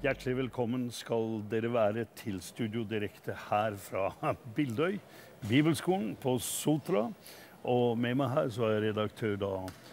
Hjertelig velkommen skal dere være til Studio Direkte her fra Bildøy, Bibelskolen på Sotra. Og med meg her så er redaktør da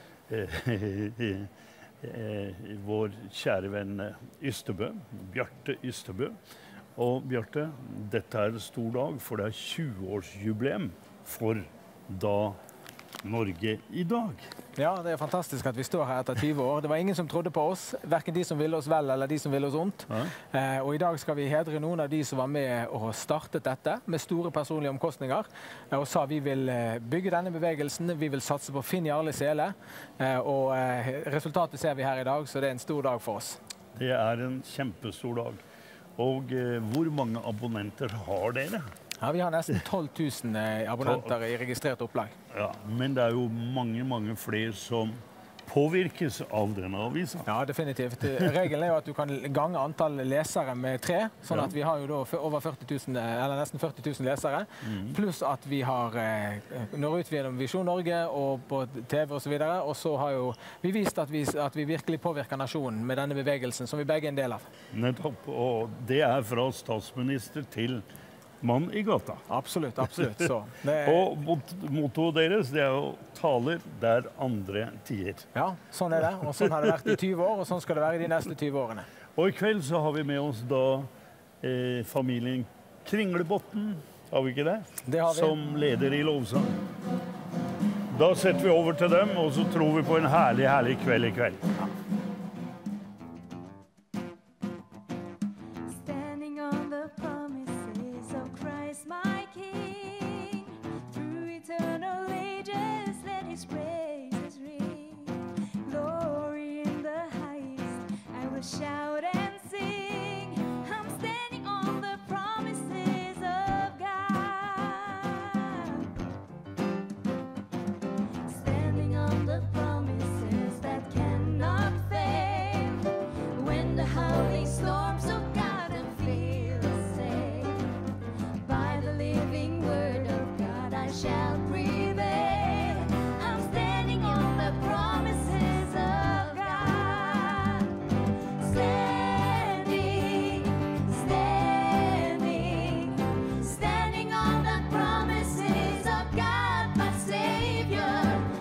vår kjære venn Ystebø, Bjarte Ystebø. Og Bjarte, dette er en stor dag, for det er 20-årsjubileum for da Norge i dag. Ja, det er fantastisk at vi står her etter 20 år. Det var ingen som trodde på oss, hverken de som ville oss vel eller de som ville oss ondt. Ja. Og i dag skal vi hedre noen av de som var med og startet dette med store personlige omkostninger. Og sa vi vil bygge denne bevegelsen, vi vil satse på Finn Jarle Sele. Og resultatet ser vi her i dag, så det er en stor dag for oss. Det er en kjempestor dag. Og hvor mange abonnenter har dere? Ja, vi har nesten 12 000 abonnenter i registrert opplag. Ja, men det er jo mange flere som påvirkes av denne avisen. Ja, definitivt. Regelen er jo at du kan gange antall lesere med 3, sånn at vi har jo da over 40 000, eller nesten 40 000 lesere, pluss at vi har når ut gjennom Visjon Norge og på TV og så videre, og så har jo vi vist at vi virkelig påvirker nasjonen med denne bevegelsen, som vi begge er en del av. Nettopp, og det er fra statsminister til mann i gata. Absolutt. Så, og mottoet deres, det er jo taler der andre tier. Ja, sånn er det. Og sånn har det vært i 20 år, og sånn skal det være de neste 20 årene. Og i kveld så har vi med oss da familien Kringlebotn, har vi ikke det? Det har vi. Som leder i lovsang. Da setter vi over til dem, og så tror vi på en herlig kveld i kveld. Ja. Shout and sing, I'm standing on the promises of God. Standing on the promises that cannot fail. When the howling storms of God and feel safe. By the living word of God I shall prevail. I'm standing on the promises of God. Standing on the promises of God, my Savior.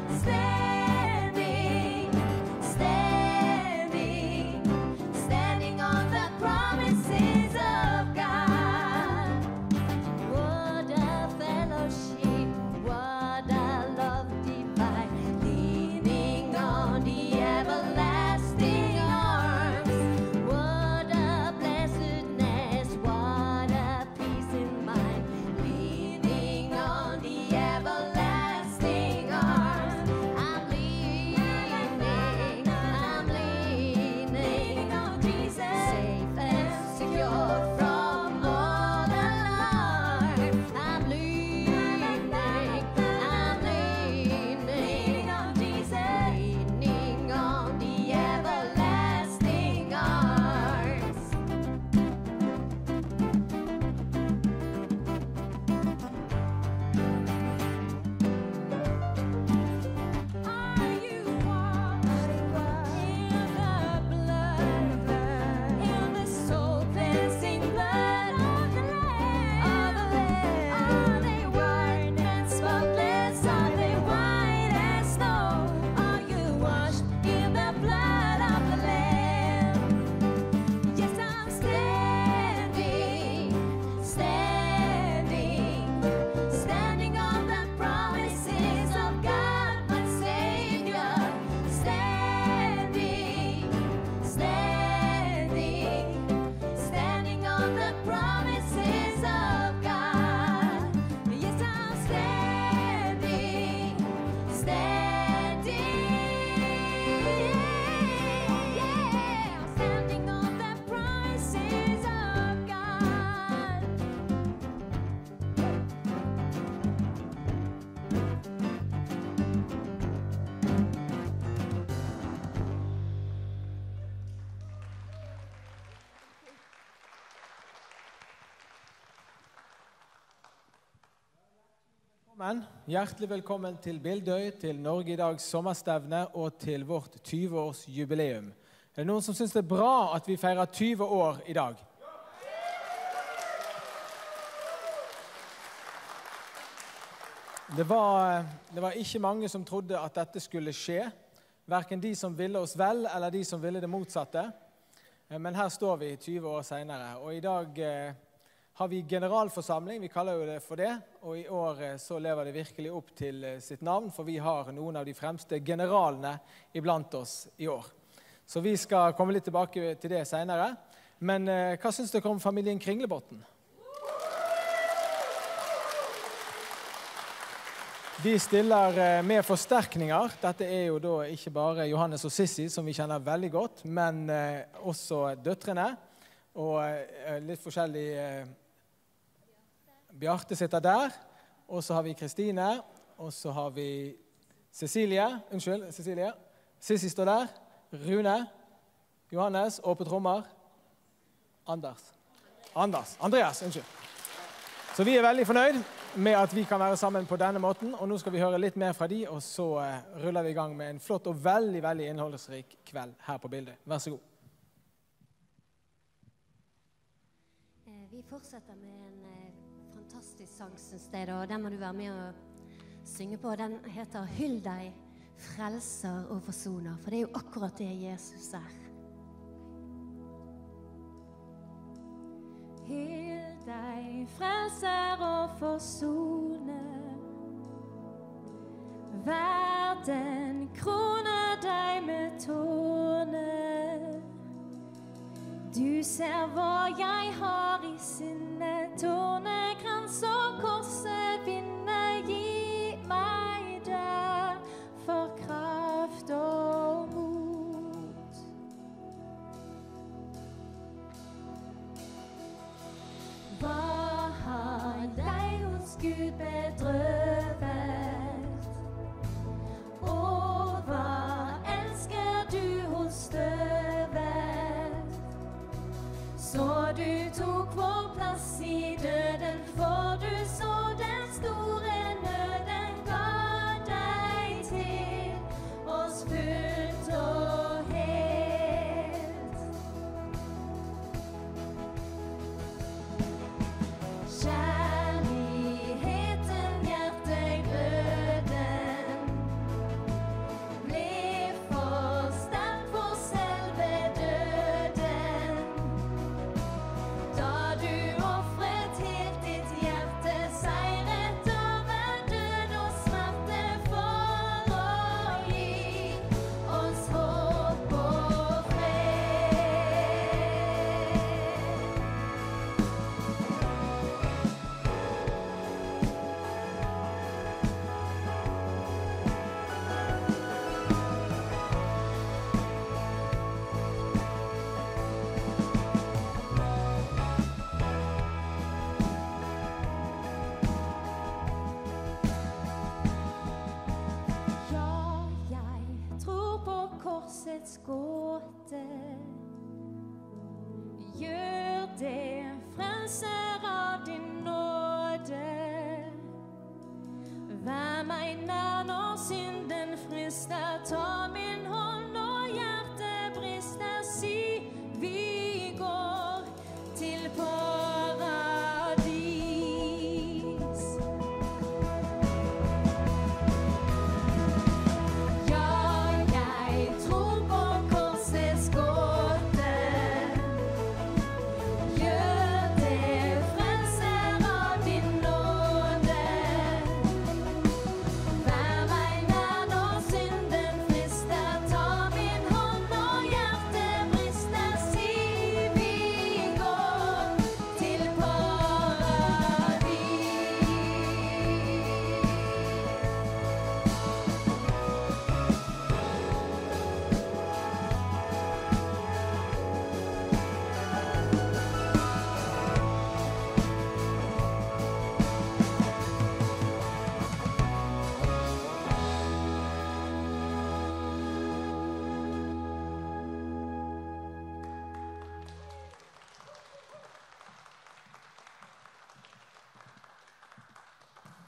Standing on the promises of God. What a fellowship, what a love divine, leaning on the everlasting arms. What a blessedness, what a peace in mind, leaning on the everlasting arms. I'm leaning on Jesus, safe and secure from all alarm. I'm leaning on Jesus, leaning on the everlasting arms. Are you washed in the blood, in the soul-cleansing blood of the Lamb? Are they white and spotless? Are they white as snow? Are you washed in the blood of the Lamb? Yes, I'm standing on the promises of God, my Savior. Standing on the promises of God. Yes, I'm standing. Yeah, I'm standing on the promises of God. Hjertelig velkommen til Bildøy, til Norge i dags sommerstevne og til vårt 20-års jubileum. Er det noen som synes det er bra at vi feirer 20 år i dag? Det var ikke mange som trodde at dette skulle skje. Hverken de som ville oss vel, eller de som ville det motsatte. Men her står vi 20 år senere, og i dag har vi generalforsamling, vi kaller jo det for det, og i år så lever det virkelig opp til sitt navn, for vi har noen av de fremste generalene iblant oss i år. Så vi skal komme litt tilbake til det senere. Men hva synes dere om familien Kringlebotn? De stiller med forsterkninger. Dette er jo da ikke bare Johannes og Sissi, som vi kjenner veldig godt, men også døtrene, og litt forskjellig. Bjarte sitter der, og så har vi Kristine, og så har vi Cecilie. Sissi står der. Rune, Johannes, og på trommer. Andreas. Så vi er veldig fornøyd med at vi kan være sammen på denne måten, og nå skal vi høre litt mer fra de, og så ruller vi i gang med en flott og veldig, veldig innholdsrik kveld her på bildet. Vær så god. Vi fortsetter med en fantastisk sang, synes jeg, og den må du være med å synge på. Den heter «Hyll deg, frelser og forsoner», for det er jo akkurat det Jesus er. Hyll deg, frelser og forsoner. Verden kroner deg med tårner. Du ser hva jeg har i sinne, tårnekrans og korset vinner. Gi meg der for kraft og mot. Hva har deg hos Gud bedrøvet? Og hva elsker du hos støvet? Så du tok vår plass i døden, for du så den store nøden, ga deg til oss fullt og helt. Kjærligheten hjertegløden ble for sterk for selve døden. Da du offret helt ditt hjerte, seiret over død og smerte for å gi oss håp og fred. Ja, jeg tror på korsets gåte. Gjør det, frelser av din nåde. Vær meg nær når synden frister. Ta min hånd når hjertet brister. Si vi går til paradis. Ja, jeg tror på korsets gåte. Gjør det, frelser av din nåde. Vær meg nær når synden frister. Ta min hånd når hjertet brister. Si vi går til paradis.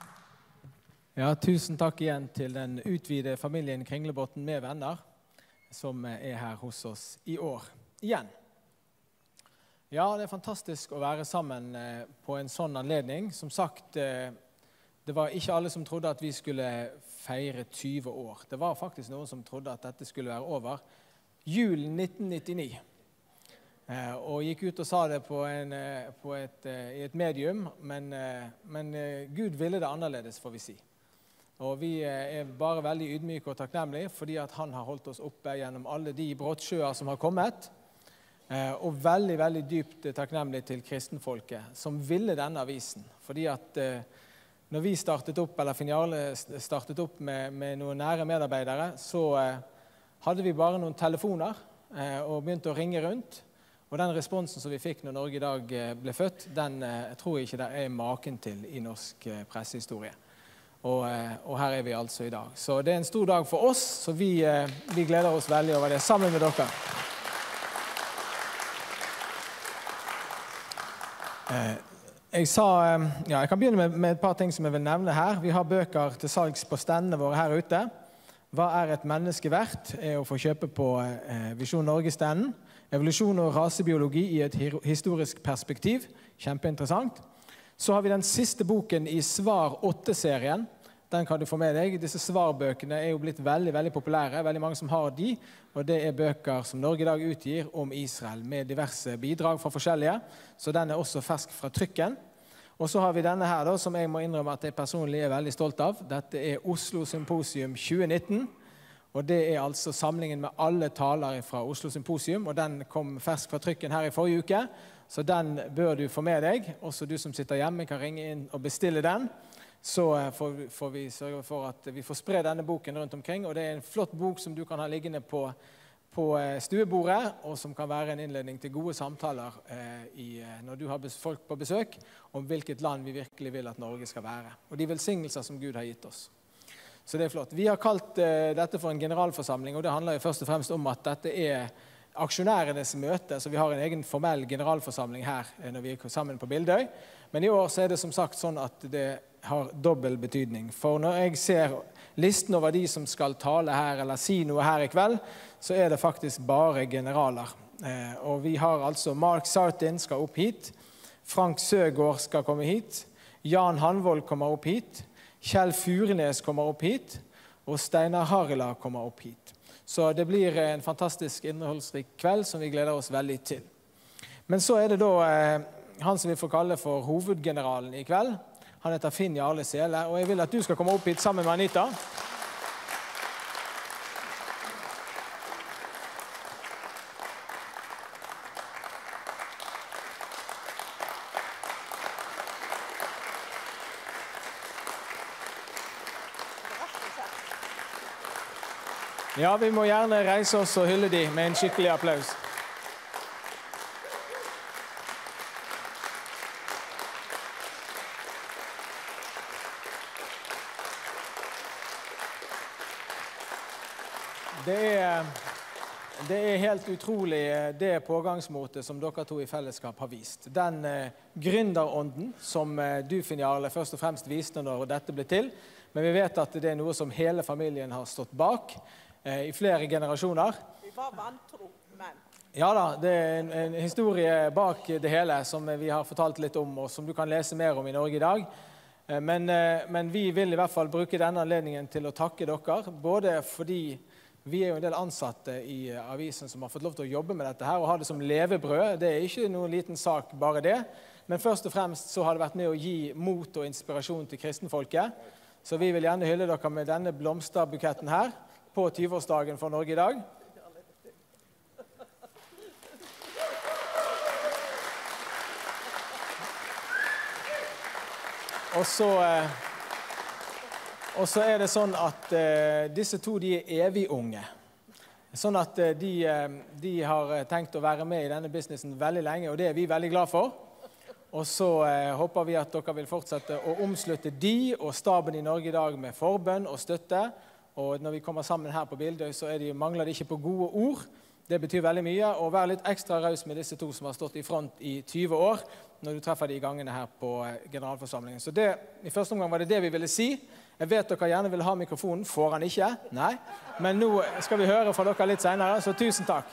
Ja, tusen takk igjen til den utvidede familien Kringlebotn med venner. som her hos oss i år igjen. Ja, det fantastisk å være sammen på en sånn anledning. Som sagt, det var ikke alle som trodde at vi skulle feire 20 år. Det var faktisk noen som trodde at dette skulle være over julen 1999. Og gikk ut og sa det i et medium, men Gud ville det annerledes, får vi si. Og vi bare veldig ydmyke og takknemlige, fordi at han har holdt oss oppe gjennom alle de brottsjøer som har kommet, og veldig, veldig dypt takknemlige til kristenfolket, som ville denne avisen. Fordi at når vi startet opp, eller Finiale startet opp med noen nære medarbeidere, så hadde vi bare noen telefoner og begynte å ringe rundt. Og den responsen som vi fikk når Norge i dag ble født, den tror jeg ikke det er maken til i norsk pressehistorie. Og her er vi altså i dag. Så det er en stor dag for oss, så vi gleder oss veldig over det, sammen med dere. Jeg kan begynne med et par ting som jeg vil nevne her. Vi har bøker til salgs på stendene våre her ute. Hva er et menneske verdt? Er å få kjøpe på Visjon Norge-stenden. Evolusjon og rasebiologi i et historisk perspektiv. Kjempeinteressant. Så har vi den siste boken i Svar 8-serien. Den kan du få med deg. Disse svarbøkene er jo blitt veldig, veldig populære. Veldig mange som har de. Og det er bøker som Norge i dag utgir om Israel, med diverse bidrag fra forskjellige. Så den er også fersk fra trykken. Og så har vi denne her, da, som jeg må innrømme at jeg personlig er veldig stolt av. Dette er Oslo Symposium 2019. Og det er altså samlingen med alle talere fra Oslo Symposium. Og den kom fersk fra trykken her i forrige uke. Så den bør du få med deg. Også du som sitter hjemme kan ringe inn og bestille den. Så får vi sørge for at vi får spre denne boken rundt omkring. Og det er en flott bok som du kan ha liggende på stuebordet, og som kan være en innledning til gode samtaler når du har folk på besøk, om hvilket land vi virkelig vil at Norge skal være. Og de velsignelser som Gud har gitt oss. Så det er flott. Vi har kalt dette for en generalforsamling, og det handler jo først og fremst om at dette er aksjonærenes møte, så vi har en egen formell generalforsamling her når vi er sammen på Bildøy. Men i år så er det som sagt sånn at det har dobbelt betydning. For når jeg ser listen over de som skal tale her, eller si noe her i kveld, så er det faktisk bare generaler. Og vi har altså Mark Sartin skal opp hit, Frank Søgaard skal komme hit, Jan Hanvold kommer opp hit, Kjell Furenes kommer opp hit, og Steinar Harila kommer opp hit. Så det blir en fantastisk innholdsrik kveld som vi gleder oss veldig til. Men så er det da han som vi får kalle for hovedgeneralen i kveld. Han heter Finn Jarle Sele, og jeg vil at du skal komme opp hit sammen med Anita. Ja, vi må gjerne reise oss og hylle de med en skikkelig applaus. Det er helt utrolig det pågangsmotet som dere to i fellesskap har vist. Den gründerånden som du, Finn Jarle, først og fremst viste når dette ble til. Men vi vet at det er noe som hele familien har stått bak i flere generasjoner. Vi var vantro, men... Ja da, det er en historie bak det hele som vi har fortalt litt om, og som du kan lese mer om i Norge i dag. Men vi vil i hvert fall bruke denne anledningen til å takke dere, både fordi vi er jo en del ansatte i avisen som har fått lov til å jobbe med dette her, og ha det som levebrød. Det er ikke noen liten sak, bare det. Men først og fremst så har det vært med å gi mot og inspirasjon til kristenfolket. Så vi vil gjerne hylle dere med denne blomsterbuketten her, på 20-årsdagen for Norge i dag. Og så er det sånn at disse to de er evig unge. Sånn at de har tenkt å være med i denne businessen veldig lenge, og det er vi veldig glad for. Og så håper vi at dere vil fortsette å omslutte de og staben i Norge i dag med forbønn og støtte. Og når vi kommer sammen her på Bildøy, så mangler det ikke på gode ord. Det betyr veldig mye, og vær litt ekstra raus med disse to som har stått i front i 20 år, når du treffer de i gangene her på generalforsamlingen. Så i første omgang var det det vi ville si. Jeg vet dere gjerne vil ha mikrofonen. Får han ikke? Nei. Men nå skal vi høre fra dere litt senere, så tusen takk.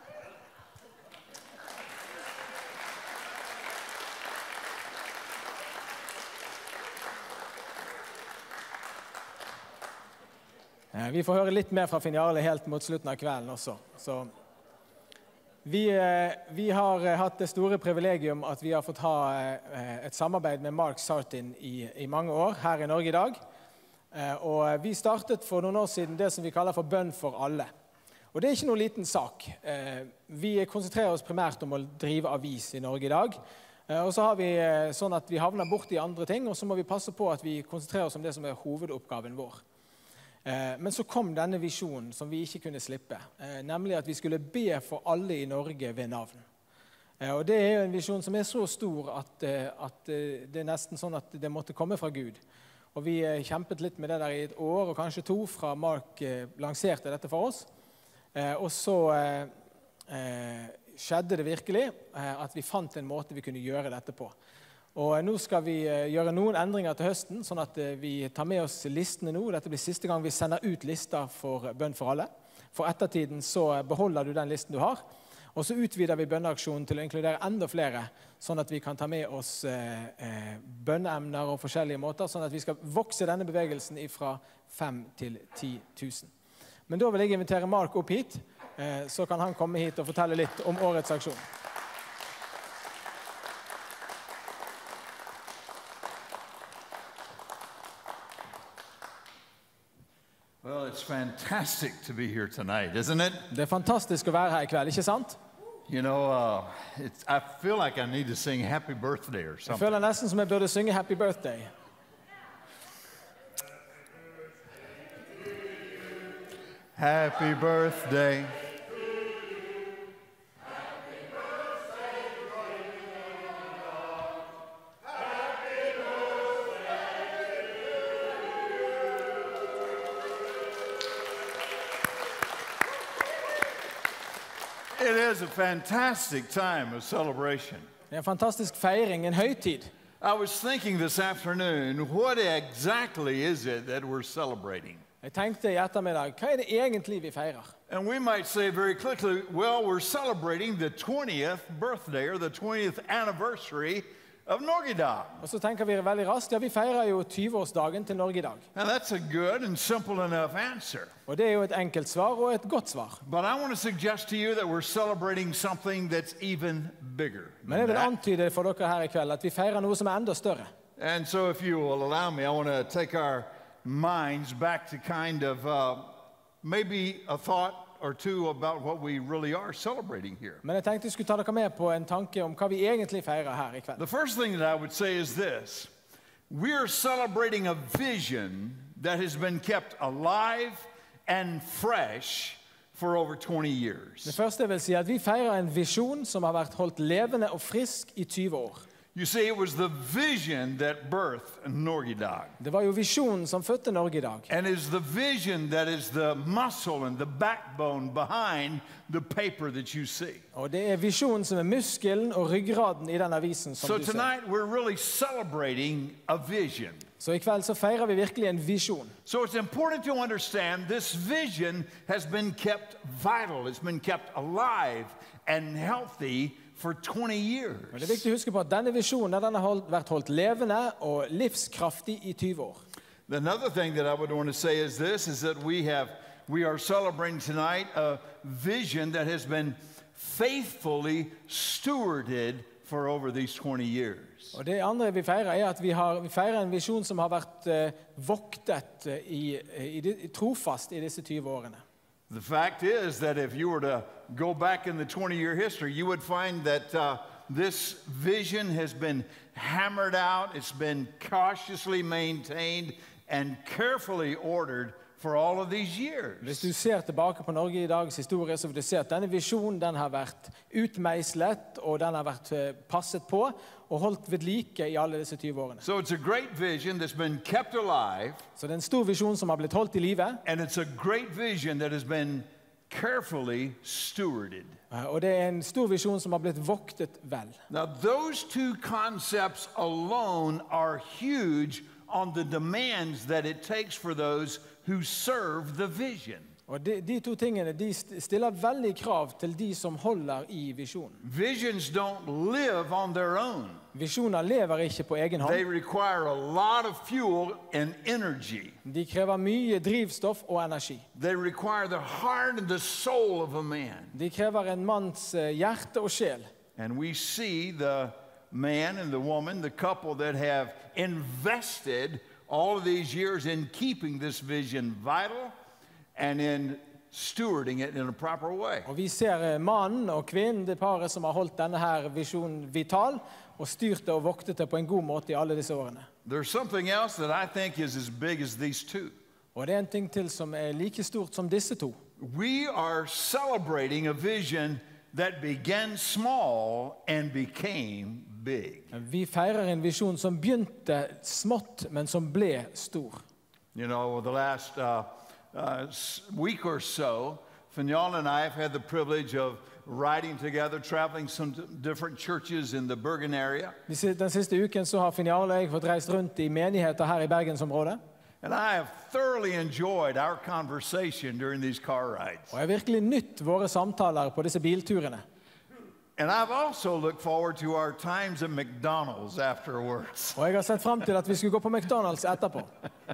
Vi får høre litt mer fra Finn Jarle helt mot slutten av kvelden også. Så vi har hatt det store privilegium at vi har fått ha et samarbeid med Mark Sartin i mange år her i Norge i dag. Og vi startet for noen år siden det som vi kaller for bønn for alle. Og det er ikke noen liten sak. Vi konsentrerer oss primært om å drive avis i Norge i dag. Og så har vi sånn at vi havner bort i andre ting, og så må vi passe på at vi konsentrerer oss om det som er hovedoppgaven vår. Men så kom denne visjonen som vi ikke kunne slippe, nemlig at vi skulle be for alle i Norge ved navn. Og det er jo en visjon som er så stor at det er nesten sånn at det måtte komme fra Gud. Og vi kjempet litt med det der i et år, og kanskje 2, fra Mark lanserte dette for oss. Og så skjedde det virkelig at vi fant en måte vi kunne gjøre dette på. Og nå skal vi gjøre noen endringer til høsten, sånn at vi tar med oss listene nå. Dette blir siste gang vi sender ut lister for bønn for alle. For ettertiden så beholder du den listen du har. Og så utvider vi bønneaksjonen til å inkludere enda flere, sånn at vi kan ta med oss bønneemner og forskjellige måter, sånn at vi skal vokse denne bevegelsen fra 5 til 10 000. Men da vil jeg invitere Mark opp hit, så kan han komme hit og fortelle litt om årets aksjon. Well, it's fantastic to be here tonight, isn't it? Det er fantastisk å være her i kveld, ikke sant? You know, I feel like I need to sing Happy Birthday or Jeg something. føler nesten som jeg burde synge Happy Birthday. Happy birthday. It is a fantastic time of celebration. Det er en fantastisk feiring, en høytid. I was thinking this afternoon, what exactly is it that we're celebrating? Jeg tenkte i ettermiddag, hva er det egentlig vi feirer? And we might say very quickly, well, we're celebrating the 20th birthday or the 20th anniversary of Norgedag. Og så tenker vi veldig raskt, ja, vi feirer jo 20-årsdagen til Norge i dag. Now that's a good and simple enough answer. Og det er jo et enkelt svar og et godt svar. But I want to suggest to you that we're celebrating something that's even bigger Men jeg than vil that. antyde for dere her i kveld at vi feirer noe som er enda større. And so if you will allow me, I want to take our minds back to kind of maybe a thought or two about what we really are celebrating here. Men jeg tenkte jeg skulle ta dere med på en tanke om hva vi egentlig feirer her i kveld. The first thing that I would say is this. We're celebrating a vision that has been kept alive and fresh for over 20 Det years. første jeg vil si er at vi feirer en visjon som har vært holdt levende og frisk i 20 år. You see, it was the vision that birthed Norgedag. Det var jo visjonen som fødte Norge i dag. And is the vision that is the muscle and the backbone behind the paper that you see. Og det er visjonen som er muskelen og ryggraden i den avisen So som du ser. tonight we're really celebrating a vision. Så i kveld så feirer vi virkelig en visjon. So it's important to understand this vision has been kept vital. It's been kept alive and healthy for 20 years. Og det er viktig å huske på at denne visjonen den har vært holdt levende og livskraftig i 20 år. Another thing that I would want to say is this, is that we are celebrating tonight a vision that has been faithfully stewarded for over these 20 years. Og det andre vi feirer er at vi feirer en visjon som har vært voktet trofast i disse 20 årene. The fact is that if you were to go back in the 20-year history, you would find that this vision has been hammered out, it's been cautiously maintained and carefully ordered for all of these years. Hvis du ser tilbake på Norge i dags historie, så vil du se at denne visjonen den har vært utmeislet, og den har vært passet på og holdt ved like i alle disse 20 årene. So it's a great vision that's been kept alive, Så det er en stor visjon som har blitt holdt i live, and it's a great vision that has been carefully stewarded. og det er en stor visjon som har blitt voktet vel. Now, those two concepts alone are huge on the demands that it takes for those who serve the vision. Og de to tingene de stiller veldig krav til de som holder i visjonen. Visions don't live on their own. Visjoner lever ikke på egen They hånd. require a lot of fuel and energy. De krever mye drivstoff og energi. They require the heart and the soul of a man. De krever en manns hjerte og sjel. And we see the man and the woman, the couple that have invested all of these years in keeping this vision vital and in stewarding it in a proper way. Og vi ser mannen og kvinnen, det paret som har holdt denne her visjonen vital, og styrt det og voktet det på en god måte i alle disse årene. There's something else that I think is as big as these two. Og det er en ting til som er like stort som disse to. We are celebrating a vision that began small and became big. Vi feirer en visjon som begynte smått, men som ble stor. You know, the last week or so, Fignon and I have had the privilege of riding together, traveling some different churches in the Bergen area. Den siste uken så har Finial og jeg fått reist rundt i menigheter her i Bergensområdet. And I have thoroughly enjoyed our conversation during these car rides. Og jeg har virkelig nytt våre samtaler på disse bilturene. And I've also looked forward to our times at McDonald's afterwards. Og jeg har sett frem til at vi skulle gå på McDonald's etterpå.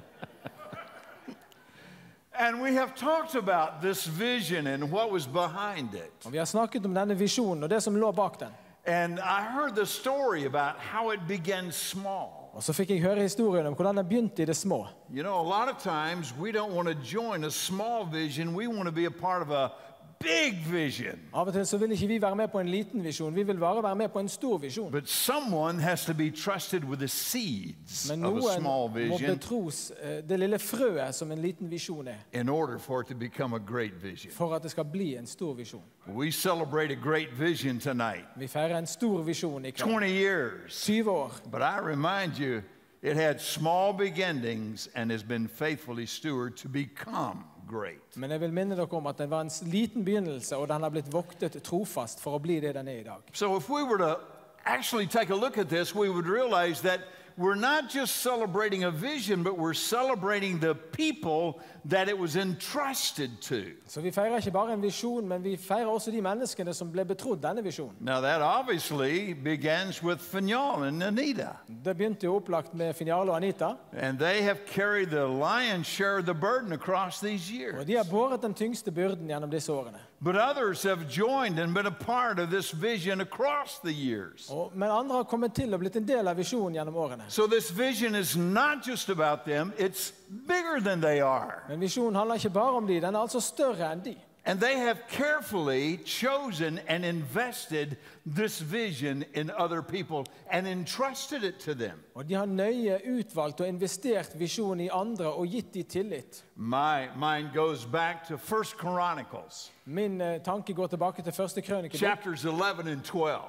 And we have talked about this vision and what was behind it. Og vi har snakket om denne visjonen og det som lå bak den. And I heard the story about how it began small. Og så fikk jeg høre historien om hvordan den begynte i det små. You know, a lot of times we don't want to join a small vision. We want to be a part of a big vision. Av og til så vil ikke vi være med på en liten visjon, vi vil bare være med på en stor visjon. But someone has to be trusted with the seeds Men of a noen small må vision betros det lille frøet som en liten visjon er, in order for it to become a great vision. for at det skal bli en stor visjon. We celebrate a great vision tonight. Vi feirer en stor visjon i kveld. 20 years. 20 år. But I remind you, it had small beginnings and has been faithfully stewarded to become great. Men jeg vil minne dere om at det var en liten begynnelse, og den har blitt voktet trofast for å bli det den er i dag. So if we were to actually take a look at this, we would realize that we're not just celebrating a vision, but we're celebrating the people that it was entrusted to. Så vi feirer ikke bare en visjon, men vi feirer også de menneskene som ble betrodd denne visjonen. Now that obviously begins with Fignon and Anita. Det begynte jo opplagt med Finial og Anita, And they have carried the lion's share of the burden across these og years. de har båret den tyngste byrden gjennom disse årene. But others have joined and been a part of this vision across the years. Men andre har kommet til og blitt en del av visjonen gjennom årene. So this vision is not just about them, it's bigger than they are. Men visjonen handler ikke bare om de, den er altså større enn de. And they have carefully chosen and invested this vision in other people and entrusted it to them. Og de har nøye utvalgt og investert visjonen i andre og gitt de tillit. My mind goes back to 1 Chronicles, Min tanke går tilbake til første krønikebok, chapters 11 and 12.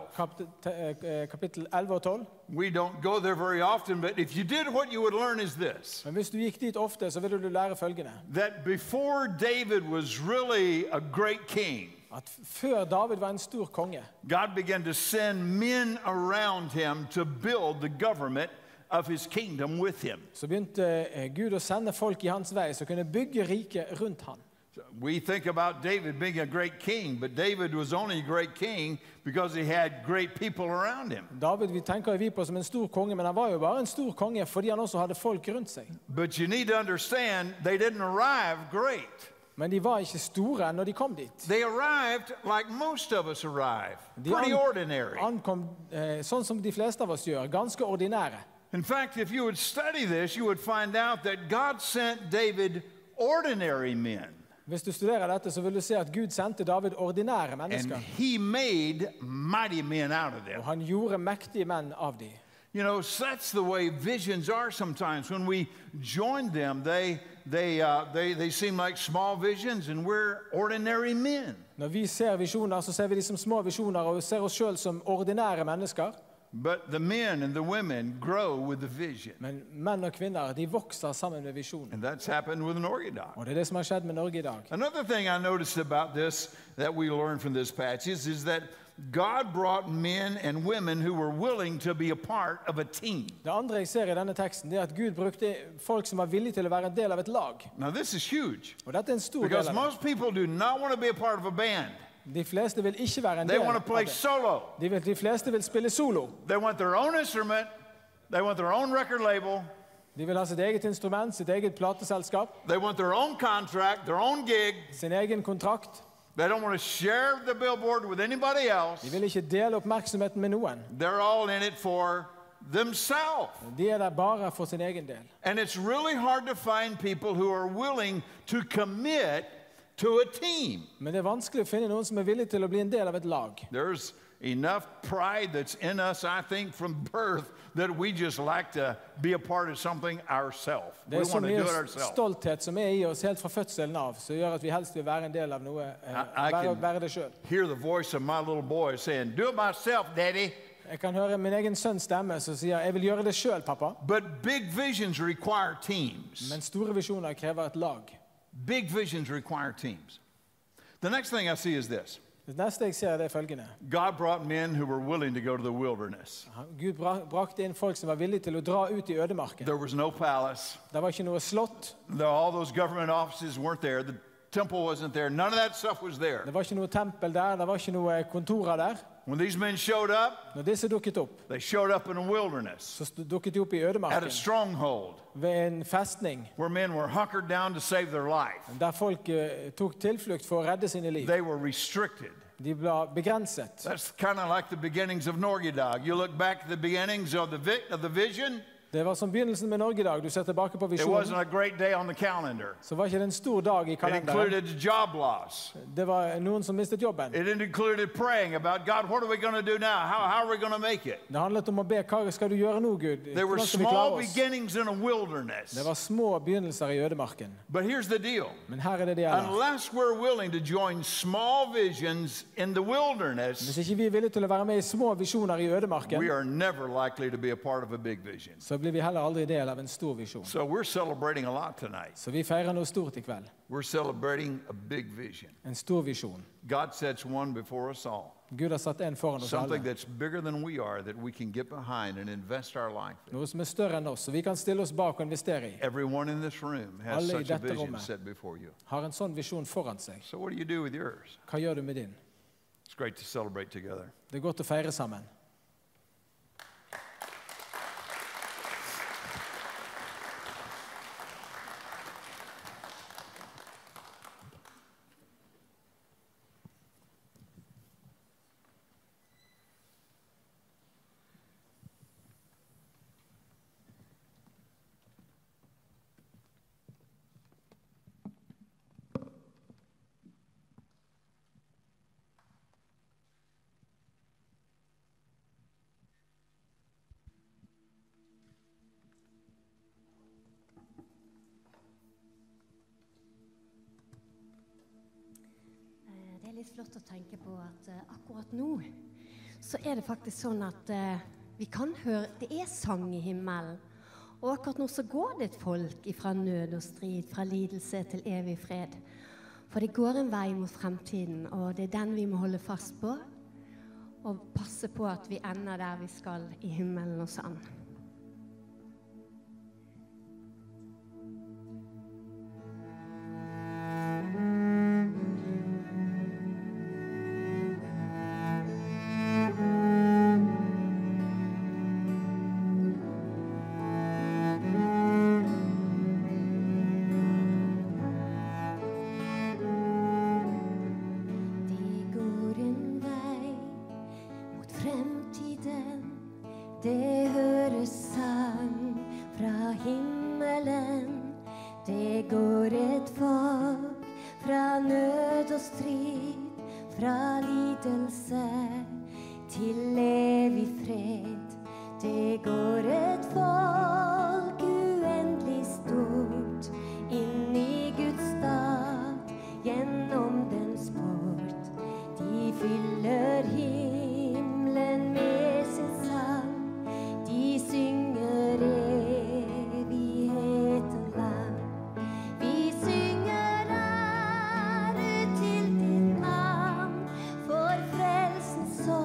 kapittel 11 og 12. We don't go there very often, but if you did, what you would learn is this. Men hvis du gikk dit ofte, så ville du lære følgende. That before David was really a great king, At før David var en stor konge, God began to send men around him to build the government of his kingdom with him. så begynte Gud å sende folk i hans vei som kunne bygge riket rundt han. We think about David being a great king, but David was only a great king because he had great people around him. David vi tenker vi på som en stor konge, men han var jo bare en stor konge fordi han også hadde folk rundt seg. But you need to understand, they didn't arrive great. Men de var ikke store når de kom dit. They arrived like most of us arrive, De pretty ordinary. ankom sånn som de fleste av oss gjør, ganske ordinære. In fact, if you would study this, you would find out that God sent David ordinary men. Hvis du studerer dette, så vil du se at Gud sendte David ordinære And mennesker, he made mighty men out of them. og han gjorde mektige menn av dem. You know, so that's the way visions are sometimes. When we join them, they seem like small visions, and we're ordinary men. Når vi ser visjoner, så ser vi de som små visjoner, og ser oss selv som ordinære mennesker. But the men and the women grow with the vision. Men menn og kvinner, de vokser sammen med visjonen. And that's happened with Norgedal. Og det er det som har skjedd med Norge i dag. Another thing I noticed about this that we learn from this passage is that God brought men and women who were willing to be a part of a team. Det andre jeg ser i denne teksten, det er at Gud brukte folk som var villige til å være en del av et lag. Now, this is huge Og dette er en stor del because av det. most people do not want to be a part of a band. De fleste vil ikke være en They del want av to play det. solo. De fleste vil spille solo. They want their own instrument. They want their own record label. De vil ha sitt eget instrument, sitt eget plateselskap, They want their own contract, their own gig. sin egen kontrakt. They don't want to share the billboard with anybody else. De vil ikke dele oppmerksomheten med noen. They're all in it for themselves. De er der bare for sin egen del. And it's really hard to find people who are willing to commit to a team. Men det er vanskelig å finne noen som er villig til å bli en del av et lag. There's enough pride that's in us, I think, from birth that we just like to be a part of something ourselves. Det We er så want to do mye it ourselves. stolthet som er i oss helt fra fødselen av, som gjør at vi helst vil være en del av noe, være det selv. Hear the voice of my little boy saying, "Do it myself, Daddy." Jeg kan høre min egen sønns stemme som sier, jeg vil gjøre det selv, pappa. But big visions require teams. Men store visjoner krever et lag. Big visions require teams. The next thing I see is this. Det neste jeg ser, det er følgende. God brought men who were willing to go to the wilderness. Gud brakte inn folk som var villige til å dra ut i ødemarken. There was no palace. Det var ikke noe slott, All those government offices weren't there. The temple wasn't there. None of that stuff was there. det var ikke noe tempel der, det var ikke noe kontorer der. When these men showed up, Når disse dukket opp, they showed up in a wilderness så dukket de opp i at a ødemarken stronghold ved en festning, where men were hunkered down to save their life. der folk tok tilflukt for å redde sine liv. They were restricted. De ble begrenset. That's kind of like the beginnings of Norgedog. You look back at the beginnings of the vision, Det var som begynnelsen med Norge i dag. Du ser tilbake på it wasn't visjonen, a great day on the calendar. så var ikke det en stor dag i It kalenderen. included job loss. Det var noen som mistet jobben. It included praying about, God, what are we going to do now? How are we going to make it? Det handlet om å be, hva skal du gjøre nå, Gud? There were Hvordan skal vi klare small oss? beginnings in a wilderness. Det var små begynnelser i ødemarken. But here's the deal. Men her er det det gjelder. Unless we're willing to join small visions in the wilderness, Hvis ikke vi er villige til å være med i små visjoner i ødemarken, we are never likely to be a part of a big vision. så blir vi heller aldri del av en stor visjon. So we're celebrating a lot tonight. Så vi feirer noe stort i kveld. We're celebrating a big vision. En stor visjon. God sets one before us all. Gud har satt en foran oss Something alle. that's bigger than we are that we can get behind and invest our life in. Noe som er større enn oss, så vi kan stille oss bak og investere i. Everyone in this room has Alle i such a dette vision rommet. set before you. Har en sånn visjon foran seg. So what do you do with yours? Hva gjør du med din? It's great to celebrate together. Det er godt å feire sammen. Det er litt flott å tenke på at akkurat nå så er det faktisk sånn at vi kan høre, det er sang i himmelen. Og akkurat nå så går det et folk fra nød og strid, fra lidelse til evig fred. For det går en vei mot fremtiden, og det er den vi må holde fast på. Og passe på at vi ender der vi skal i himmelen hos han. Det går en vei mot fremtiden. Det høres sang fra himmelen. Det går et folk fra nød og strid, fra lidelse til evig fred. Det går et folk uendelig stort inn i Guds stat, gjennom dens port. De fyller himmelen med sin sang. De synger evigheten lang. Vi synger ære til ditt navn, for frelsens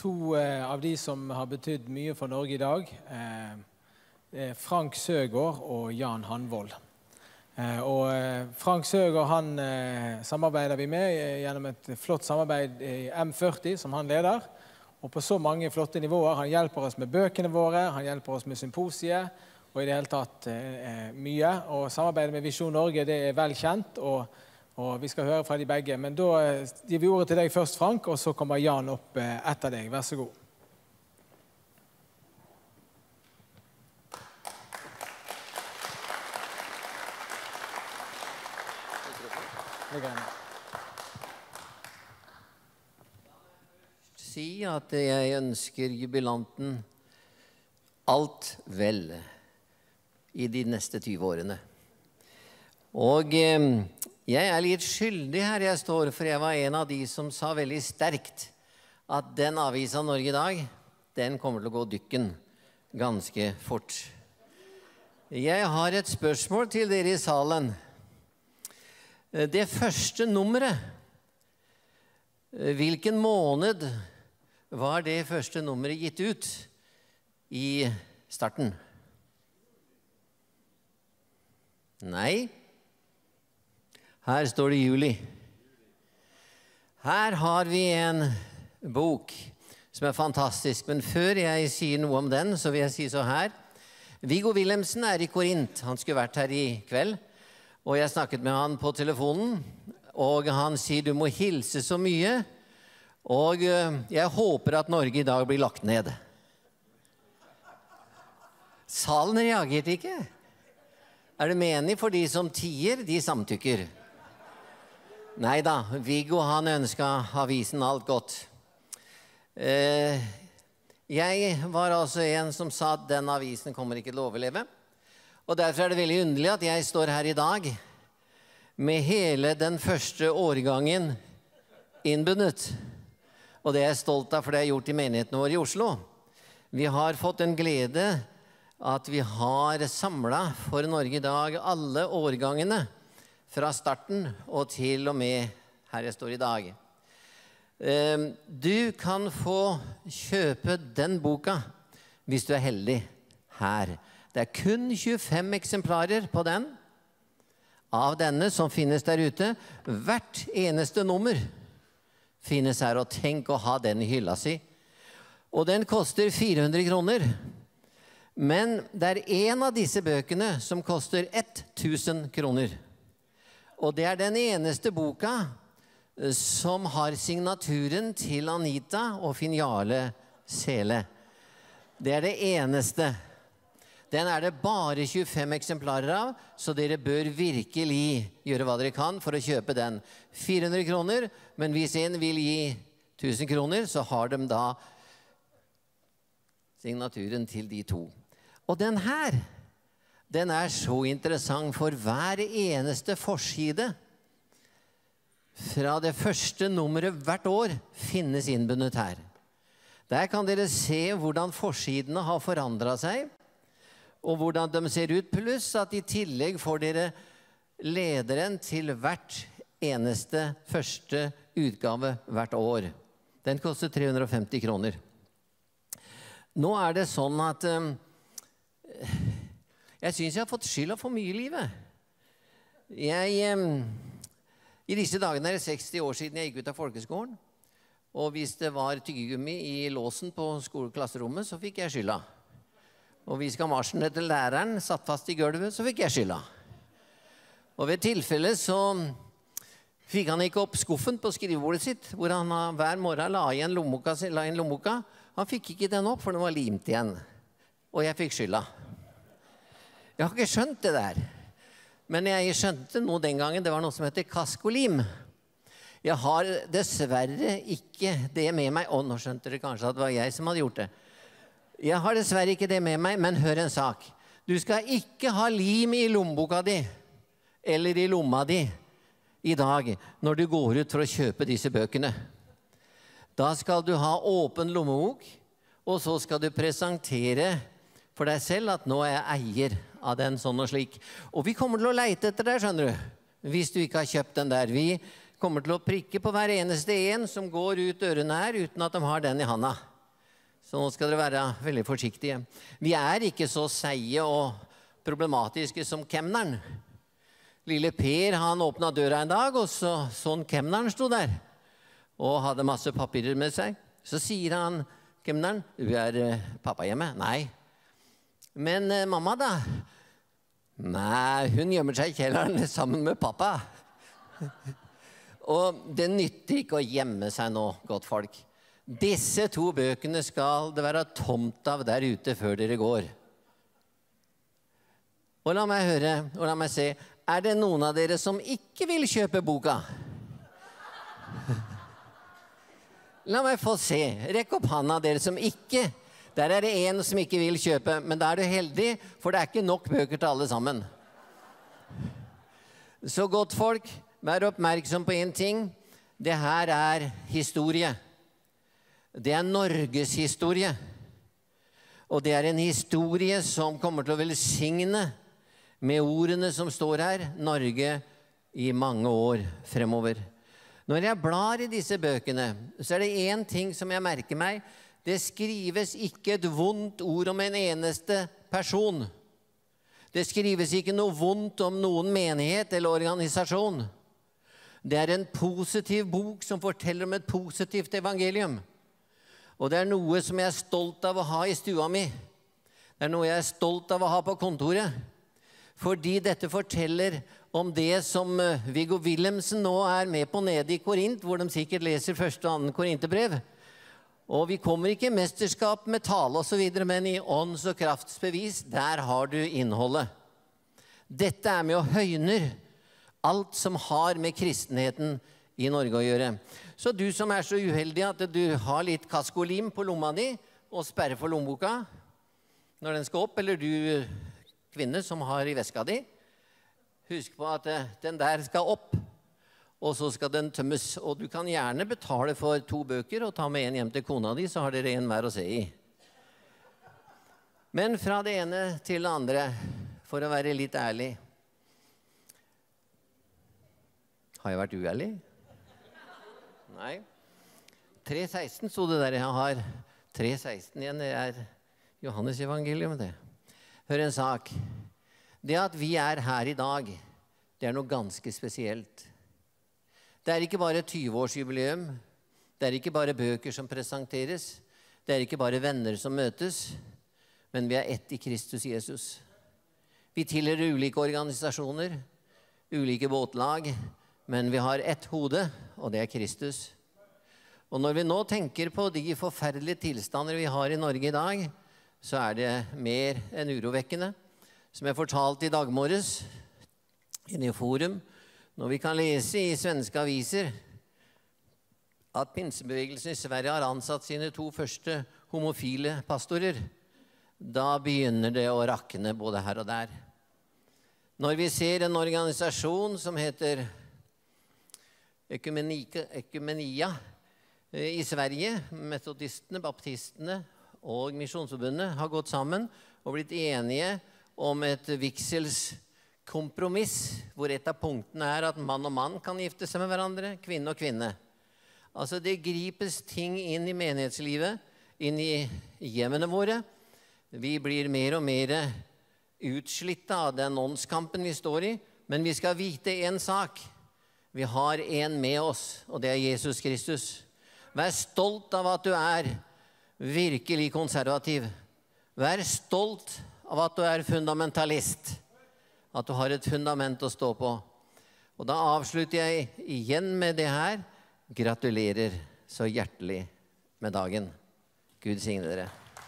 To av de som har betydd mye for Norge i dag, Frank Søgaard og Jan Hanvold. Frank Søgaard han samarbeider vi med gjennom et flott samarbeid i M40 som han leder. Og på så mange flotte nivåer. Han hjelper oss med bøkene våre, han hjelper oss med symposiet, og i det hele tatt mye. Og samarbeidet med Visjon Norge det er vel kjent, og vi skal høre fra de begge. Men da gir vi ordet til deg først, Frank, og så kommer Jan opp etter deg. Vær så god. Si at jeg ønsker jubilanten alt vel i de neste 20 årene. Og jeg er litt skyldig her jeg står, for jeg var en av de som sa veldig sterkt at den avisa Norge i dag, den kommer til å gå dykken ganske fort. Jeg har et spørsmål til dere i salen. Det første nummeret, hvilken måned var det første nummeret gitt ut i starten? Nei. Her står det juli. Her har vi en bok som er fantastisk, men før jeg sier noe om den, så vil jeg si så her. Viggo Wilhelmsen er i Korint. Han skulle vært her i kveld, og jeg snakket med han på telefonen, og han sier du må hilse så mye, og jeg håper at Norge i dag blir lagt ned. Salen reagerte ikke. Er det menig for de som tier, de samtykker? Neida, Viggo han ønsket avisen alt godt. Jeg var altså en som sa at den avisen kommer ikke til å overleve. Og derfor er det veldig underlig at jeg står her i dag med hele den første årgangen innbundet. Og det er jeg stolt av, for det er gjort i menigheten vår i Oslo. Vi har fått en glede at vi har samlet for Norge i dag alle årgangene fra starten og til og med her jeg står i dag. Du kan få kjøpe den boka hvis du er heldig her. Det er kun 25 eksemplarer på den av denne som finnes der ute. Hvert eneste nummer finnes her, og tenk å ha den i hylla si. Og den koster 400 kroner. Men det er en av disse bøkene som koster 1000 kroner. Og det er den eneste boka som har signaturen til Anita og Finn Jarle Sele. Det er det eneste. Den er det bare 25 eksemplarer av, så dere bør virkelig gjøre hva dere kan for å kjøpe den. 400 kroner, men hvis en vil gi 1000 kroner, så har de da signaturen til de to. Og den her, den er så interessant for hver eneste forside. Fra det første nummeret hvert år finnes innbundet her. Der kan dere se hvordan forsidene har forandret seg, og hvordan de ser ut, pluss at i tillegg får dere lederen til hvert eneste første utgave hvert år. Den koster 350 kroner. Nå er det sånn at jeg synes jeg har fått skylda for mye i livet. I disse dagene er det 60 år siden jeg gikk ut av folkeskolen, og hvis det var tyggegummi i låsen på klasserommet, så fikk jeg skylda. Og hvis gamasjen til læreren satt fast i gulvet, så fikk jeg skylda. Og ved tilfelle så fikk han ikke opp skuffen på skrivebordet sitt, hvor han hver morgen la inn lommeboka. Han fikk ikke den opp, for den var limt igjen. Og jeg fikk skylda. Jeg har ikke skjønt det der. Men jeg skjønte noe den gangen, det var noe som heter kaskolim. Jeg har dessverre ikke det med meg. Å, nå skjønte dere kanskje at det var jeg som hadde gjort det. Jeg har dessverre ikke det med meg, men hør en sak. Du skal ikke ha lim i lommeboka di, eller i lomma di, i dag, når du går ut for å kjøpe disse bøkene. Da skal du ha åpen lommebok, og så skal du presentere for deg selv at nå er jeg eier av den sånn og slik. Og vi kommer til å leite etter deg, skjønner du, hvis du ikke har kjøpt den der. Vi kommer til å prikke på hver eneste en som går ut ørene her uten at de har den i handa. Så nå skal dere være veldig forsiktige. Vi er ikke så seie og problematiske som kemneren. Lille Per, han åpnet døra en dag, og sånn kemneren stod der, og hadde masse papirer med seg. Så sier han, kemneren, du er pappa hjemme? Nei. Men mamma da? Nei, hun gjemmer seg i kjelleren sammen med pappa. Og det nytter ikke å gjemme seg nå, godt folk. Disse 2 bøkene skal det være tomt av der ute før dere går. Og la meg høre, og la meg se, er det noen av dere som ikke vil kjøpe boka? La meg få se, rekk opp hånda dere som ikke. Der er det en som ikke vil kjøpe, men da er du heldig, for det er ikke nok bøker til alle sammen. Så godt folk, vær oppmerksom på en ting. Det her er historie. Det er Norges historie. Og det er en historie som kommer til å velsigne med ordene som står her, Norge i mange år fremover. Når jeg blar i disse bøkene, så er det en ting som jeg merker meg. Det skrives ikke et vondt ord om en eneste person. Det skrives ikke noe vondt om noen menighet eller organisasjon. Det er en positiv bok som forteller om et positivt evangelium. Og det er noe som jeg er stolt av å ha i stua mi. Det er noe jeg er stolt av å ha på kontoret. Fordi dette forteller om det som Viggo Wilhelmsen nå er med på nede i Korint, hvor de sikkert leser 1. og 2. Korinterbrev. Og vi kommer ikke i mesterskap med tale og så videre, men i ånds- og kraftsbevis, der har du innholdet. Dette er med og høyner alt som har med kristenheten i Norge å gjøre. Så du som er så uheldig at du har litt kaskolim på lomma di og sperrer for lommeboka når den skal opp, eller du kvinne som har i veska di, husk på at den der skal opp, og så skal den tømmes. Og du kan gjerne betale for 2 bøker og ta med en hjem til kona di, så har dere en hver å se i. Men fra det ene til det andre, for å være litt ærlig. Har jeg vært uærlig? Nei. 3,16 sto det der. Jeg har 3,16 igjen. Det er Johannes evangelium, det. Hør en sak. Det at vi er her i dag, det er noe ganske spesielt. Det er ikke bare 20-årsjubileum. Det er ikke bare bøker som presenteres. Det er ikke bare venner som møtes. Men vi er ett i Kristus Jesus. Vi tilhører ulike organisasjoner, ulike båtlag, men vi har ett hode, og det er Kristus. Og når vi nå tenker på de forferdelige tilstander vi har i Norge i dag, så er det mer enn urovekkende. Som jeg fortalte i dag morges, inne i forum, når vi kan lese i svenske aviser at pinsebevegelsen i Sverige har ansatt sine 2 første homofile pastorer, da begynner det å rakne både her og der. Når vi ser en organisasjon som heter Ekumenia i Sverige, metodistene, baptistene og Misjonsforbundet har gått sammen og blitt enige om et vigselskompromiss, hvor et av punktene er at mann og mann kan gifte seg med hverandre, kvinne og kvinne. Altså det gripes ting inn i menighetslivet, inn i hjemmene våre. Vi blir mer og mer utslitt av den åndskampen vi står i, men vi skal vite en sak. Vi har en med oss, og det er Jesus Kristus. Vær stolt av at du er virkelig konservativ. Vær stolt av at du er fundamentalist. At du har et fundament å stå på. Og da avslutter jeg igjen med det her. Gratulerer så hjertelig med dagen. Gud signe dere.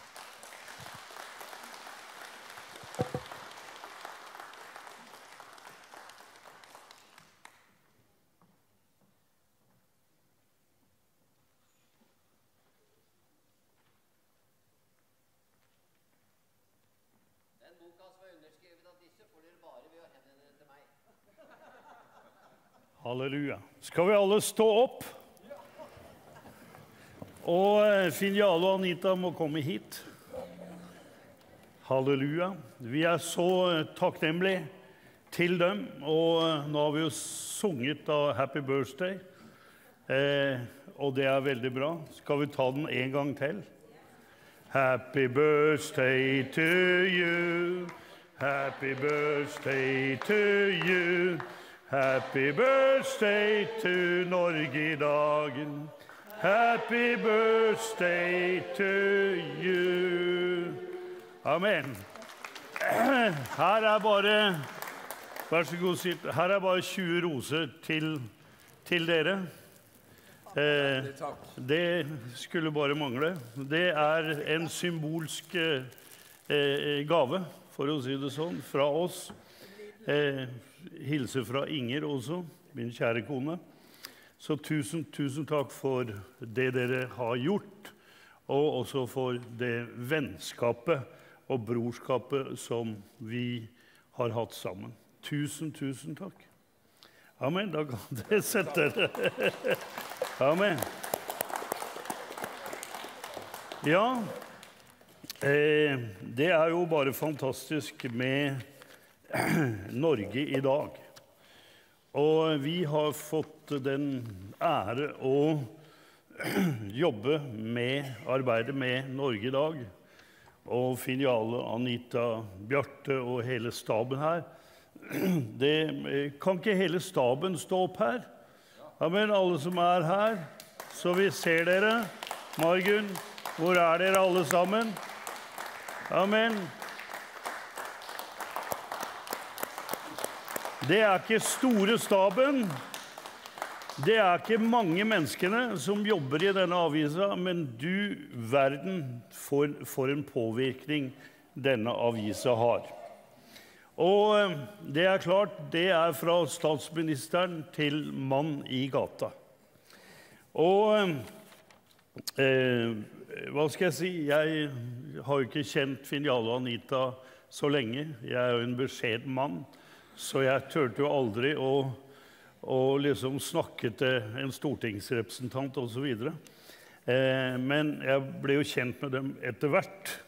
Halleluja. Skal vi alle stå opp? Og Finn Jarle og Anita må komme hit. Halleluja. Vi er så takknemlige til dem, og nå har vi jo sunget av Happy Birthday, og det er veldig bra. Skal vi ta den en gang til? Happy birthday to you. Happy birthday to you. Happy birthday to Norge I dagen. Happy birthday to you. Amen. Her bare, vær så god, sitt. Her bare 20 roser til dere. Det skulle bare mangle. Det en symbolsk gave, for å si det sånn, fra oss. Hilse fra Inger også, min kjære kone. Så tusen takk for det dere har gjort, og også for det vennskapet og brorskapet som vi har hatt sammen. Tusen takk. Amen, da kan dere sette dere. Amen. Ja, det jo bare fantastisk med Norge I dag. Og vi har fått den ære å arbeide med Norge I dag. Og filiale Anita, Bjarte og hele staben her. Kan ikke hele staben stå opp her? Amen, alle som her, så vi ser dere. Margunn, hvor dere alle sammen? Amen. Det ikke store staben. Det ikke mange menneskene som jobber I denne avisa, men du verden for en påvirkning denne avisa har. Og det klart, det fra statsministeren til mann I gata. Og hva skal jeg si? Jeg har jo ikke kjent filiale Anita så lenge. Jeg jo en beskjeden mann, så jeg tørte jo aldri å liksom snakke til en stortingsrepresentant og så videre. Men jeg ble jo kjent med dem etter hvert.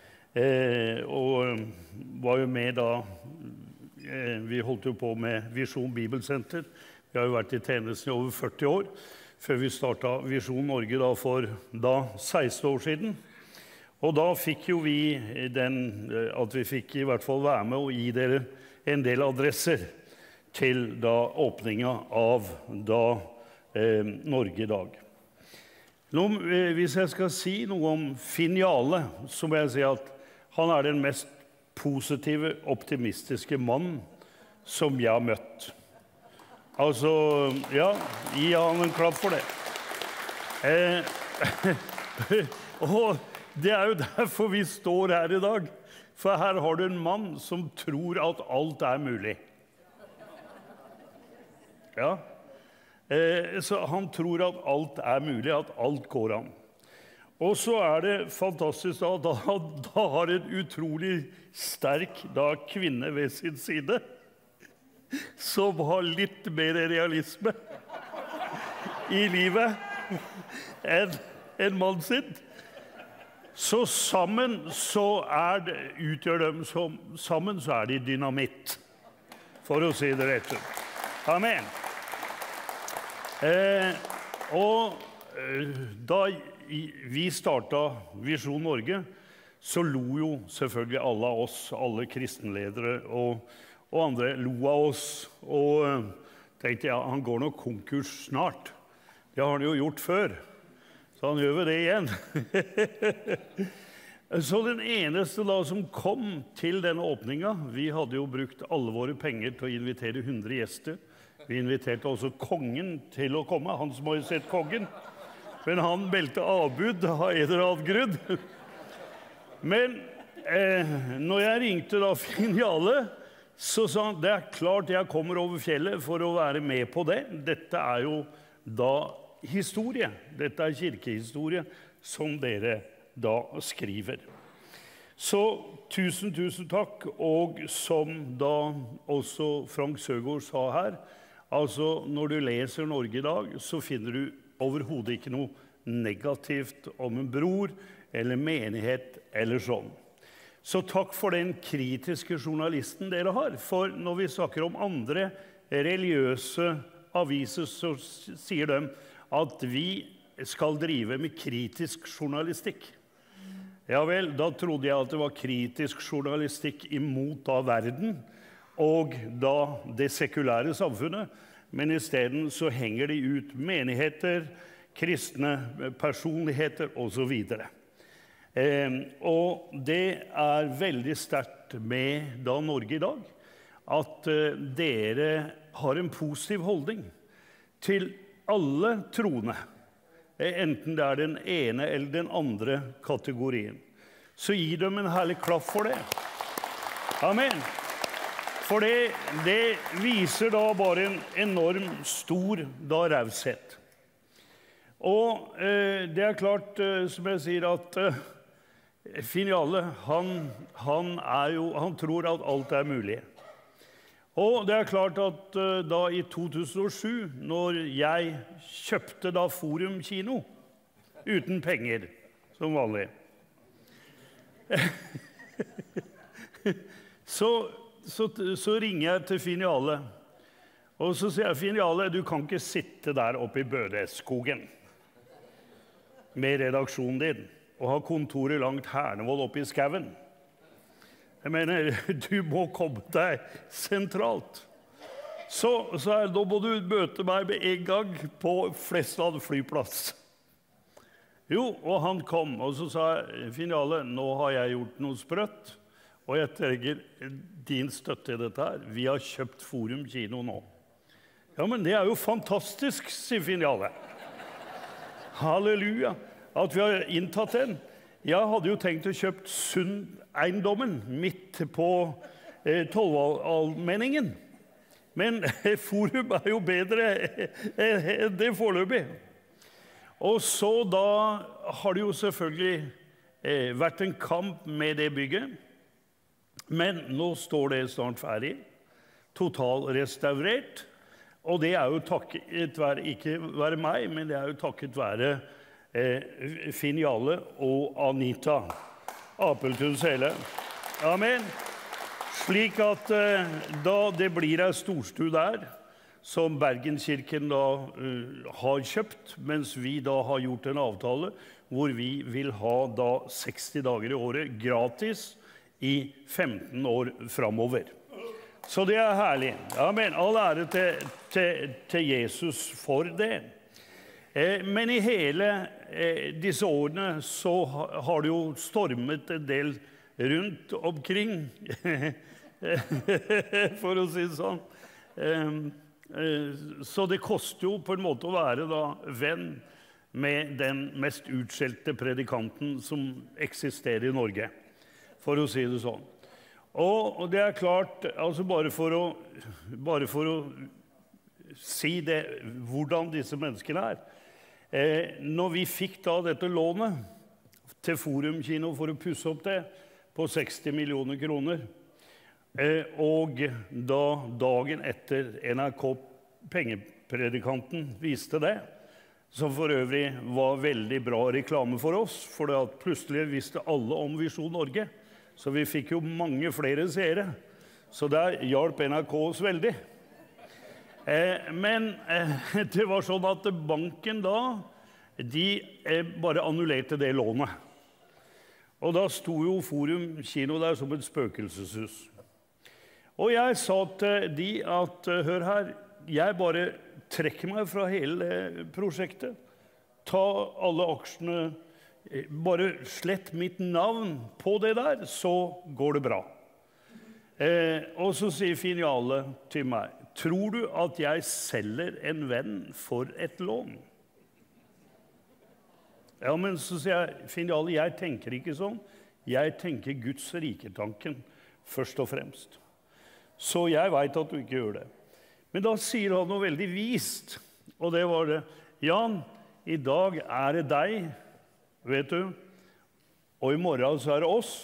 Og var jo med da, vi holdt jo på med Visjon Bibelsenter. Vi har jo vært I tjenesten I over 40 år, før vi startet Visjon Norge da for 16 år siden. Og da fikk jo vi at vi fikk I hvert fall være med og gi dere en del adresser til da åpningen av Norge I dag. Nå, hvis jeg skal si noe om Finiale, så må jeg si at han den mest positive, optimistiske mann som jeg har møtt. Altså, ja, gi han en klapp for det. Og det jo derfor vi står her I dag. For her har du en mann som tror at alt mulig. Ja. Så han tror at alt mulig, at alt går an. Og så det fantastisk da har en utrolig sterk kvinne ved sin side, som har litt mer realisme I livet enn mann sin. Så sammen så utgjør de sammen så de dynamitt, for å si det rett ut. Amen. Og da vi startet Visjon Norge, så lo jo selvfølgelig alle av oss, alle kristenledere og andre lo av oss, og tenkte han går nok konkurs snart. Det har han jo gjort før, så han gjør det igjen. Så den eneste da som kom til denne åpningen, vi hadde jo brukt alle våre penger til å invitere 100 gjester. Vi inviterte også kongen til å komme, Hans Majestet kongen. Men han meldte avbud av en eller annen grunn. Men når jeg ringte da Finiale, så sa han, det klart jeg kommer over fjellet for å være med på det. Dette jo da historie. Dette kirkehistorie som dere da skriver. Så tusen takk, og som da også Frank Søgaard sa her, altså når du leser Norge I dag, så finner du overhodet ikke noe negativt om en bror, eller menighet, eller sånn. Så takk for den kritiske journalisten dere har, for når vi snakker om andre religiøse aviser, så sier de at vi skal drive med kritisk journalistikk. Ja vel, da trodde jeg at det var kritisk journalistikk imot da verden og da det sekulære samfunnet, men i stedet så henger de ut menigheter, kristne personligheter og så videre. Og det er veldig sterkt med da Norge i dag, at dere har en positiv holdning til alle troende, enten det er den ene eller den andre kategorien. Så gi dem en herlig klapp for det. Amen. For det viser da bare en enorm stor da raushet. Og det er klart, som jeg sier, at Finiale, han tror at alt er mulig. Og det er klart at da i 2007, når jeg kjøpte da Forum Kino, uten penger, som vanlig, så ringer jeg til Finiale, og så sier jeg, Finiale, du kan ikke sitte der oppe i Bødeskogen med redaksjonen din, og ha kontoret langt Hernevold oppe i skauen. Jeg mener, du må komme deg sentralt. Så da må du møte meg med en gang på Flesland flyplass. Jo, og han kom, og så sa jeg, Finiale, nå har jeg gjort noe sprøtt, og jeg trenger din støtte i dette her. Vi har kjøpt Forum Kino nå. Ja, men det er jo fantastisk, sier Finiale. Halleluja, at vi har inntatt den. Jeg hadde jo tenkt å kjøpe Sund-eiendommen midt på Tollvallmenningen. Men Forum er jo bedre enn det foreløpig. Og så da har det jo selvfølgelig vært en kamp med det bygget. Men nå står det snart ferdig, totalrestaurert. Og det er jo takket være, ikke være meg, men det er jo takket være Finiale og Anita Apeltun Sele. Amen. Slik at da det blir en storstue der, som Bergenskirken da har kjøpt, mens vi da har gjort en avtale, hvor vi vil ha da 60 dager i året gratis i 15 år fremover. Så det er herlig. Amen. All ære til Jesus for det. Men i hele disse årene så har det jo stormet en del rundt omkring, for å si det sånn. Så det koster jo på en måte å være da venn med den mest utskjelte predikanten som eksisterer i Norge, for å si det sånn. Og det er klart, altså bare for å si det, hvordan disse menneskene er. Når vi fikk da dette lånet til Forum Kino for å pusse opp det på 60 millioner kroner, og da dagen etter NRK Pengepredikanten viste det, som for øvrig var veldig bra reklame for oss, for at plutselig visste alle om Visjon Norge, så vi fikk jo mange flere seere, så der hjalp NRK oss veldig. Men det var sånn at banken da, de bare annullerte det lånet. Og da sto jo Forum Kino der som et spøkelseshus. Og jeg sa til de at, hør her, jeg bare trekker meg fra hele prosjektet. Ta alle aksjene, bare slett mitt navn på det der, så går det bra. Og så sier Finiale til meg, tror du at jeg selger en venn for et lån? Ja, men så sier jeg, Finiale, jeg tenker ikke sånn. Jeg tenker Guds riketanken først og fremst. Så jeg vet at du ikke gjør det. Men da sier han noe veldig vist, og det var det. Jan, i dag er det deg, vet du, og i morgen så er det oss.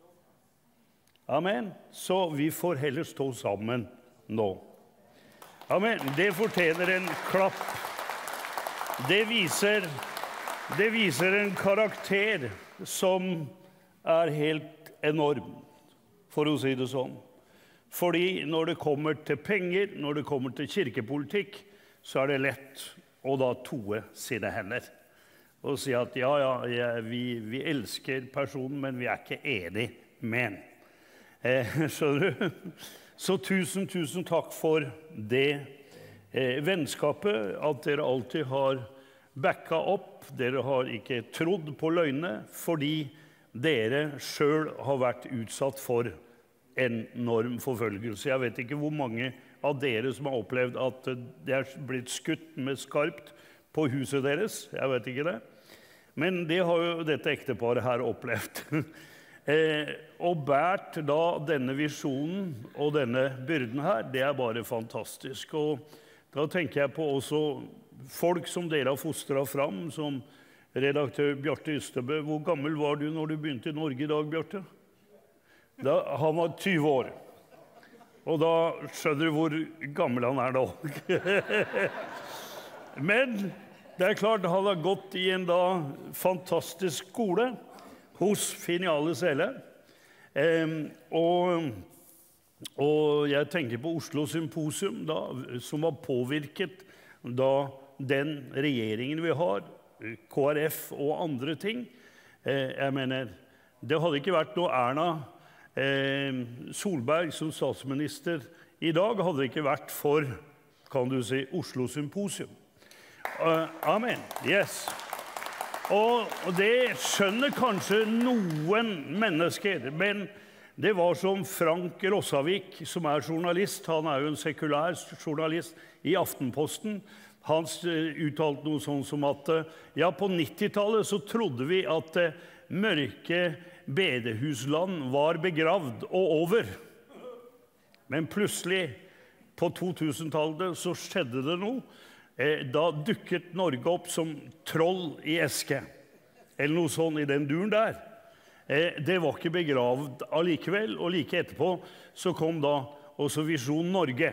Amen. Så vi får heller stå sammen nå. Amen. Det fortjener en klapp. Det viser en karakter som er helt enorm, for å si det sånn. Fordi når det kommer til penger, når det kommer til kirkepolitikk, så er det lett å da toe sine hender. og si at vi elsker personen, men vi er ikke enige med den. Skjønner du? Så tusen takk for det vennskapet, at dere alltid har backa opp. Dere har ikke trodd på løgnene, fordi dere selv har vært utsatt for enorm forfølgelse. Jeg vet ikke hvor mange av dere som har opplevd at det er blitt skutt med skarpt på huset deres. Jeg vet ikke det. Men det har jo dette ekteparet her opplevd. Og bært da denne visjonen og denne byrden her, det er bare fantastisk. Og da tenker jeg på også folk som dere har fostret fram, som redaktør Bjarte Ystebø. Hvor gammel var du når du begynte i Norge i dag, Bjarte? Han var 20 år. Og da skjønner du hvor gammel han er da. Men det er klart han har gått i en da fantastisk skole hos Finiale Sele. Og jeg tenker på Oslo Symposium da, som har påvirket da den regjeringen vi har, KrF og andre ting. Jeg mener, det hadde ikke vært noe Erna Solberg som statsminister i dag, hadde det ikke vært for, kan du si, Oslo Symposium. Amen, yes. Og det skjønner kanskje noen mennesker, men det var som Frank Rossavik, som er journalist, han er jo en sekulær journalist i Aftenposten. Han uttalte noe sånn som at, ja, på 90-tallet så trodde vi at mørke bedehusland var begravd og over. Men plutselig, på 2000-tallet, så skjedde det noe. Da dukket Norge opp som troll i eske, eller noe sånn i den duren der. Det var ikke begravd allikevel, og like etterpå så kom da også Visjon Norge.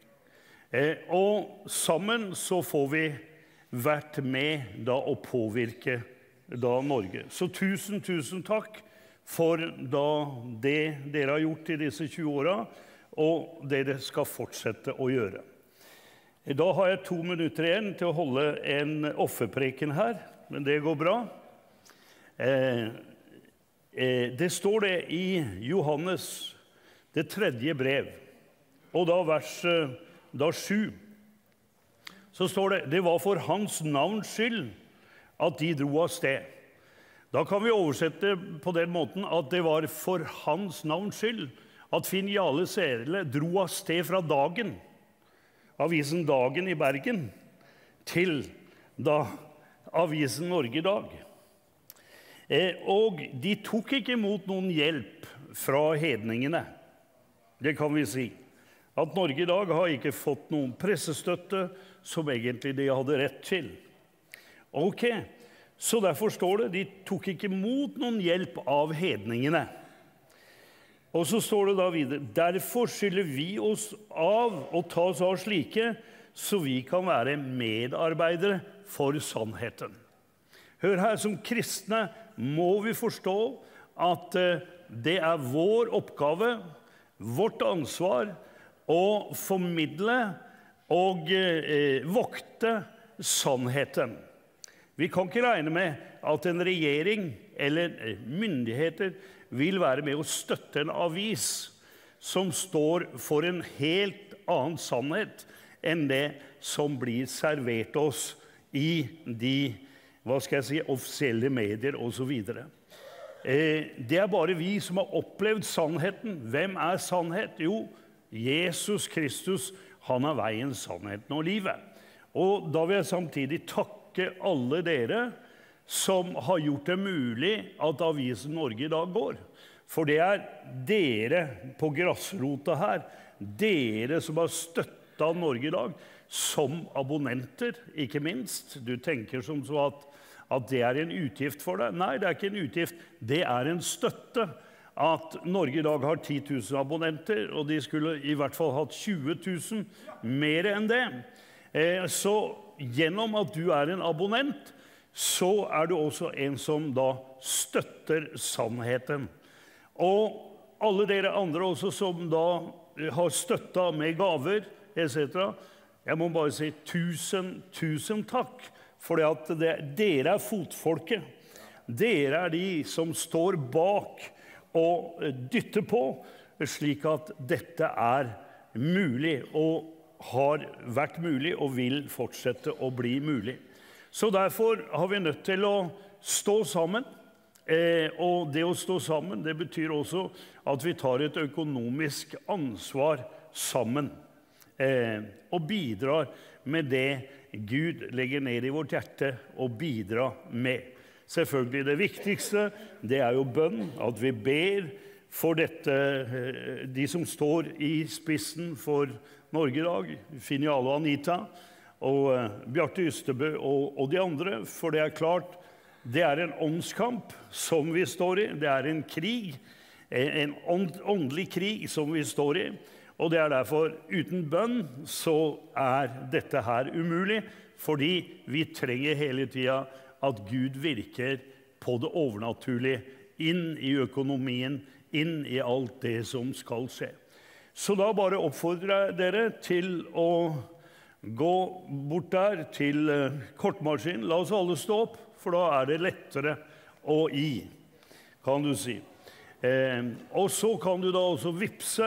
Og sammen så får vi vært med da å påvirke da Norge. Så tusen takk for da det dere har gjort i disse 20 årene, og det dere skal fortsette å gjøre. Da har jeg 2 minutter igjen til å holde en offerpreken her, men det går bra. Det står det i Johannes, det 3. brev, og da vers 7. Så står det, det var for hans navns skyld at de dro av sted. Da kan vi oversette på den måten at det var for hans navns skyld at Finiale Sele dro av sted fra Dagen, avisen Dagen i Bergen, til da avisen Norge i dag. Og de tok ikke imot noen hjelp fra hedningene. Det kan vi si. At Norge i dag har ikke fått noen pressestøtte som egentlig de hadde rett til. Ok, så derfor står det, de tok ikke imot noen hjelp av hedningene. Og så står det da videre, derfor skylder vi oss av og ta oss av slike, så vi kan være medarbeidere for sannheten. Hør her, som kristne må vi forstå at det er vår oppgave, vårt ansvar, å formidle og vokte sannheten. Vi kan ikke regne med at en regjering eller myndigheter vil være med å støtte en avis som står for en helt annen sannhet enn det som blir servert oss i de, hva skal jeg si, offisielle medier og så videre. Det er bare vi som har opplevd sannheten. Hvem er sannhet? Jo, Jesus Kristus, han er veien, sannheten og livet. Og da vil jeg samtidig takke alle dere som har gjort det mulig at avisen Norge i dag går. For det er dere på grasrota her, dere som har støttet Norge i dag, som abonnenter, ikke minst. Du tenker som så at det er en utgift for deg. Nei, det er ikke en utgift, det er en støtte. At Norge i dag har 10 000 abonnenter, og de skulle i hvert fall hatt 20 000, mer enn det. Så gjennom at du er en abonnent, så er du også en som da støtter sannheten. Og alle dere andre også som da har støttet med gaver, etc. Jeg må bare si tusen takk fordi at dere fotfolket. Dere de som står bak og dytter på, slik at dette mulig, og har vært mulig, og vil fortsette å bli mulig. Så derfor har vi nødt til å stå sammen, og det å stå sammen, det betyr også at vi tar et økonomisk ansvar sammen, og bidrar med det Gud legger ned i vårt hjerte, og bidrar med. Selvfølgelig det viktigste, det jo bønn, at vi ber for dette, de som står i spissen for Norge i dag, Finiale og Anita, og Bjarte Ystebø og de andre, for det klart, det en åndskamp som vi står i, det en krig, en åndelig krig som vi står i, og det derfor uten bønn så dette her umulig, fordi vi trenger hele tiden at Gud virker på det overnaturlige, inn i økonomien, inn i alt det som skal skje. Så da bare oppfordrer jeg dere til å gå bort der til kortmaskinen. La oss alle stå opp, for da det lettere å gi, kan du si. Og så kan du da også vipse,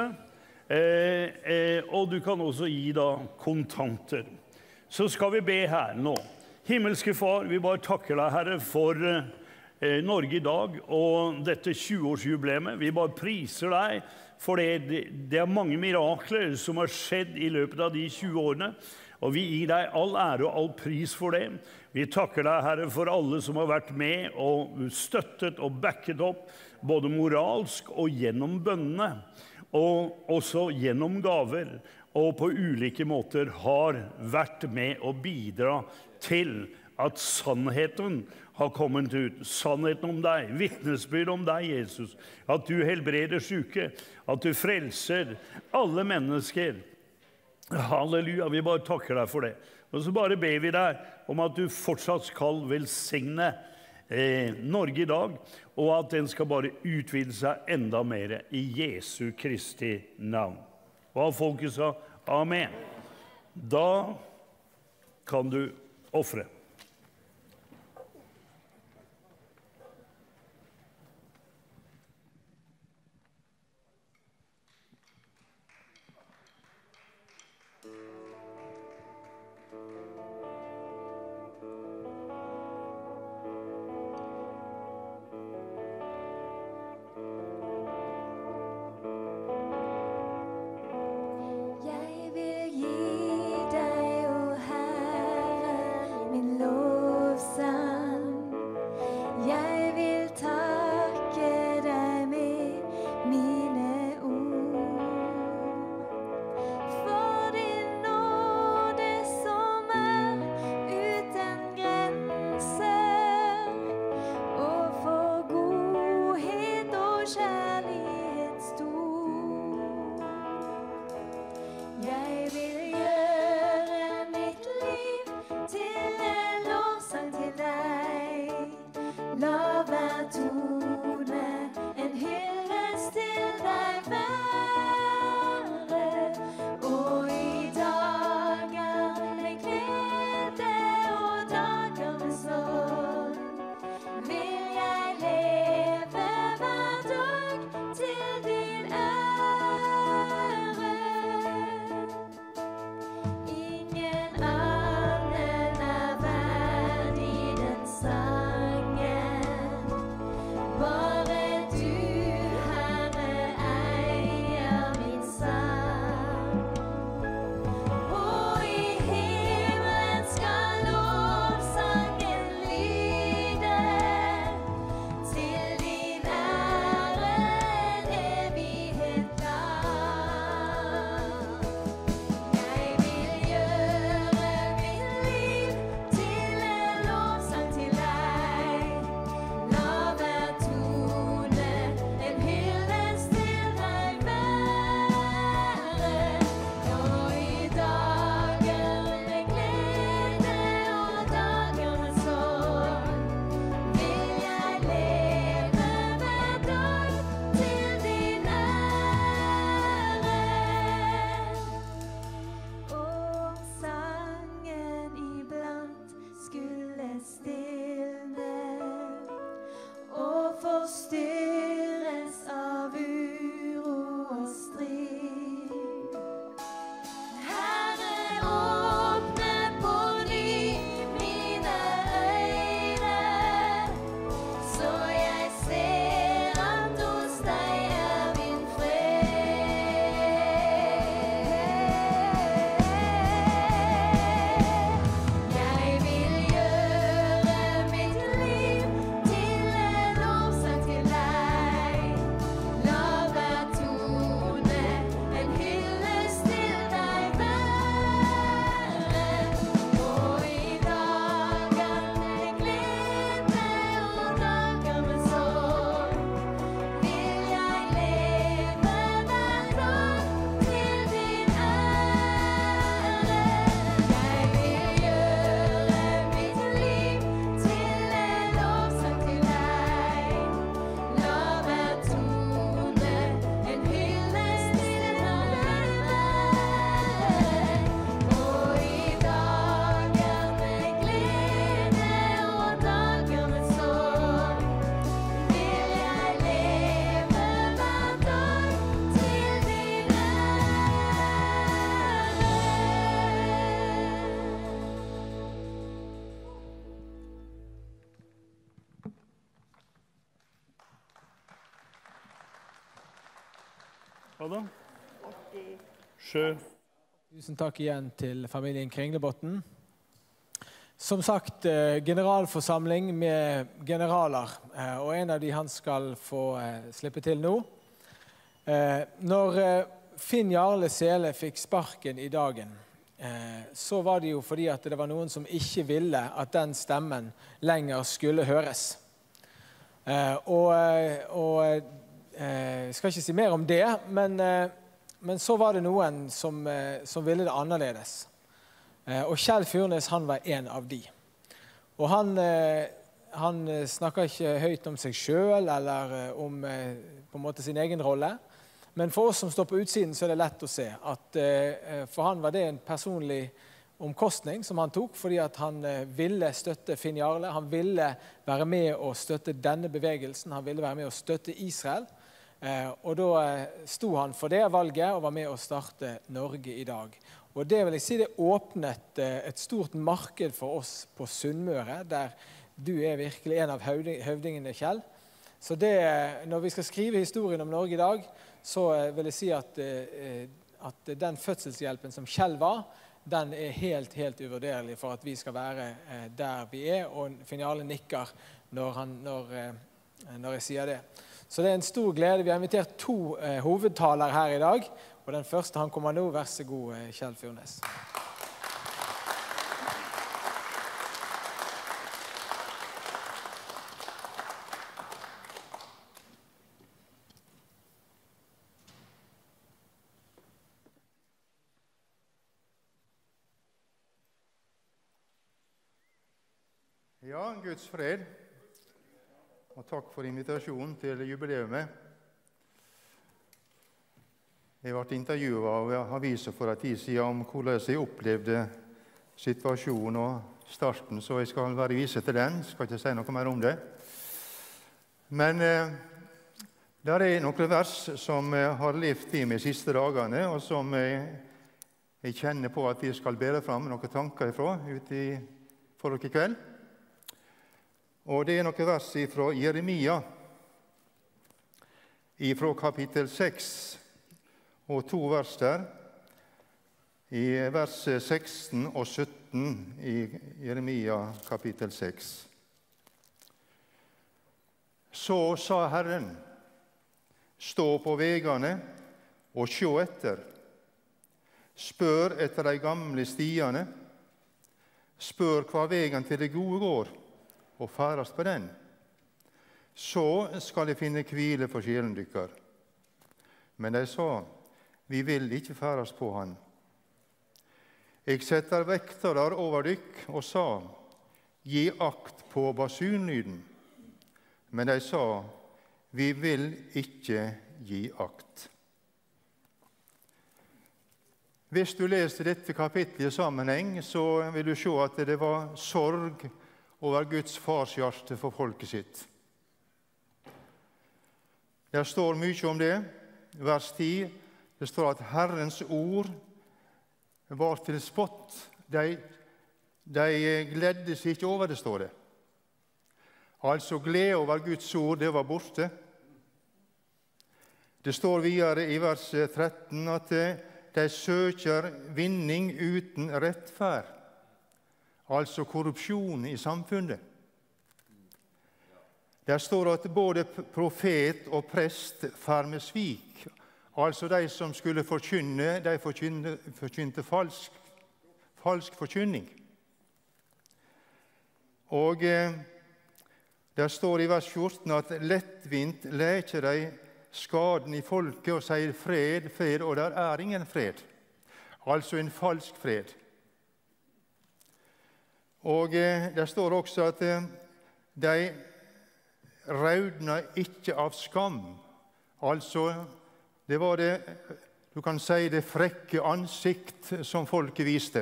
og du kan også gi da kontanter. Så skal vi be her nå. Himmelske Far, vi bare takker deg, Herre, for Norge i dag, og dette 20-årsjubileet. Vi bare priser deg, for det mange mirakler som har skjedd i løpet av de 20 årene, og vi gir deg all ære og all pris for det. Vi takker deg, Herre, for alle som har vært med og støttet og backet opp, både moralsk og gjennom bønnene, og også gjennom gaver, og på ulike måter har vært med å bidra til at sannheten har kommet ut. Sannheten om deg, vittnesbyrd om deg, Jesus. At du helbreder syke, at du frelser alle mennesker. Halleluja, vi bare takker deg for det. Og så bare ber vi deg om at du fortsatt skal velsigne Norge i dag, og at den skal bare utvide seg enda mer i Jesu Kristi navn. Og folket sa amen. Da kan du offre. Jeg vil gi deg, o Herre, min forstyrres av uro og strid. Herre, åpne på ny mine øyne, så jeg ser at hos deg min fred. Jeg vil gjøre mitt liv til en lovsang til deg. La hver tone en hyllest til deg være. Og i dager med glede og dager med sorg vil jeg leve hver dag til din ære. Jeg vil gjøre mitt liv til en lovsang til deg. La hver tone en hyllest til deg være. Og i dager med glede og dager med sorg vil jeg leve hver dag til din Hva da? Sjø. Tusen takk igjen til familien Kringlebotn. Som sagt, generalforsamling med generaler, og en av de han skal få slippe til nå. Når Finn Jarle Sele fikk sparken i dagen, så var det jo fordi at det var noen som ikke ville at den stemmen lenger skulle høres. Jeg skal ikke si mer om det, men så var det noen som ville det annerledes. Og Kjell Furnes, han var en av de. Og han snakker ikke høyt om seg selv eller om på en måte sin egen rolle. Men for oss som står på utsiden så er det lett å se at for han var det en personlig omkostning som han tok, fordi at han ville støtte Finn Jarle. Han ville være med å støtte denne bevegelsen. Han ville være med å støtte Israel. Og da sto han for det valget og var med å starte Norge i dag. Og det vil jeg si det åpnet et stort marked for oss på Sunnmøre, der du er virkelig en av høvdingene, Kjell. Så det, når vi skal skrive historien om Norge i dag, så vil jeg si at den fødselshjelpen som Kjell var, den er helt uvurderlig for at vi skal være der vi er, og Finn Jarle nikker når jeg sier det. Så det er en stor glede. Vi har invitert 2 hovedtaler her i dag, og den første han kommer nå. Vær så god, Kjell Furnes. Ja, Guds fred, og takk for invitasjonen til jubileumet. Jeg ble intervjuet av aviser for en tid siden om hvordan jeg opplevde situasjonen og starten, så jeg skal bare vise til den. Jeg skal ikke si noe mer om det. Men der er noen vers som har levd i meg de siste dagene, og som jeg kjenner på at vi skal bære fram noen tanker ifra ute for dere i kveld. Og det er noen vers fra Jeremia, fra kapittel 6, og 2 vers der, i vers 16 og 17 i Jeremia kapittel 6. Så sa Herren, stå på vegane og sjå etter. Spør etter de gamle stiene. Spør hva vegen til det gode går, og farast på den. Så skal jeg finne hvile for sjelen dykkar. Men de sa, vi vil ikke farast på han. Jeg setter vektarar over dykk og sa, gi akt på basunlyden. Men de sa, vi vil ikke gi akt. Hvis du leser dette kapitlet i sammenheng, så vil du se at det var sorg over Guds farshjerte for folket sitt. Det står mye om det. Vers 10, det står at Herrens ord var til spott. De gledde seg ikke over det, står det. Altså glede over Guds ord, det var borte. Det står videre i vers 13 at de søker vinning uten rettferd, altså korrupsjon i samfunnet. Der står at både profet og prest fer med svik, altså de som skulle forkynne, de forkynte falsk forkynning. Og der står i vers 14 at lettvint leker de skaden i folket og sier fred, fred, og der er ingen fred. Altså en falsk fred. Og der står også at de raudna ikke av skam. Altså, det var det, du kan si, det frekke ansikt som folket viste.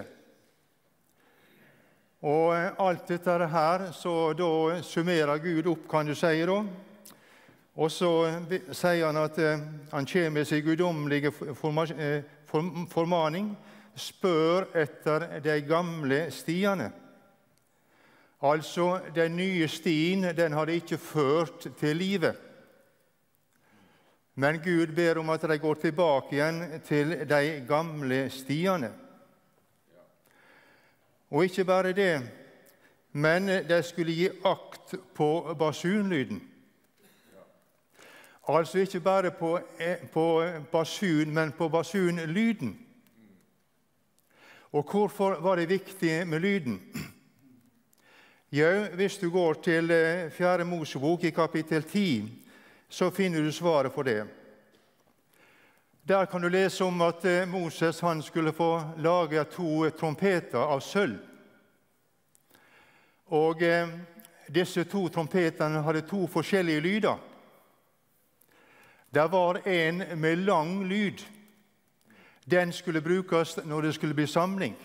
Og alt dette her, så da summerer Gud opp, kan du si da. Og så sier han at han kommer med sin guddommelige formaning, spør etter de gamle stiene. Altså, den nye stien, den hadde ikke ført til livet. Men Gud ber om at de går tilbake igjen til de gamle stiene. Og ikke bare det, men de skulle gi akt på basunlyden. Altså ikke bare på basun, men på basunlyden. Og hvorfor var det viktig med lyden? Ja, hvis du går til 4. Mosebok i kapittel 10, så finner du svaret på det. Der kan du lese om at Moses han skulle få lage 2 trompeter av sølv. Og disse 2 trompetene hadde 2 forskjellige lyder. Det var en med lang lyd. Den skulle brukes når det skulle bli samling.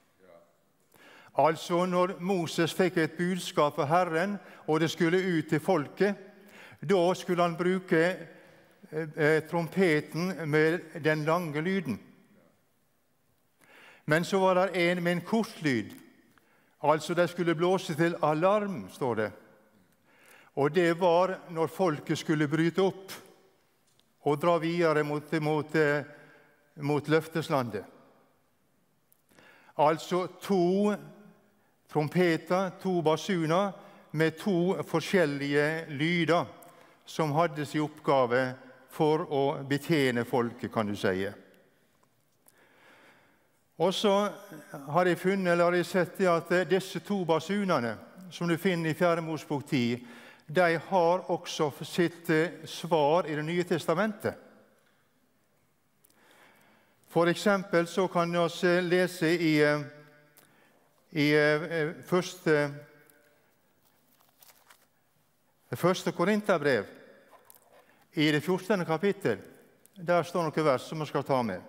Altså når Moses fikk et budskap av Herren, og det skulle ut til folket, da skulle han bruke trompeten med den lange lyden. Men så var det en med en kort lyd. Altså det skulle blåse til alarm, står det. Og det var når folket skulle bryte opp og dra videre mot løfteslandet. Altså 2 trompeter, 2 basuner med 2 forskjellige lyder som hadde sin oppgave for å betjene folket, kan du si. Og så har jeg funnet, eller har jeg sett at disse 2 basunene, som du finner i 4. Mosebok 10, de har også sitt svar i Det nye testamentet. For eksempel så kan vi lese i første Korinterbrev, i det 14. kapittel. Der står noen vers som vi skal ta med.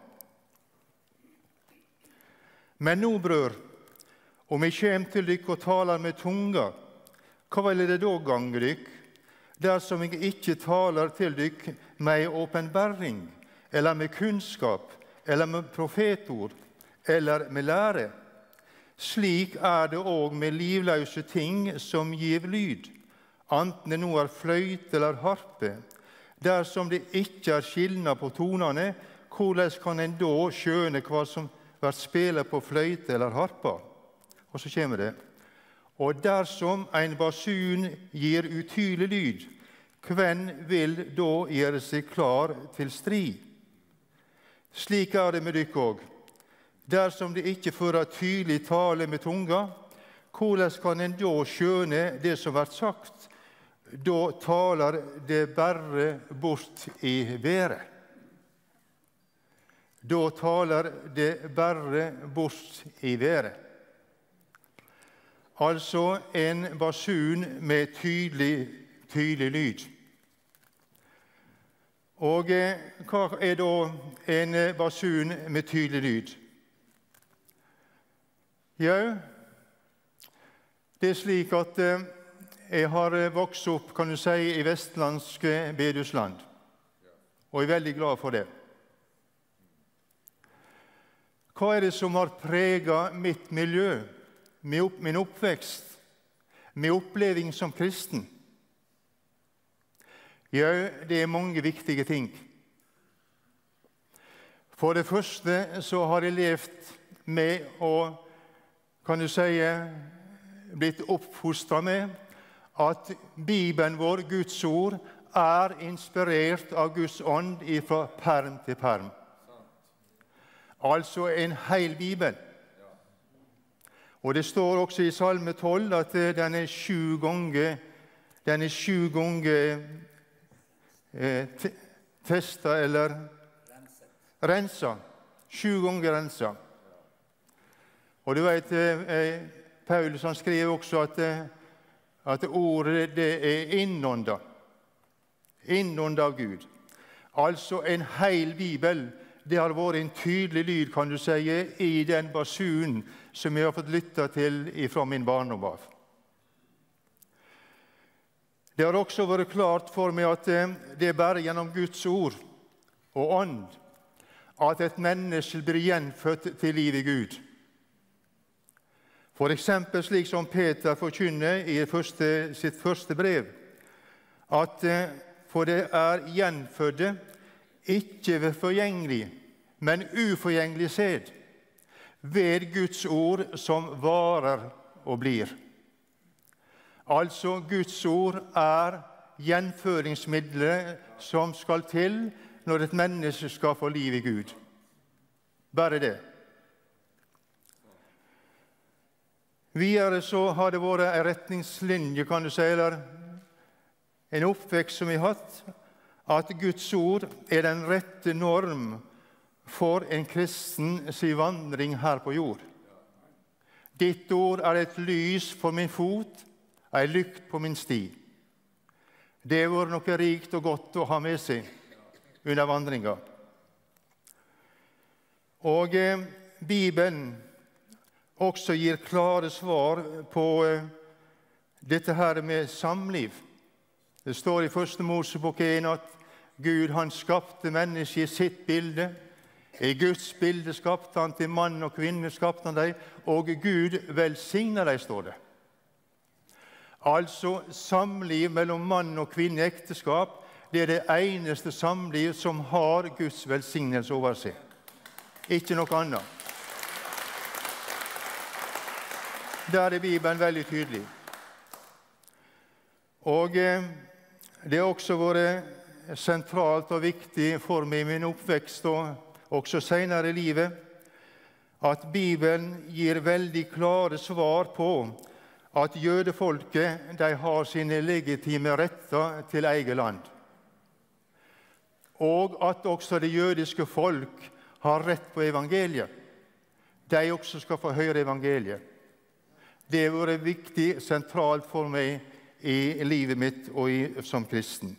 Men nå, brør, om jeg kommer til dykk og taler med tunga, hva vil det da gange dykk? Dersom jeg ikke taler til dykk med åpenbaring, eller med kunnskap, eller med profetord, eller med lære. Slik er det òg med livløse ting som gir lyd, enten det nå er fløyte eller harpe. Dersom det ikke er skilnad på tonene, hvordan kan en da skjønne hva som blir spilt på fløyte eller harpa? Og så kommer det. Og dersom en basun gir utydelig lyd, hvem vil da gjøre seg klar til strid? Slik er det med dykk òg. Dersom det ikke fører tydelig tale med tunga, hvordan kan en da skjønne det som blir sagt? Da taler det bare bort i været. Da taler det bare bort i været. Altså en basun med tydelig lyd. Og hva er da en basun med tydelig lyd? Ja, det er slik at jeg har vokst opp, kan du si, i vestlandske bedehusland. og jeg er veldig glad for det. Hva er det som har preget mitt miljø, min oppvekst, min oppleving som kristen? Ja, det er mange viktige ting. For det første så har jeg levd med og, kan du si, blitt oppfostret med at Bibelen vår, Guds ord, er inspirert av Guds ånd fra perm til perm. Altså en hel Bibel. Og det står også i Salme 12 at den er 7 ganger testet eller renset. 7 ganger renset. Og du vet, Paulus han skrev også at ordet det er innåndet. Innåndet av Gud. Altså en hel Bibel. Det har vært en tydelig lyd, kan du si, i den basunen som jeg har fått lytte til fra min barndom av. Det har også vært klart for meg at det er bare gjennom Guds ord og ånd at et menneske blir gjenfødt til liv i Gud. For eksempel slik som Peter forkynner i sitt første brev, at for det er gjenfødde ikke ved forgjengelig, men uforgjengelig sæd, ved Guds ord som varer og blir. Altså, Guds ord er gjenføringsmiddelet som skal til når et menneske skal få liv i Gud. Bare det. Videre så har det vært en retningslinje, kan du si, eller en oppvekst som vi har hatt, at Guds ord er den rette norm for en kristen sin vandring her på jord. Ditt ord er et lys for min fot, en lykt på min sti. Det har vært noe rikt og godt å ha med seg under vandringa. Og Bibelen også gir klare svar på dette her med samliv. Det står i 1. Mosebok 1 at Gud han skapte mennesket i sitt bilde. I Guds bilde skapte han til mann og kvinne, skapte han dem, og Gud velsignet dem, står det. Altså samliv mellom mann og kvinne i ekteskap, det er det eneste samliv som har Guds velsignelse over seg. Ikke noe annet. Der er Bibelen veldig tydelig. Og det har også vært sentralt og viktig for meg i min oppvekst og også senere i livet, at Bibelen gir veldig klare svar på at jødefolket de har sine legitime retter til eget land. Og at også det jødiske folk har rett på evangeliet. De også skal få høre evangeliet. Det har vært viktig, sentralt for meg i livet mitt og som kristen.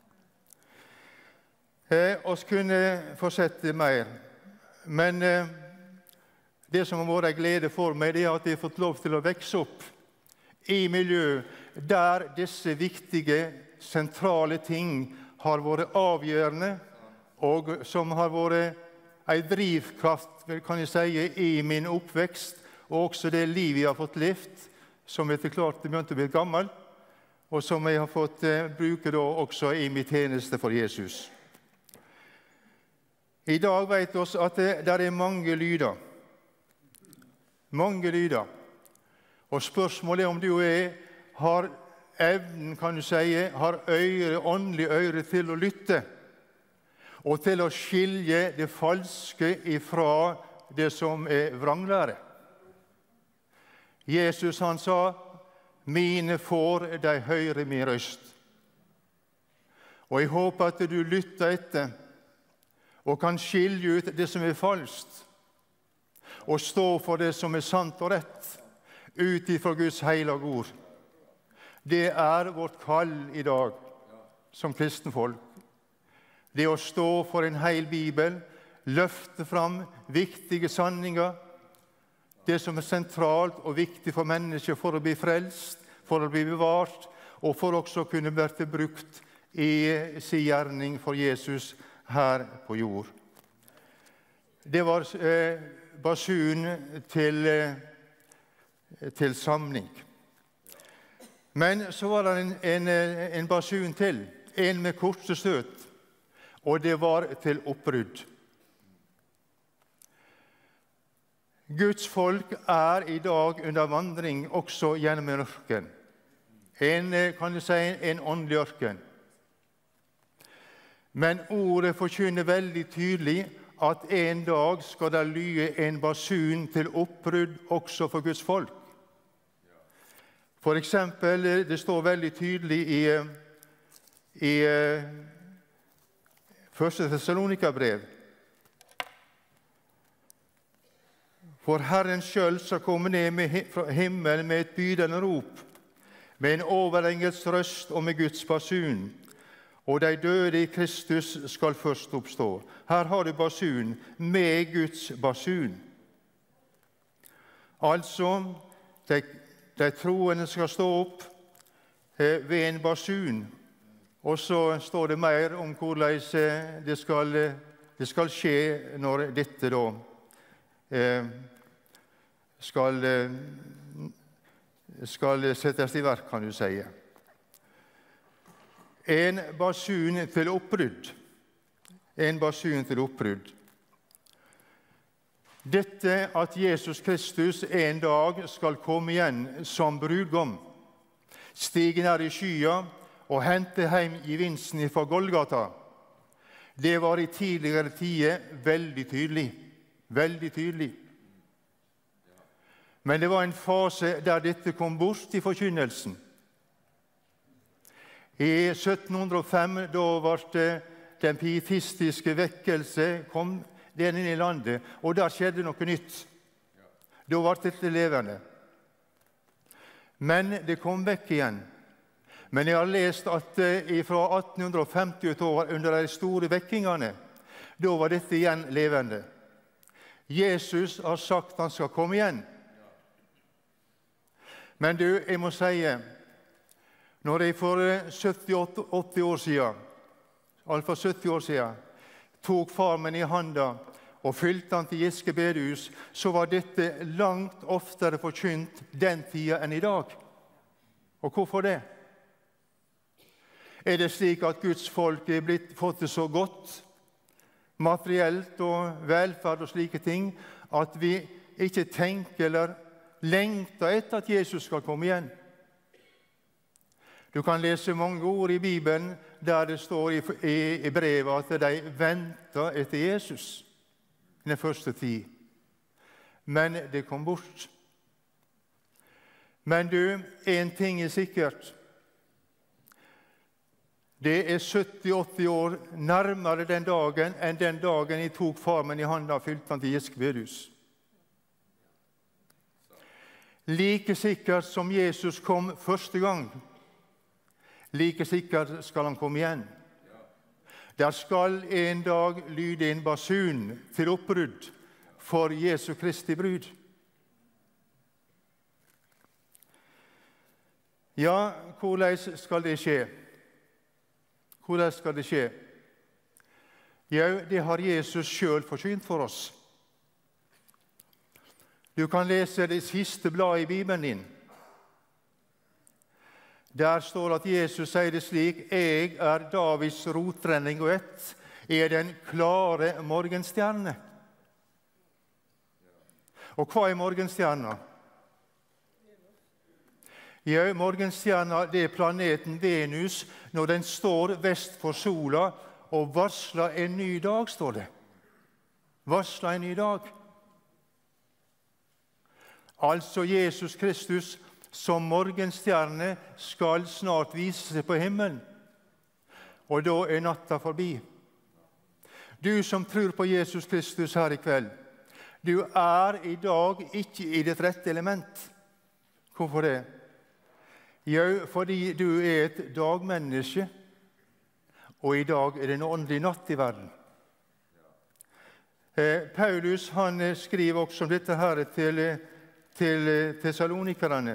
Vi kunne fortsette mer, men det som har vært en glede for meg, det er at jeg har fått lov til å vokse opp i miljø der disse viktige, sentrale ting har vært avgjørende, og som har vært en drivkraft, kan jeg si, i min oppvekst, og også det livet jeg har fått levd, som etter klart begynte å bli gammel, og som jeg har fått bruke da også i min tjeneste for Jesus. I dag vet vi at det er mange lyder. Mange lyder. Og spørsmålet er om du og jeg har evnen, kan du si, har åndelig øre til å lytte, og til å skilje det falske ifra det som er vranglære. Jesus han sa, mine får, de hører min røst. Og jeg håper at du lytter etter, og kan skilje ut det som er falskt, og stå for det som er sant og rett, ut ifra Guds hellige ord. Det er vårt kall i dag, som kristenfolk. Det å stå for en hel Bibel, løfte fram viktige sanninger, det som er sentralt og viktig for mennesker for å bli frelst, for å bli bevart, og for også å kunne bli brukt i sin gjerning for Jesus her på jord. Det var basun til samling. Men så var det en basun til, en med korte støt, og det var til oppbrudd. Guds folk i dag under vandring også gjennom en ørken. Kan du si, en åndelig ørken. Men ordet forkynner veldig tydelig at en dag skal det lyde en basun til oppbrudd også for Guds folk. For eksempel, det står veldig tydelig i 1. Thessalonika-brev. For Herren selv skal komme ned fra himmelen med et bydende rop, med en overengels røst og med Guds basun, og de døde i Kristus skal først oppstå. Her har du basun, med Guds basun. Altså, de troende skal stå opp ved en basun, og så står det mer om hvordan det skal skje når dette da skal settes i verk, kan du si. En basun til oppbrudd. En basun til oppbrudd. Dette at Jesus Kristus en dag skal komme igjen som brudgom, stige ned i skya og hente hjem gevinsten fra Golgata, det var i tidligere tider veldig tydelig. Veldig tydelig. Men det var en fase der dette kom bort i forkynnelsen. I 1705, da ble den pietistiske vekkelse kom den inn i landet, og der skjedde noe nytt. Da ble dette levende. Men det kom vekk igjen. Men jeg har lest at fra 1850 år, under de store vekkingene, da var dette igjen levende. Jesus har sagt han skal komme igjen. Men du, jeg må si, når jeg for 70-80 år siden, altså 70 år siden, tok far min i handa og fylte han til Giske bedehus, så var dette langt oftere forkynt den tida enn i dag. Og hvorfor det? Er det slik at Guds folk fått det så godt, materielt og velferd og slike ting, at vi ikke tenker eller lengter etter at Jesus skal komme igjen? Du kan lese mange ord i Bibelen der det står i brevet at de venter etter Jesus i den første tid. Men det kom bort. Men du, en ting er sikkert. Det er 70-80 år nærmere den dagen enn den dagen jeg tok far min i handa og fylte han til Giske bedehus. Like sikkert som Jesus kom første gang, like sikkert skal han komme igjen. Der skal en dag lyde en basun til oppbrudd for Jesu Kristi brud. Ja, hvordan skal det skje? Hvordan skal det skje? Ja, det har Jesus selv forsynt for oss. Du kan lese det siste bladet i Bibelen din. Der står at Jesus sier det slik: «Jeg er Davids rotrenning og ett, jeg er den klare morgenstjerne.» Og hva er morgenstjerna? Ja, morgenstjerna, det er planeten Venus når den står vest for sola og varsler en ny dag, står det. Varsler en ny dag. Altså Jesus Kristus som morgenstjerne skal snart vise seg på himmelen, og da er natta forbi. Du som tror på Jesus Kristus her i kveld, du er i dag ikke i ditt rette element. Hvorfor det? Jo, fordi du er et dagmenneske, og i dag er det en åndelig natt i verden. Paulus han skriver også om dette her til Thessalonikerne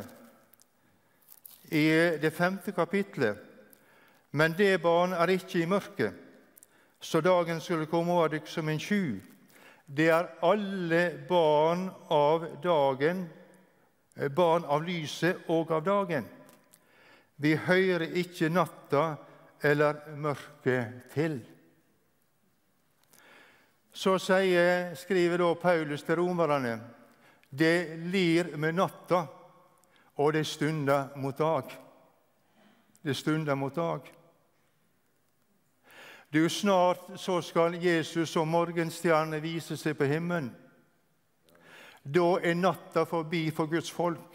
i det 5. kapitlet. Men det barn er ikke i mørket. så dagen skulle komme over dykk som en tjuv. Det alle barn av dagen, barn av lyset og av dagen. Vi hører ikke natta eller mørket til. Så skriver da Paulus til romerne, det lir med natta, og det stunder mot dag. Det stunder mot dag. Du, snart så skal Jesus og morgenstjerne vise seg på himmelen. Da natta forbi for Guds folk.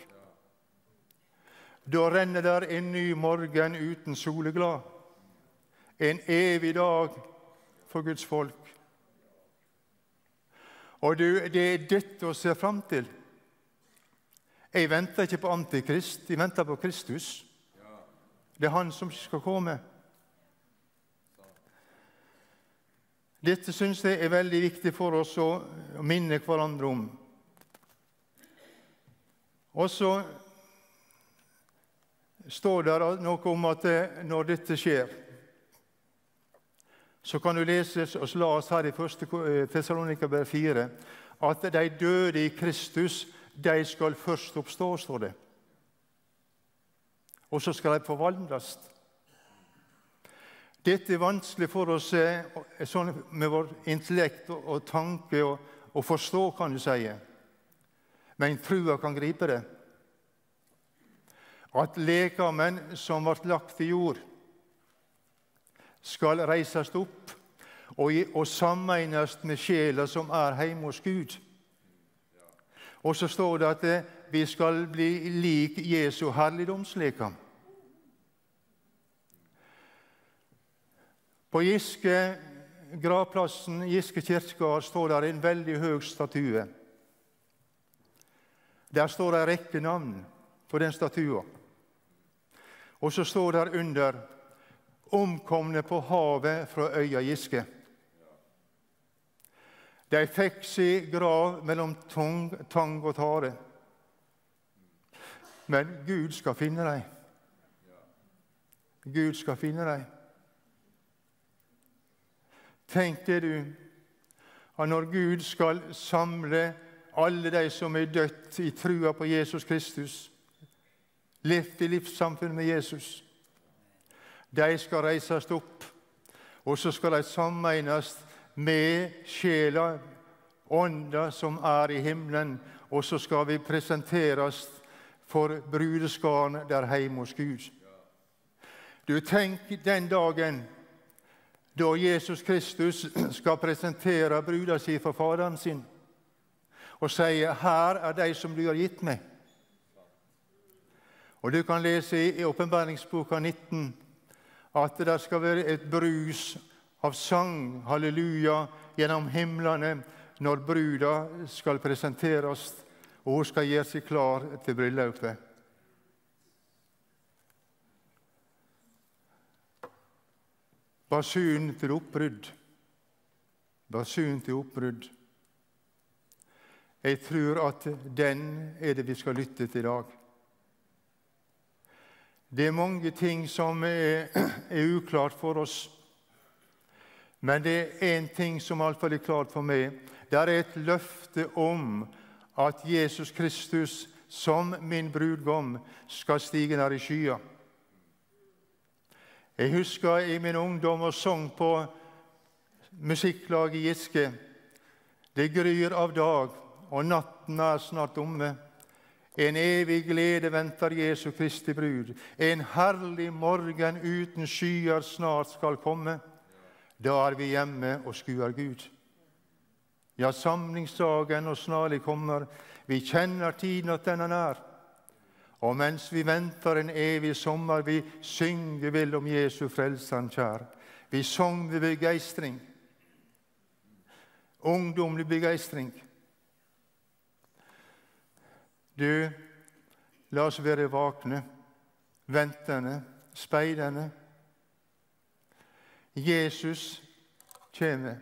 Da renner der en ny morgen uten soleglad. En evig dag for Guds folk. Og du, det dette å se fram til. Jeg venter ikke på Antikrist, jeg venter på Kristus. Det han som skal komme. Dette synes jeg veldig viktig for oss å minne hverandre om. Og så står det noe om at når dette skjer, så kan du lese og la oss her i 1. Thessalonikerbrev 4, at de døde i Kristus, de skal først oppstå, står det. Og så skal de forvandles. Dette vanskelig for oss sånn med vår intellekt og tanke å forstå, kan du si. Men trua kan gripe det. At lekamen som ble lagt i jord, skal reises opp og sammeines med sjela som hjemme hos Gud. Og så står det at vi skal bli lik Jesu herligdomslekam. På Giske gravplassen, Giske kirkegård, står der en veldig høy statue. Der står det en rekke navn på den statua. Og så står der under omkomne på havet fra øya Giske. De fikk seg grav mellom tang og tare. Men Gud skal finne dem. Gud skal finne dem. Tenk det, du, at når Gud skal samle alle de som dødt i trua på Jesus Kristus, levd i livssamfunn med Jesus, de skal reises opp, og så skal de sammeines med sjela, ånda som i himmelen, og så skal vi presenteres for brudeskaren der hjemme hos Gud. Du, tenk den dagen da Jesus Kristus skal presentere bruda si for faderen sin, og sier, her de som du har gitt meg. Og du kan lese i Åpenbaringsboka 19, at det skal være et brus av sang, halleluja, gjennom himlene, når bruda skal presenteres, og hun skal gjøre seg klar til bryllupet. Basun til oppbrudd. Basun til oppbrudd. Jeg tror at den det vi skal lytte til i dag. Det mange ting som uklart for oss. Men det en ting som i hvert fall klart for meg. Det et løfte om at Jesus Kristus som min brudgom skal stige ned i skya. Jeg husker i min ungdom og sang på musikklaget i Giske. Det gryr av dag, og natten snart omme. En evig glede venter Jesu Kristi brud. En herlig morgen uten skyer snart skal komme. Da vi hjemme og skuer Gud. Ja, samlingsdagen og snarlig kommer. Vi kjenner tiden at den nær. Og mens vi venter en evig sommer, vi synger vil om Jesu frelsen kjær. Vi sang med begeistring. Ungdomlig begeistring. Du, la oss være vakne, ventende, speidende. Jesus kommer.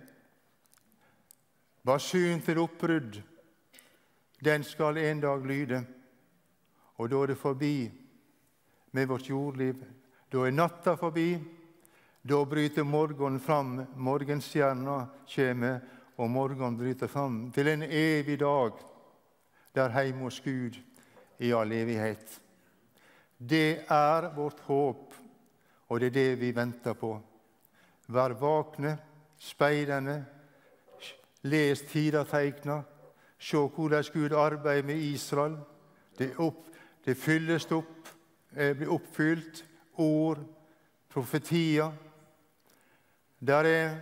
Basun til oppbrudd, den skal en dag lyde. Og da det forbi med vårt jordliv. Da natta forbi, Da bryter morgenen fram, morgenstjerna kommer, og morgenen bryter fram til en evig dag, der heim hos Gud i all evighet. Det er vårt håp, og det er det vi venter på. Vær vakne, speidende, les tidateikna, se hvordan Gud arbeider med Israel. Det fylles opp, blir oppfylt, ord, profetier. Der er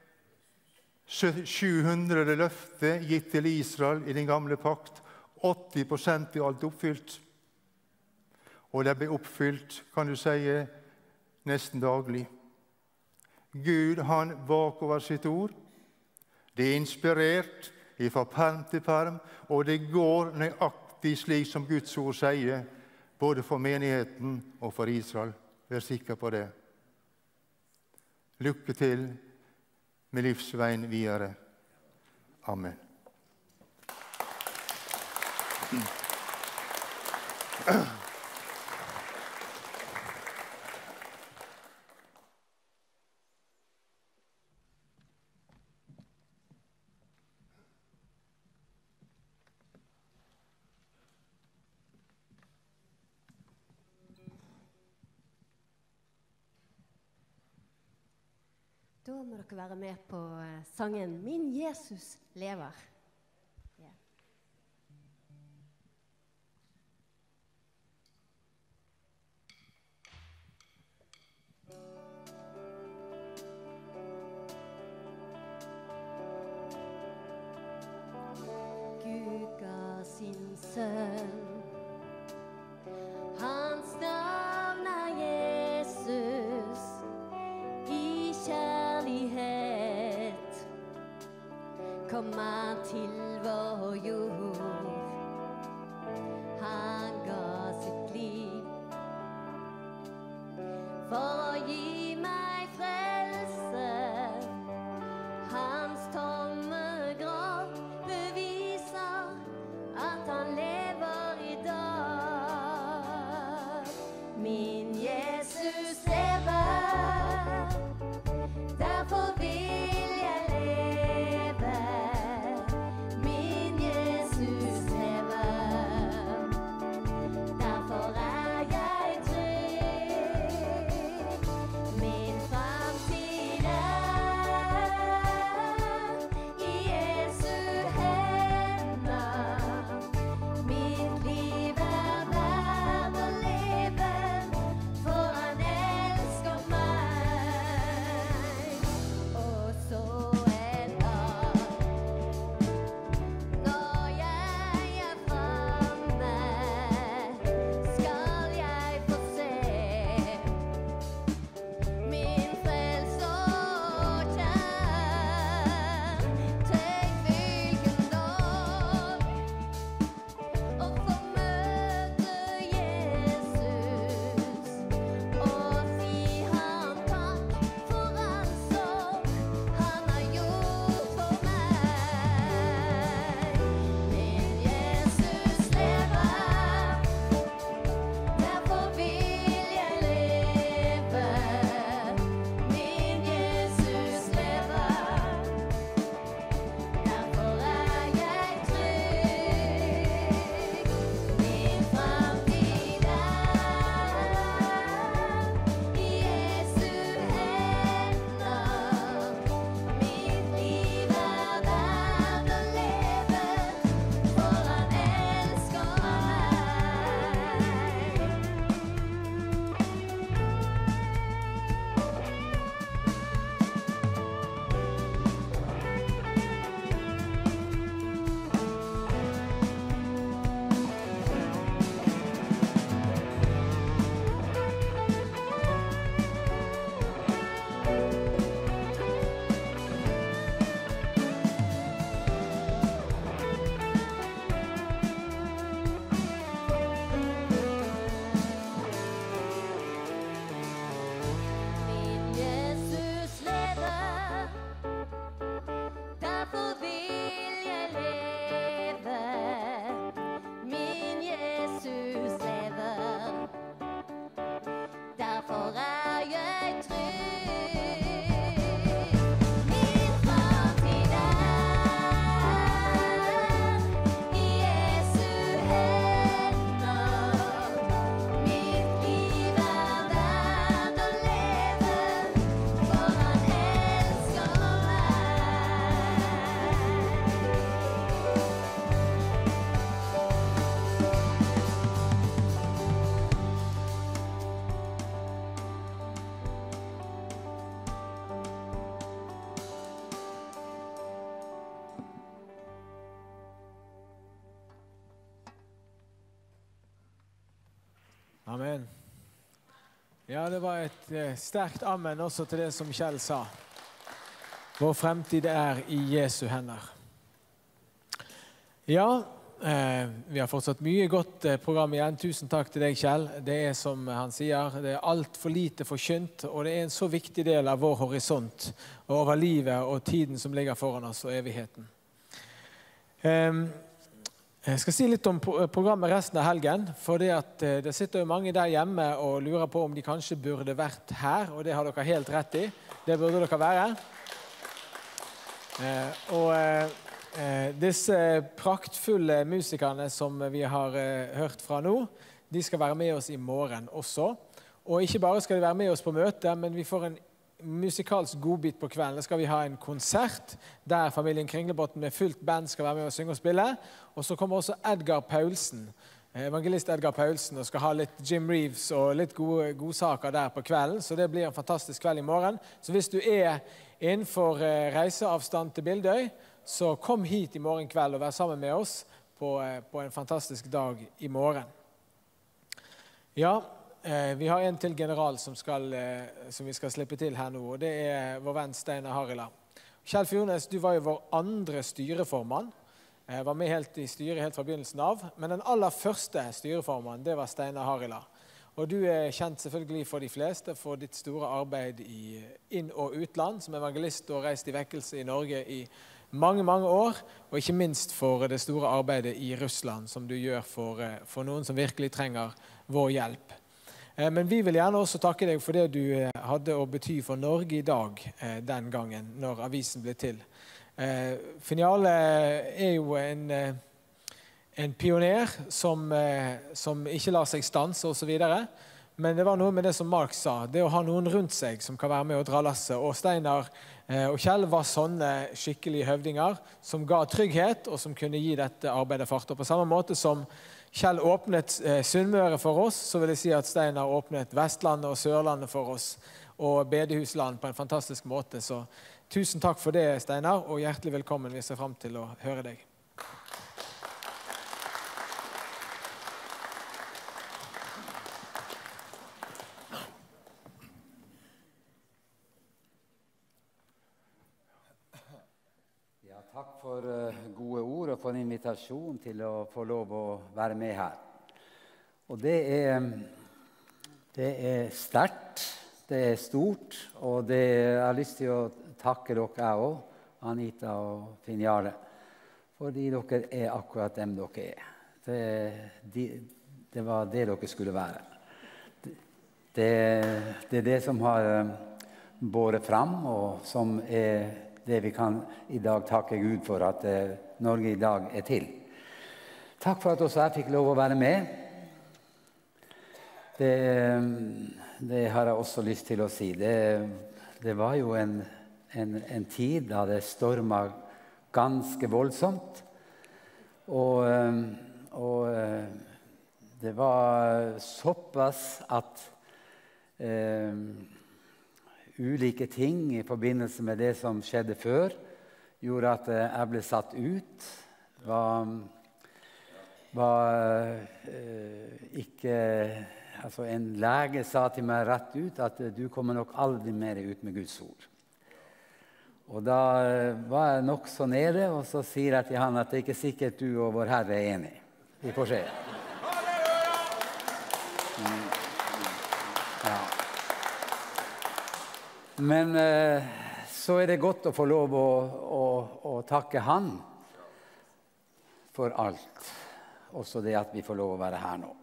700 løfter gitt til Israel i den gamle pakt. 80% er alt oppfylt. Og det blir oppfylt, kan du si, nesten daglig. Gud, han vak over sitt ord. Det er inspirert fra perm til perm, og det går nøyaktig slik som Guds ord sier, både for menigheten og for Israel. Vær sikker på det. Lykke til med livsveien videre. Amen. Da må dere være med på sangen «Min Jesus lever». Ja. Gud ga sin sønn, hans navn er Jesus, i kjærlighet kom han til vår jord. Han ga sitt liv for å gi meg frelse. Hans tomme grav beviser at han lever i dag. Min Jesus lever, derfor vil jeg leve. Min Jesus lever, derfor er jeg trygg. Amen. Ja, det var et sterkt amen også til det som Kjell sa. Vår fremtid i Jesu hender. Ja, vi har fortsatt mye godt program igjen. Tusen takk til deg, Kjell. Det som han sier, det alt for lite forkynt, og det en så viktig del av vår horisont over livet og tiden som ligger foran oss og evigheten. Jeg skal si litt om programmet resten av helgen, for det sitter jo mange der hjemme og lurer på om de kanskje burde vært her, og det har dere helt rett i. Det burde dere være. Disse praktfulle musikerne som vi har hørt fra nå, de skal være med oss i morgen også. Og ikke bare skal de være med oss på møte, men vi får en musikalsk godbit på kvelden. Da skal vi ha en konsert der familien Kringlebotn med fullt band skal være med og synge og spille. Og så kommer også Edgar Paulsen, evangelist Edgar Paulsen, og skal ha litt Jim Reeves og litt gode saker der på kvelden. Så det blir en fantastisk kveld i morgen. Så hvis du innenfor reiseavstand til Bildøy, så kom hit i morgen kveld og vær sammen med oss på en fantastisk dag i morgen. Ja, vi har en til general som vi skal slippe til her nå, og det vår venn Steinar Harila. Kjell Fjordnes, du var jo vår andre styreformann. Jeg var med helt i styret helt fra begynnelsen av, men den aller første styreformann, det var Steinar Harila. Og du kjent selvfølgelig for de fleste for ditt store arbeid i inn- og utland, som evangelist og reist i vekkelse i Norge i mange, mange år, og ikke minst for det store arbeidet i Russland, som du gjør for noen som virkelig trenger vår hjelp. Men vi vil gjerne også takke deg for det du hadde å bety for Norge i dag den gangen, når avisen ble til. Finiale jo en pioner som ikke lar seg stanse og så videre. Men det var noe med det som Mark sa, det å ha noen rundt seg som kan være med og dra lasset. Og Steinar og Kjell var sånne skikkelige høvdinger som ga trygghet og som kunne gi dette arbeidet fart. Og på samme måte som Kjell åpnet Sunnmøre for oss, så vil jeg si at Steinar åpnet Vestlandet og Sørlandet for oss, og Bedehusland på en fantastisk måte. Så tusen takk for det, Steinar, og hjertelig velkommen. Vi ser frem til å høre deg. Takk for gode ord og for en invitasjon til å få lov å være med her. Og det sterkt, det stort, og jeg har lyst til å takke dere også, Anita og Finn-Jarle, fordi dere akkurat dem dere Det var det dere skulle være. Det det som har båret fram, og som det vi kan i dag takke Gud for at Norge i dag til. Takk for at også jeg fikk lov å være med. Det har jeg også lyst til å si. Det var jo en tid da det stormet ganske voldsomt. Og det var såpass at ulike ting i forbindelse med det som skjedde før, gjorde at jeg ble satt ut. En lege sa til meg rett ut at du kommer nok aldri mer ut med Guds ord. Og da var jeg nok så nede, og så sier jeg til han at det ikke sikkert du og vår Herre enige. Vi får se. Ja. Men så det godt å få lov å takke han for alt. Også det at vi får lov å være her nå.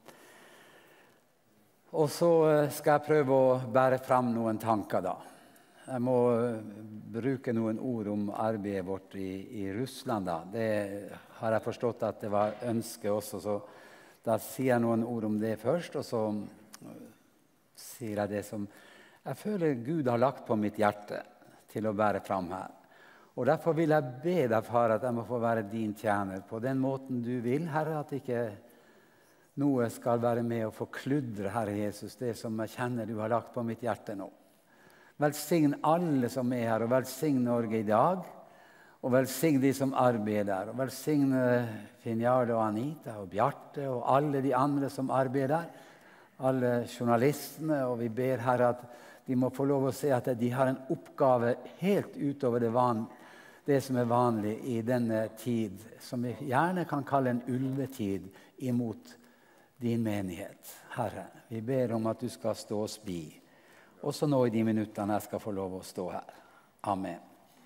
Og så skal jeg prøve å bære fram noen tanker da. Jeg må bruke noen ord om arbeidet vårt i Russland da. Det har jeg forstått at det var ønske også, så da sier jeg noen ord om det først, og så sier jeg det som jeg føler Gud har lagt på mitt hjerte til å bære fram her. Og derfor vil jeg be deg, far, at jeg må få være din tjener på den måten du vil, Herre, at ikke noe skal være med å forkludre, Herre Jesus, det som jeg kjenner du har lagt på mitt hjerte nå. Velsign alle som her, og velsign Norge i dag, og velsign de som arbeider, og velsign Finn-Jarle og Anita og Bjarte og alle de andre som arbeider, alle journalistene, og vi ber Herre at de må få lov å se at de har en oppgave helt utover det som er vanlig i denne tid, som vi gjerne kan kalle en ulvetid imot din menighet. Herre, vi ber om at du skal stå oss bi, også nå i de minuttene jeg skal få lov å stå her. Amen.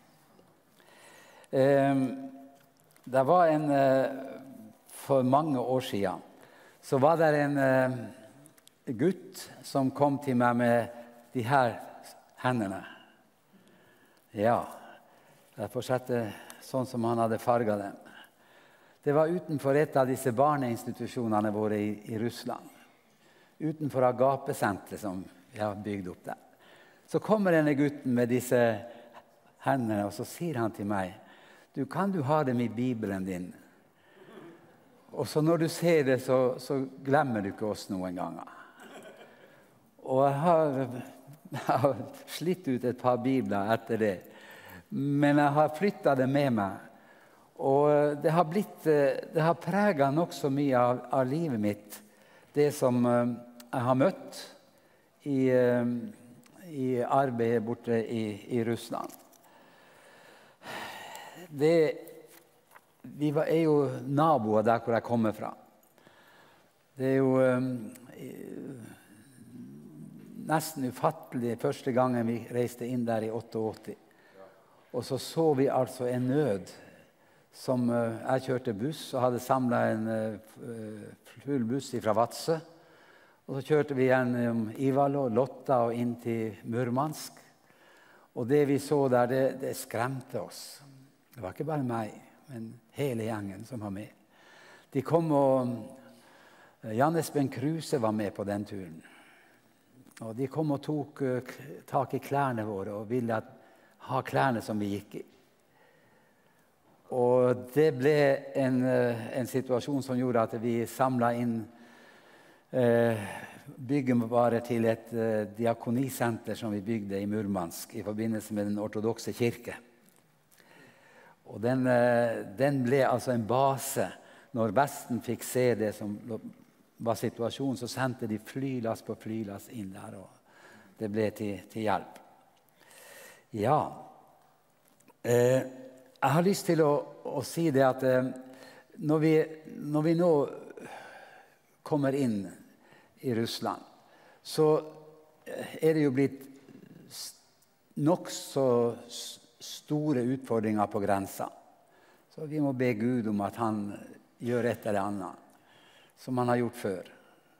Det var for mange år siden, så var det en gutt som kom til meg med de her hendene. Ja, jeg får sette sånn som han hadde farget dem. Det var utenfor et av disse barneinstitusjonene våre i Russland. Utenfor Agape-senteret som vi har bygd opp der. Så kommer denne gutten med disse hendene, og så sier han til meg, kan du ha dem i Bibelen din? Og så når du ser det, så glemmer du ikke oss noen ganger. Og jeg har slitt ut et par bibler etter det. Men jeg har flyttet det med meg. Og det har preget nok så mye av livet mitt, det som jeg har møtt i arbeidet borte i Russland. Vi er jo naboer der hvor jeg kommer fra. Det er jo nesten ufattelig første gangen vi reiste inn der i 88. Og så vi altså en nød som jeg kjørte buss og hadde samlet en full buss fra Vadsø. Og så kjørte vi gjennom Ivalo, Lotta og inn til Murmansk. Og det vi så der, det skremte oss. Det var ikke bare meg, men hele gjengen som var med. De kom og Jan Espen Kruse var med på den turen. Og de kom og tok tak i klærne våre og ville ha klærne som vi gikk i. Og det ble en situasjon som gjorde at vi samlet inn byggevarer til et diakonisenter som vi bygde i Murmansk i forbindelse med den ortodokse kirke. Og den ble altså en base. Når Vesten fikk se det som var situasjonen, så sendte de flylass på flylass inn der, og det ble til hjelp. Ja, jeg har lyst til å si det at når vi nå kommer inn i Russland, så er det jo blitt nok så store utfordringer på grensa. Så vi må be Gud om at han gjør et eller annet, som han har gjort før.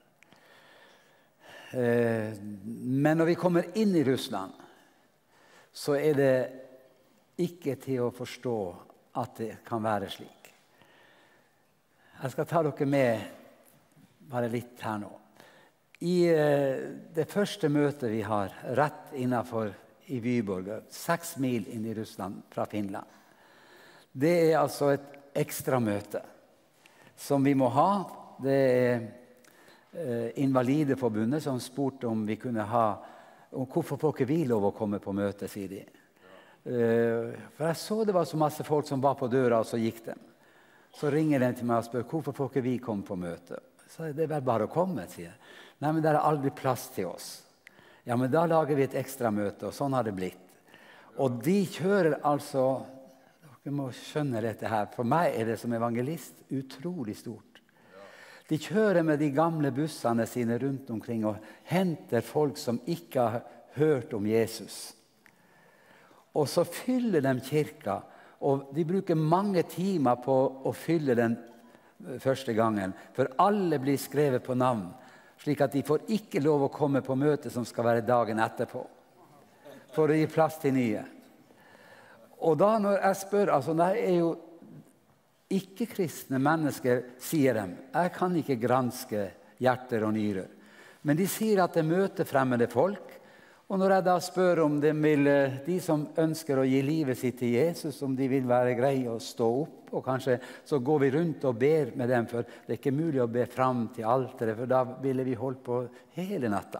Men når vi kommer inn i Russland, så er det ikke til å forstå at det kan være slik. Jeg skal ta dere med bare litt her nå. I det første møtet vi har rett innenfor i Vyborg, 6 mil inn i Russland fra Finland. Det er altså et ekstra møte som vi må ha. Det er Invalideforbundet som spurte om vi kunne ha, og hvorfor får ikke vi lov å komme på møte, sier de. For jeg så det var så masse folk som var på døra, og så gikk de. Så ringer de til meg og spør, hvorfor får ikke vi komme på møte? Så det er vel bare å komme, sier jeg. Nei, men det er aldri plass til oss. Ja, men da lager vi et ekstra møte, og sånn har det blitt. Og de kjører altså, dere må skjønne dette her, for meg er det som evangelist utrolig stort. De kjører med de gamle bussene sine rundt omkring og henter folk som ikke har hørt om Jesus. Og så fyller de kirka, og de bruker mange timer på å fylle den første gangen, for alle blir skrevet på navn, slik at de får ikke lov å komme på møte som skal være dagen etterpå, for å gi plass til nye. Og da når jeg spør, altså det er jo ikke-kristne mennesker, sier de, jeg kan ikke granske hjerter og nyrer, men de sier at det møter fremmede folk, og når jeg da spør om de som ønsker å gi livet sitt til Jesus, om de vil være greie å stå opp, og kanskje så går vi rundt og ber med dem, for det er ikke mulig å be fram til alteret, for da ville vi holdt på hele natta.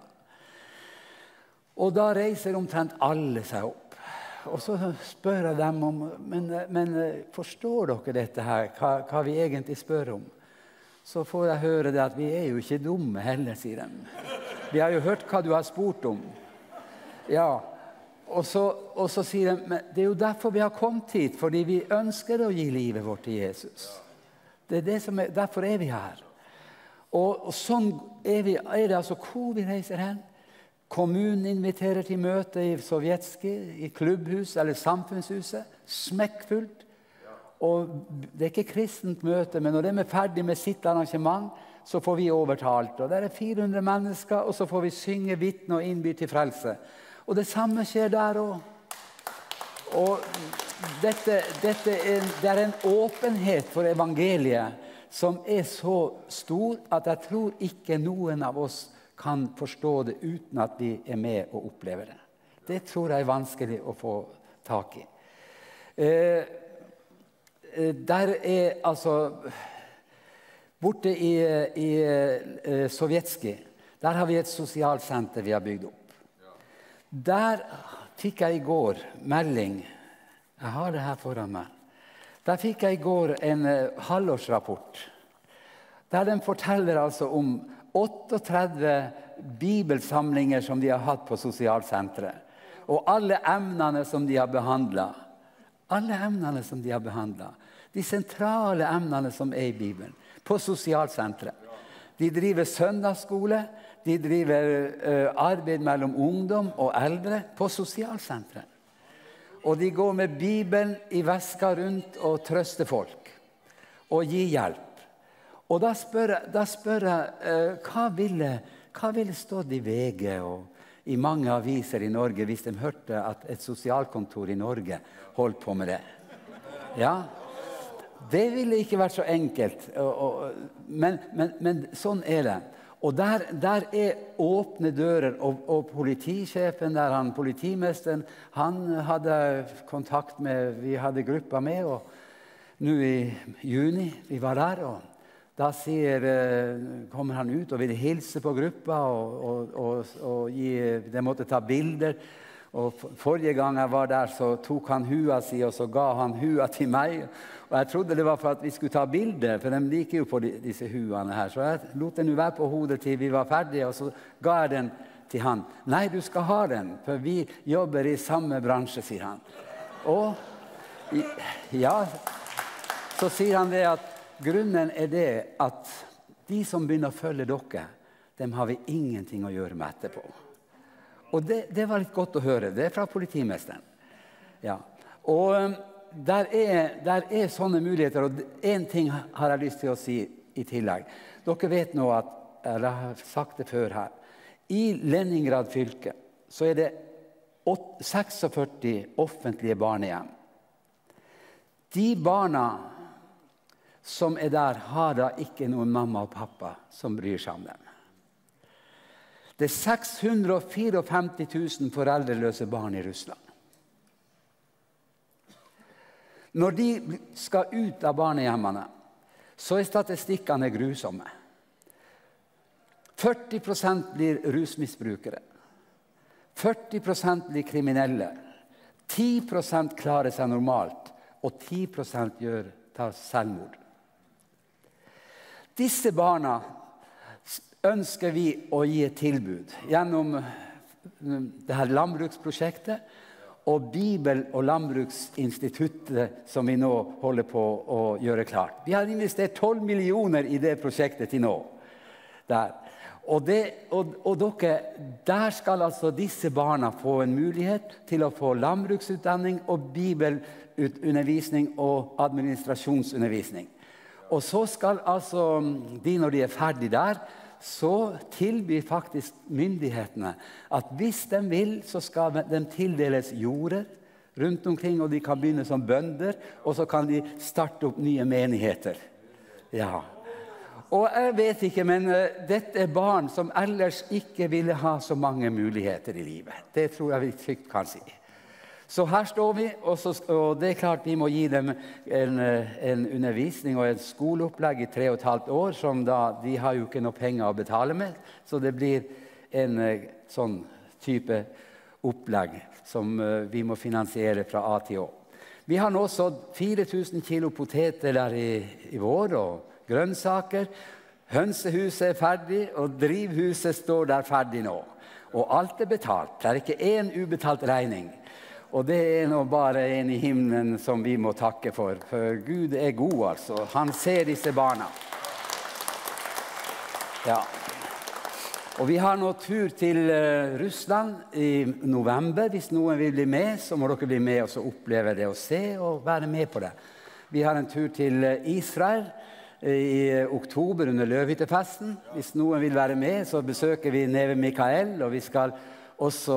Og da reiser omtrent alle seg opp. Og så spør jeg dem om, men forstår dere dette her, hva vi egentlig spør om? så får jeg høre det at vi jo ikke dumme heller, sier de. Vi har jo hørt hva du har spurt om. Ja, og så sier de, men det jo derfor vi har kommet hit, fordi vi ønsker å gi livet vårt til Jesus. Det det som derfor vi her. Og sånn det altså hvor vi reiser hen. Kommunen inviterer til møte i sovjetske, i klubbhus eller samfunnshuset. Smekkfullt. Og det ikke kristent møte, men når de ferdig med sitt arrangement, så får vi overtalt. Og der 400 mennesker, og så får vi synge, vitne og innby til frelse. Og det samme skjer der også. Og det en åpenhet for evangeliet som så stor at jeg tror ikke noen av oss kan forstå det uten at vi med og opplever det. Det tror jeg vanskelig å få tak i. Der altså borte i sovjetski, der har vi et sosialsenter vi har bygd opp. Der fikk jeg i går melding, jeg har det her foran meg, der fikk jeg i går en halvårsrapport, der de forteller altså om 38 bibelsamlinger som de har hatt på sosialsenteret, og alle emnene som de har behandlet. Alle emnene som de har behandlet. De sentrale emnene som i Bibelen, på sosialsenteret. De driver søndagsskole, de driver arbeid mellom ungdom og eldre på sosialsenteret. Og de går med Bibelen i veska rundt og trøster folk, og gir hjelp. Og da spør jeg, hva ville stått i VG og i mange aviser i Norge hvis de hørte at et sosialkontor i Norge holdt på med det? Ja, det ville ikke vært så enkelt, men sånn det. Og der åpne dører, og politisjefen, politimesteren, han hadde kontakt med, vi hadde gruppa med, og nå i juni, vi var der, og da kommer han ut og vil hilse på gruppa, og de måtte ta bilder. Og forrige gang jeg var der, så tok han hua si, og så ga han hua til meg. Og jeg trodde det var for at vi skulle ta bilder, for de liker jo på disse huene her. Så jeg lot den jo være på hodet til vi var ferdige, og så ga jeg den til han. Nei, du skal ha den, for vi jobber i samme bransje, sier han. Og ja, så sier han det at grunnen det at de som begynner å følge dere, dem har vi ingenting å gjøre med etterpå. Og det var litt godt å høre. Det fra politimesteren. Ja. Og der sånne muligheter, og en ting har jeg lyst til å si i tillegg. Dere vet nå at, eller jeg har sagt det før her, i Leningrad fylke så det 46 offentlige barnehjem. De barna som der, har da ikke noen mamma og pappa som bryr seg om dem. Det 654 000 foreldreløse barn i Russland. Når de skal ut av barnehjemmene, så statistikkene grusomme. 40% blir rusmisbrukere. 40% blir kriminelle. 10% klarer seg normalt, og 10% tar selvmord. Disse barna ønsker vi å gi et tilbud gjennom det her landbruksprosjektet og Bibel- og landbruksinstituttet som vi nå holder på å gjøre klart. Vi har investert 12 millioner i det prosjektet til nå. Der. Og dere, der skal altså disse barna få en mulighet til å få landbruksutdanning og bibelundervisning og administrasjonsundervisning. Og så skal altså de, når de ferdig der, så tilbyr faktisk myndighetene at hvis de vil, så skal de tildeles jorder rundt omkring, og de kan begynne som bønder, og så kan de starte opp nye menigheter. Ja. Og jeg vet ikke, men dette barn som ellers ikke ville ha så mange muligheter i livet. Det tror jeg vi trygt kan si. Så her står vi, og det klart vi må gi dem en undervisning og et skoleopplegg i 3,5 år, som da, de har jo ikke noe penger å betale med, så det blir en sånn type opplegg som vi må finansiere fra A til Å. Vi har nå sådd 4000 kilo poteter der i vår, og grønnsaker. Hønsehuset ferdig, og drivhuset står der ferdig nå. Og alt betalt. Det ikke en ubetalt regning. Og det nå bare en i himmelen som vi må takke for Gud god, altså. Han ser disse barna. Ja. Og vi har nå tur til Russland i november. Hvis noen vil bli med, så må dere bli med og så oppleve det og se og være med på det. Vi har en tur til Israel i oktober under løvhyttefesten. Hvis noen vil være med, så besøker vi Neve Mikael, og vi skal også,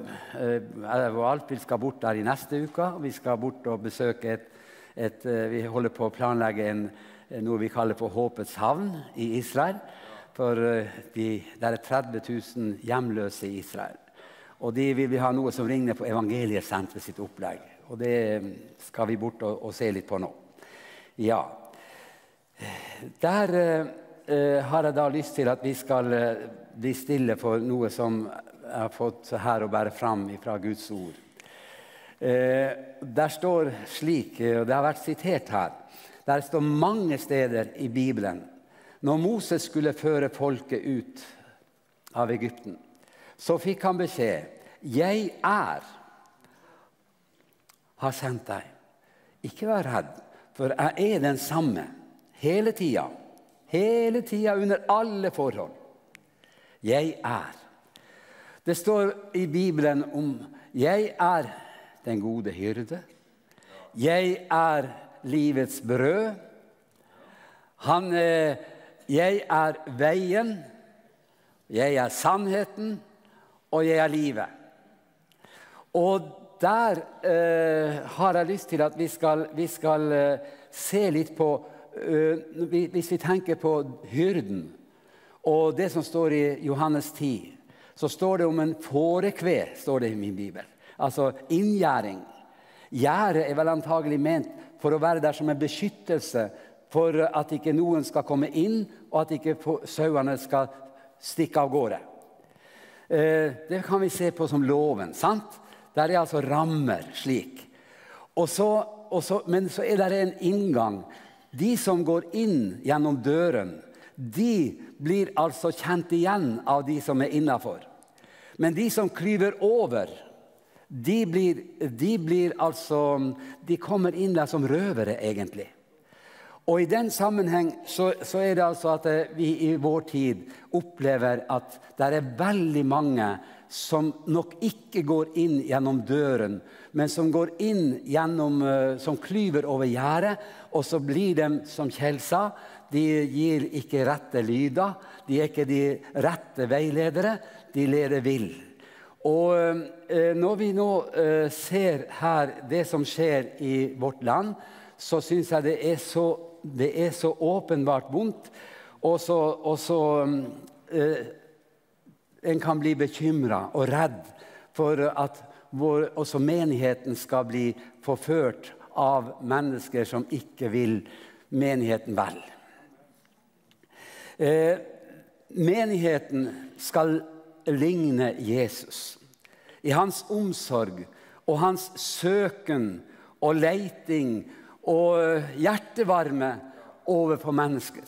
vi skal bort der i neste uke. Vi skal bort og besøke vi holder på å planlegge noe vi kaller for Håpets havn i Israel. For det 30 000 hjemløse i Israel. Og de vil vi ha noe som ligner på evangeliesenteret sitt opplegg. Og det skal vi bort og se litt på nå. Ja. Der har jeg da lyst til at vi skal bli stille for noe som jeg har fått her å bære fram fra Guds ord. Der står slik, og det har vært sitert her, der står mange steder i Bibelen. Når Moses skulle føre folket ut av Egypten, så fikk han beskjed, «Jeg har sendt deg. Ikke vær redd, for jeg den samme, hele tida under alle forhold. Jeg Det står i Bibelen om, jeg den gode hyrde. Jeg livets brød. Jeg veien, jeg sannheten, og jeg livet. Og der har jeg lyst til at vi skal se litt på, hvis vi tenker på hyrden, og det som står i Johannes 10, så står det om en fårekve, står det i min bibel. Altså inngjæring. Gjære vel antagelig ment for å være der som en beskyttelse, for at ikke noen skal komme inn, og at ikke sauene skal stikke av gårde. Det kan vi se på som loven, sant? Der altså rammer slik. Men så det en inngang. De som går inn gjennom døren, de blir altså kjent igjen av de som innenfor. Men de som klyver over, de kommer inn der som røvere egentlig. Og i den sammenheng så det altså at vi i vår tid opplever at det veldig mange som nok ikke går inn gjennom døren, men som går inn gjennom, som klyver over gjerdet, og så blir de, som Kjell sa, de gir ikke rette lyder, de ikke de rette veiledere, de leder vill. Og når vi nå ser her det som skjer i vårt land, så synes jeg det så åpenbart vondt, og så en kan bli bekymret og redd for at også menigheten skal bli forført av mennesker som ikke vil menigheten vel. Menigheten skal ligne Jesus i hans omsorg og hans søken og leiting og hjertevarme overfor mennesker.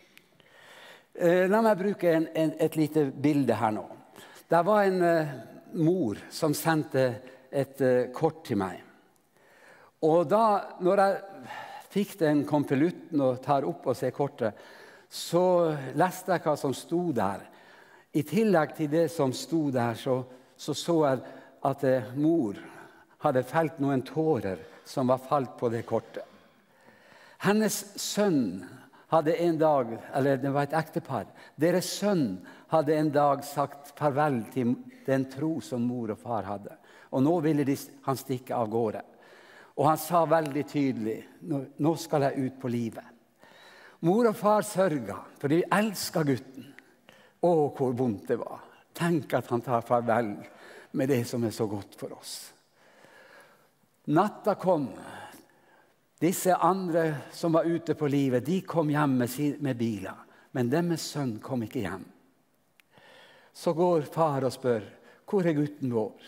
La meg bruke et lite bilde her nå. Det var en mor som sendte et kort til meg. Og da, når jeg fikk den konvolutten og tar opp og ser kortet, så leste jeg hva som stod der. I tillegg til det som stod der, så jeg at mor hadde felt noen tårer som var falt på det kortet. Hennes sønn hadde en dag, eller det var et ektepar, deres sønn hadde en dag sagt farvel til den tro som mor og far hadde. Og nå ville han stikke av gårde. Og han sa veldig tydelig, nå skal jeg ut på livet. Mor og far sørga, for de elsket gutten. Å, hvor vondt det var. Tenk at han tar farvel med det som så godt for oss. Natta kom. Disse andre som var ute på livet, de kom hjem med biler. Men deres sønn kom ikke hjem. Så går far og spør, hvor gutten vår?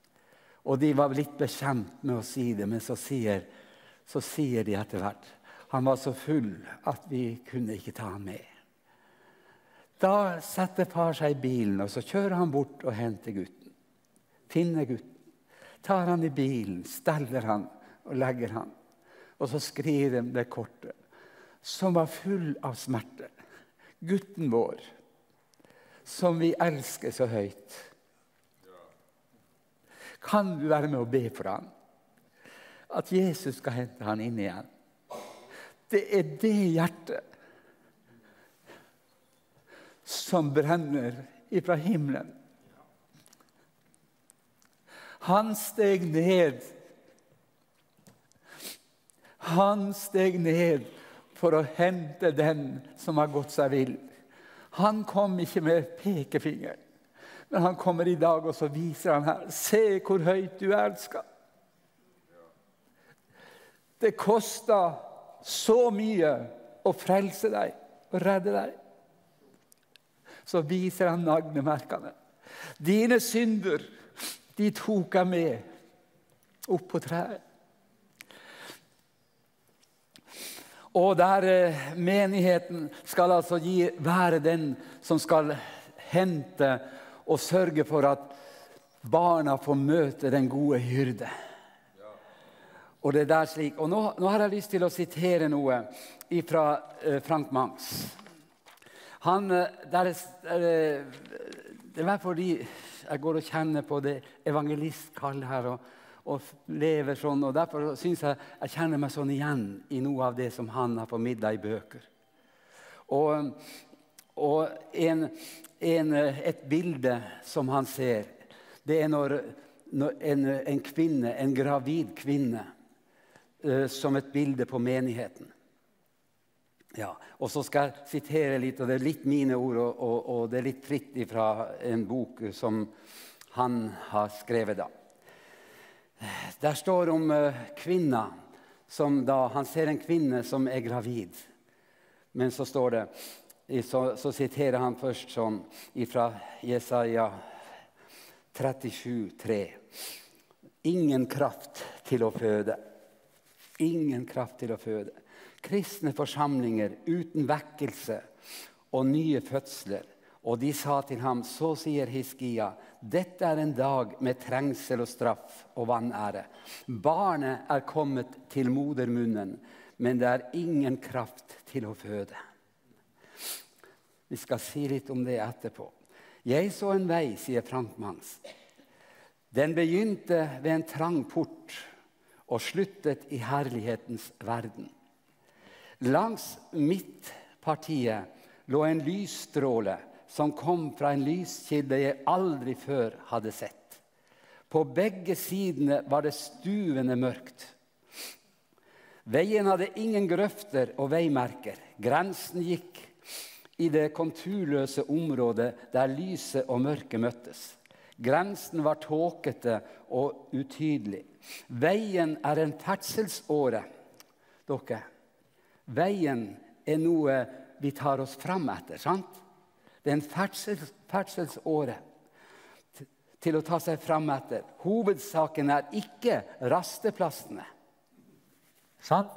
Og de var litt bekjent med å si det, men så sier de etter hvert, Han var så full at vi kunne ikke ta han med. Da setter far seg i bilen, og så kjører han bort og henter gutten. Finner gutten. Tar han i bilen, steller han og legger han. Og så skriver de det kortet, som var full av smerte. Gutten vår, som vi elsker så høyt. Kan du være med å be for han? At Jesus skal hente han inn igjen. Det det hjertet som brenner ifra himmelen. Han steg ned. Han steg ned for å hente den som har gått seg vill. Han kom ikke med pekefingeren, men han kommer i dag og så viser han her. Se hvor høyt du elsker. Det kostet så mye å frelse deg og redde deg. Så viser han naglemerkene. Dine synder, de tok jeg med opp på treet. Og der menigheten skal altså være den som skal hente og sørge for at barna får møte den gode hyrde. Og det der slik. Og nå har jeg lyst til å sitere noe fra Frank Mangs. Han, det var fordi jeg går og kjenner på det evangelistkall her og lever sånn, og derfor synes jeg kjenner meg sånn igjen i noe av det som han har formidlet i bøker. Og et bilde som han ser, det når en kvinne, en gravid kvinne, som et bilde på menigheten. Ja, og så skal jeg sitere litt, og det litt mine ord, og det litt fritt fra en bok som han har skrevet da. Der står om kvinna, som da, han ser en kvinne som gravid. Men så står det, så siterer han først sånn, fra Jesaja 37:3. Ingen kraft til å føde. Ingen kraft til å føde. Kristne forsamlinger uten vekkelse og nye fødsler. Og de sa til ham, så sier Hiskia, dette en dag med trengsel og straff og vanære. Barnet kommet til modermunnen, men det ingen kraft til å føde. Vi skal si litt om det etterpå. Jeg så en vei, sier Frank Mangs. Den begynte ved en trang port og sluttet i herlighetens verden. Langs midtpartiet lå en lysstråle som kom fra en lyskilde jeg aldri før hadde sett. På begge sidene var det stuvende mørkt. Veien hadde ingen grøfter og veimerker. Grensen gikk i det konturløse området der lyset og mørket møttes. Grensen var tåkete og utydelig. Veien en ferdselsåre. Dere, veien noe vi tar oss fram etter, sant? Det en ferdselsåre til å ta seg fram etter. Hovedsaken ikke rasteplassene, sant?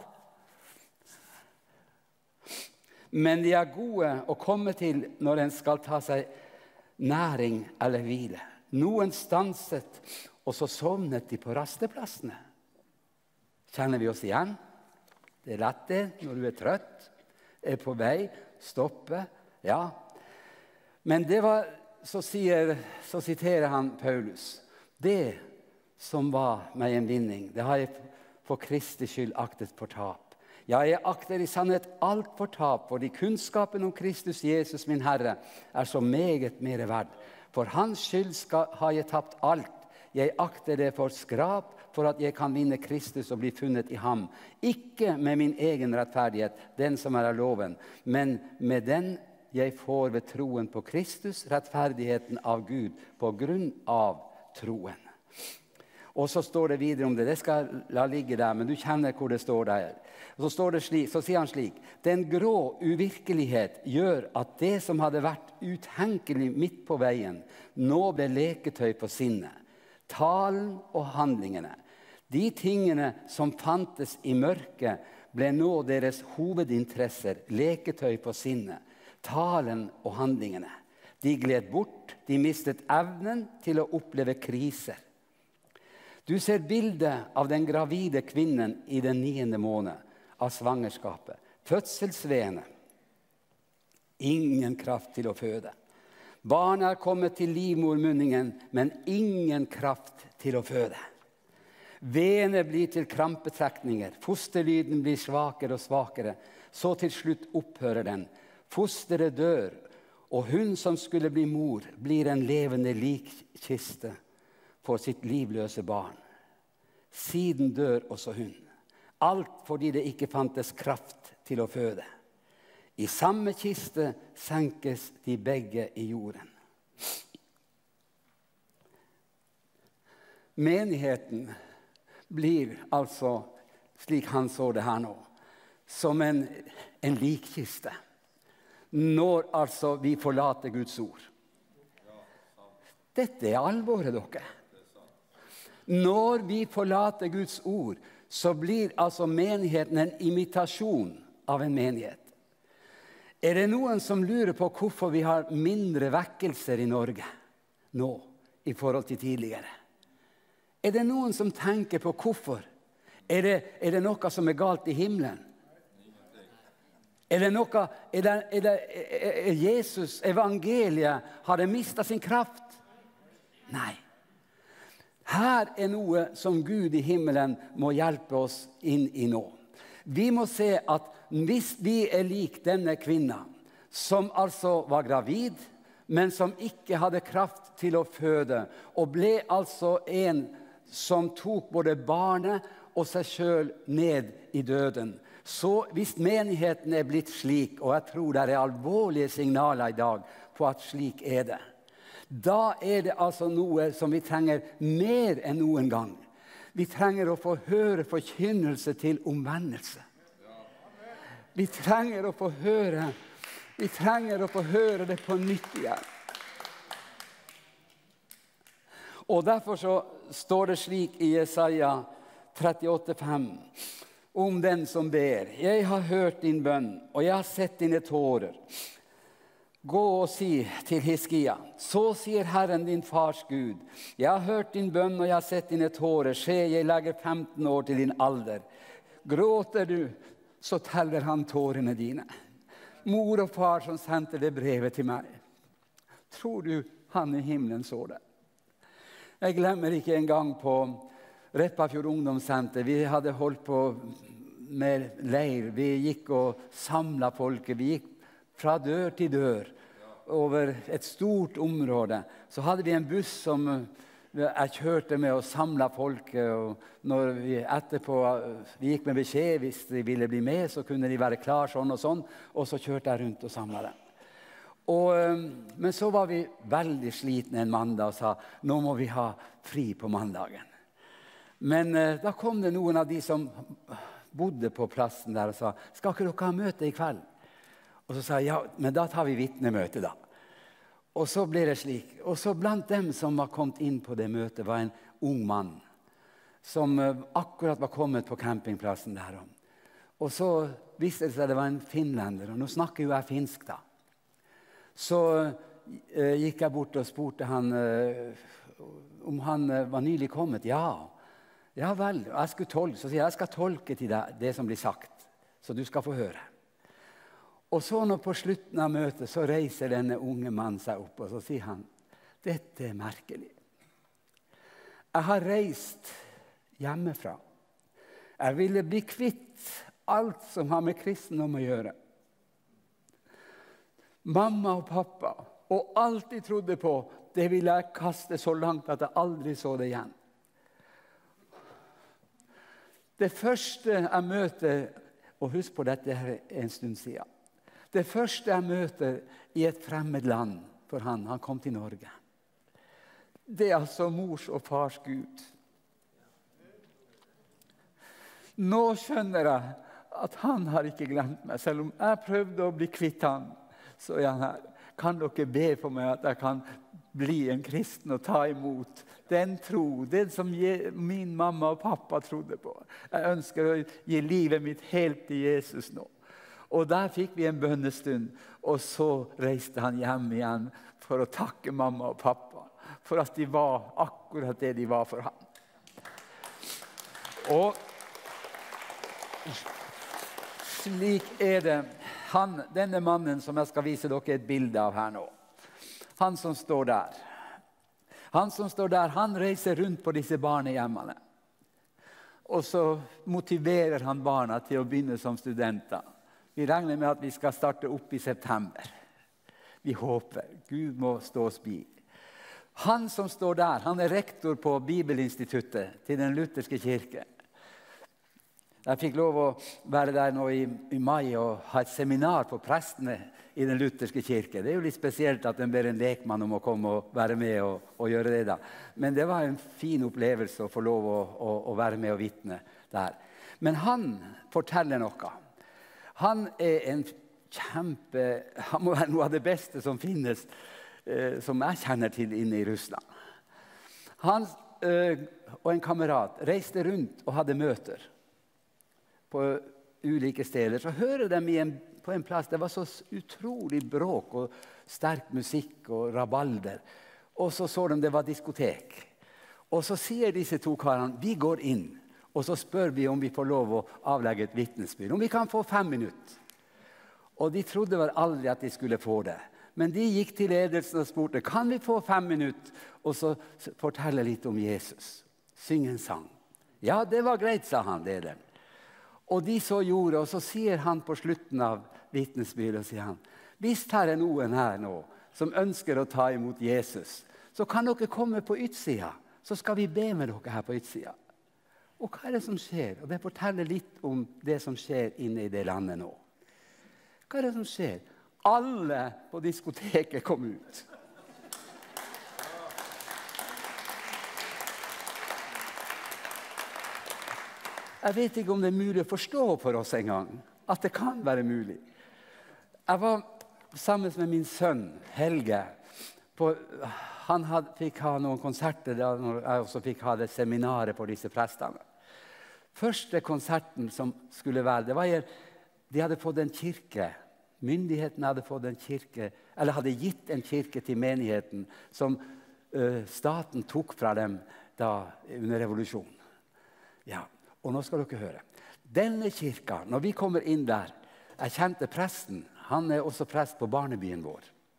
Men de gode å komme til når en skal ta seg næring eller hvile. Noen stanset, og så sovnet de på rasteplassene. Kjenner vi oss igjen? Det lett det, når du trøtt, på vei, stoppe, ja. Men det var, så siterer han Paulus, det som var meg en vinning, det har jeg for Kristi skyld aktet for tap. Ja, jeg akter i sannhet alt for tap, fordi kunnskapen om Kristus Jesus, min Herre, så meget mer verd. For hans skyld har jeg tapt alt. Jeg akter det for skrap, for at jeg kan vinne Kristus og bli funnet i ham. Ikke med min egen rettferdighet, den som av loven, men med den jeg får ved troen på Kristus, rettferdigheten av Gud, på grunn av troen. Og så står det videre om det. Det skal la ligge der, men du kjenner hvor det står der. Så sier han slik, den grå uvirkelighet gjør at det som hadde vært utenkelig midt på veien, nå ble leketøy på sinnet. Talen og handlingene. De tingene som fantes i mørket ble nå deres hovedinteresser leketøy på sinnet, talen og handlingene. De gled bort, de mistet evnen til å oppleve kriser. Du ser bildet av den gravide kvinnen i den 9. måned av svangerskapet. Fødselsvene. Ingen kraft til å føde. Barnet er kommet til livmormunningen, men ingen kraft til å føde. Vene blir til krampetrekninger. Fosterlyden blir svakere og svakere. Så til slutt opphører den. Fosteret dør, og hun som skulle bli mor, blir en levende likkiste for sitt livløse barn. Siden dør også hun. Alt fordi det ikke fantes kraft til å føde. I samme kiste senkes de begge i jorden. Menigheten blir altså, slik han så det her nå, som en likkiste. Når altså vi forlater Guds ord. Dette er alvoret, dere. Når vi forlater Guds ord, så blir altså menigheten en imitasjon av en menighet. Er det noen som lurer på hvorfor vi har mindre vekkelser i Norge nå i forhold til tidligere? Er det noen som tenker på hvorfor? Er det noe som er galt i himmelen? Er Jesus, evangeliet, har det mistet sin kraft? Nei. Her er noe som Gud i himmelen må hjelpe oss inn i nå. Vi må se at hvis vi er lik denne kvinnen, som altså var gravid, men som ikke hadde kraft til å føde, og ble altså en som tok både barnet og seg selv ned i døden. Så hvis menigheten er blitt slik, og jeg tror det er alvorlige signaler i dag på at slik er det, da er det altså noe som vi trenger mer enn noen gang. Vi trenger å få høre forkynnelse til omvendelse. Vi trenger å få høre det på nytt igjen. Og derfor så står det slik i Jesaja 38,5 om den som ber. Jeg har hørt din bønn, og jeg har sett dine tårer. Gå og si til Hiskia, så sier Herren din fars Gud, jeg har hørt din bønn og jeg har sett dine tårer, se jeg legger 15 år til din alder. Gråter du, så teller han tårene dine. Mor og far som sendte det brevet til meg. Tror du han i himmelen så det? Jeg glemmer ikke en gang på Repparfjord ungdomssenter. Vi hadde holdt på med leir. Vi gikk og samlet folket. Vi gikk fra dør til dør over et stort område. Så hadde vi en buss som jeg kjørte med og samlet folket. Og når vi etterpå vi gikk med beskjed, hvis de ville bli med, så kunne de være klar sånn og sånn. Og så kjørte jeg rundt og samlet dem. Men så var vi veldig slitne en mandag og sa, nå må vi ha fri på mandagen. Men da kom det noen av de som bodde på plassen der og sa, skal ikke dere ha møte i kveld? Og så sa jeg, ja, men da tar vi vitnemøte da. Og så ble det slik. Og så blant dem som var kommet inn på det møtet var en ung mann, som akkurat var kommet på campingplassen der. Og så viste det seg at det var en finländer, og nå snakker jo jeg finsk da. Så gikk jeg bort og spurte han om han var nylig kommet. Ja vel, og jeg skulle tolke. Så sier jeg skal tolke til deg det som blir sagt, så du skal få høre. Og så når på slutten av møtet så reiser denne unge mannen seg opp, og så sier han, dette er merkelig. Jeg har reist hjemmefra. Jeg ville bli kvitt alt som har med kristendom å gjøre. Mamma og pappa, og alt de trodde på, det ville jeg kaste så langt at jeg aldri så det igjen. Det første jeg møter, og husk på dette her en stund siden, det første jeg møter i et fremmed land for han kom til Norge, det er altså mors og fars Gud. Nå skjønner jeg at han har ikke glemt meg, selv om jeg prøvde å bli kvitt han. Så er han her. Kan dere be for meg at jeg kan bli en kristen og ta imot den tro, den som min mamma og pappa trodde på. Jeg ønsker å gi livet mitt helt til Jesus nå. Og der fikk vi en bønnestund, og så reiste han hjem igjen for å takke mamma og pappa, for at de var akkurat det de var for ham. Og slik det. Denne mannen som jeg skal vise dere et bilde av her nå, han som står der. Han reiser rundt på disse barnehjemmene. Og så motiverer han barna til å begynne som studenter. Vi regner med at vi skal starte opp i september. Vi håper. Gud må stå oss bi. Han som står der, han rektor på Bibelinstituttet til den lutherske kirke. Jeg fikk lov å være der nå i mai og ha et seminar på prestene i den lutherske kirke. Det jo litt spesielt at en ber en lekmann om å komme og være med og gjøre det da. Men det var en fin opplevelse å få lov å være med og vitne der. Men han forteller noe. Han en han må være noe av det beste som finnes, som jeg kjenner til inne i Russland. Han og en kamerat reiste rundt og hadde møter på ulike steder. Så hører de på en plass, det var så utrolig bråk og sterk musikk og rabalder. Og så de det var diskotek. Og så sier disse to karene, vi går inn, og så spør vi om vi får lov å avlegge et vitnesbyrd. Om vi kan få 5 minutter. Og de trodde vel aldri at de skulle få det. Men de gikk til ledelsen og spurte, kan vi få 5 minutter, og så fortelle litt om Jesus? Synge en sang. Ja, det var greit, sa han, lederen. Og de så gjorde, og så sier han på slutten av vitnesbyrdet, sier han, hvis det noen her nå som ønsker å ta imot Jesus, så kan dere komme på utsida, så skal vi be med dere her på utsida. Og hva det som skjer? Og det forteller litt om det som skjer inne i det landet nå. Hva det som skjer? Alle på diskoteket kom ut. Jeg vet ikke om det mulig å forstå for oss en gang, at det kan være mulig. Jeg var sammen med min sønn, Helge. Han fikk ha noen konserter, og jeg også fikk ha det seminaret på disse prestene. Første konserten som skulle være, det var de hadde fått en kirke. Myndighetene hadde fått en kirke, eller hadde gitt en kirke til menigheten, som staten tok fra dem da, under revolusjonen. Ja. Og nå skal dere høre. Denne kirka, når vi kommer inn der, jeg kjente presten, han også prest på barnebyen vår.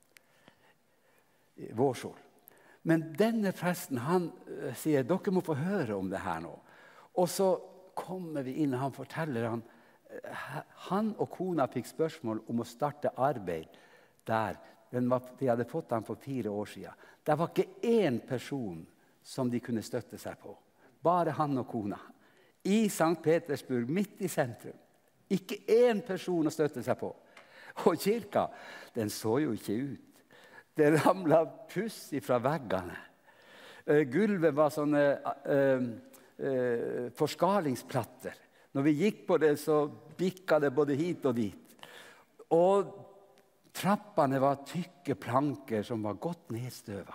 Vårsol. Men denne presten, han sier, dere må få høre om det her nå. Og så kommer vi inn, og han forteller, han og kona fikk spørsmål om å starte arbeid der. De hadde fått han for 4 år siden. Det var ikke én person som de kunne støtte seg på. Bare han og kona. I St. Petersburg, midt i sentrum. Ikke én person å støtte seg på. Og kirka, den så jo ikke ut. Det ramlet puss fra veggene. Gulvet var sånne forskalingsplatter. Når vi gikk på det, så bikket det både hit og dit. Og trappene var tykke planker som var godt nedstøvet.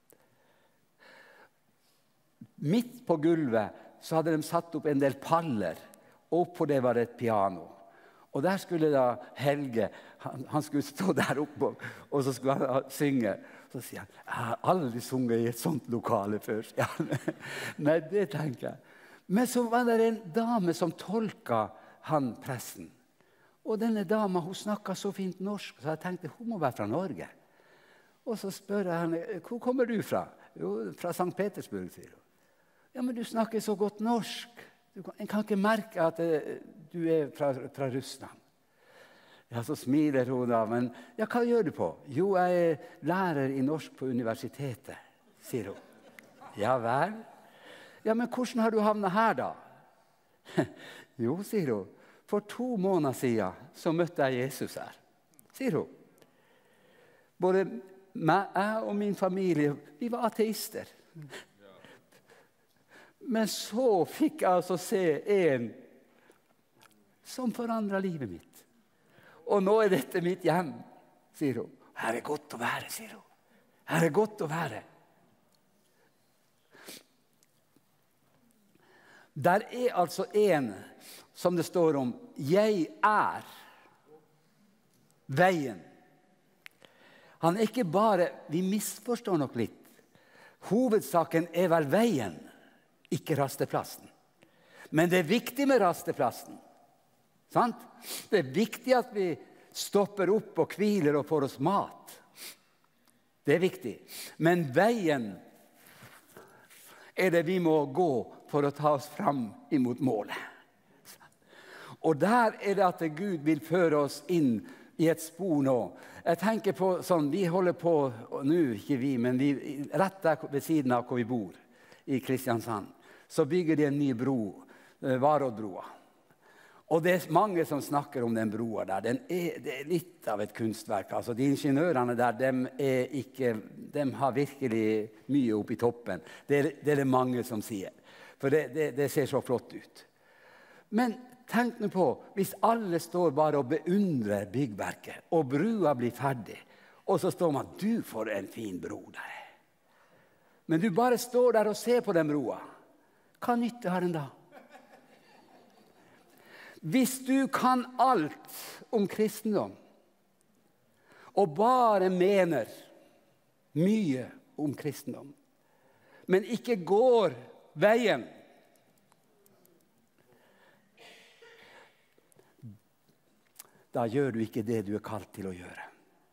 Midt på gulvet så hadde de satt opp en del paller, og på det var det et piano. Og der skulle da Helge, han skulle stå der oppe, og så skulle han synge. Så sier han, jeg har aldri sunget i et sånt lokale før. Ja, nei, det tenker jeg. Men så var det en dame som tolket han presten. Og denne dama, hun snakket så fint norsk, så jeg tenkte, hun må være fra Norge. Og så spør jeg henne, hvor kommer du fra? Jo, fra St. Petersburg, sier hun. Ja, men du snakker så godt norsk. En kan ikke merke at du fra Russland. Ja, så smiler hun da, men ja, hva gjør du på? Jo, jeg lærer i norsk på universitetet, sier hun. Ja vel. Ja, men hvordan har du havnet her da? Jo, sier hun, for 2 måneder siden så møtte jeg Jesus her, sier hun. Både jeg og min familie, vi var ateister. Men så fikk jeg altså se en som forandret livet mitt. Og nå dette mitt hjem, sier hun. Her godt å være, sier hun. Her er godt å være. Der er altså en, som det står om, jeg er veien. Han er ikke bare, vi misforstår nok litt. Hovedsaken er vel veien, ikke rasteplassen. Men det er viktig med rasteplassen. Sant? Det er viktig at vi stopper opp og hviler og får oss mat. Det er viktig. Men veien er det vi må gå for å ta oss fram imot målet. Og der er det at Gud vil føre oss inn i et spor nå. Jeg tenker på sånn, vi holder på, nå ikke vi, men vi, rett der ved siden av hvor vi bor, i Kristiansand, så bygger de en ny bro, Varådbroa. Og det er mange som snakker om den broa der. Det er litt av et kunstverk. Altså, de ingeniørene der, de har virkelig mye oppe i toppen. Det er det mange som sier. For det ser så flott ut. Men tenk nå på, hvis alle står bare og beundrer byggverket, og brua blir ferdig, og så står man, du får en fin bro der. Men du bare står der og ser på den broa. Hva nytte har den da? Hvis du kan alt om kristendom, og bare mener mye om kristendom, men ikke går veien, da gjør du ikke det du er kalt til å gjøre.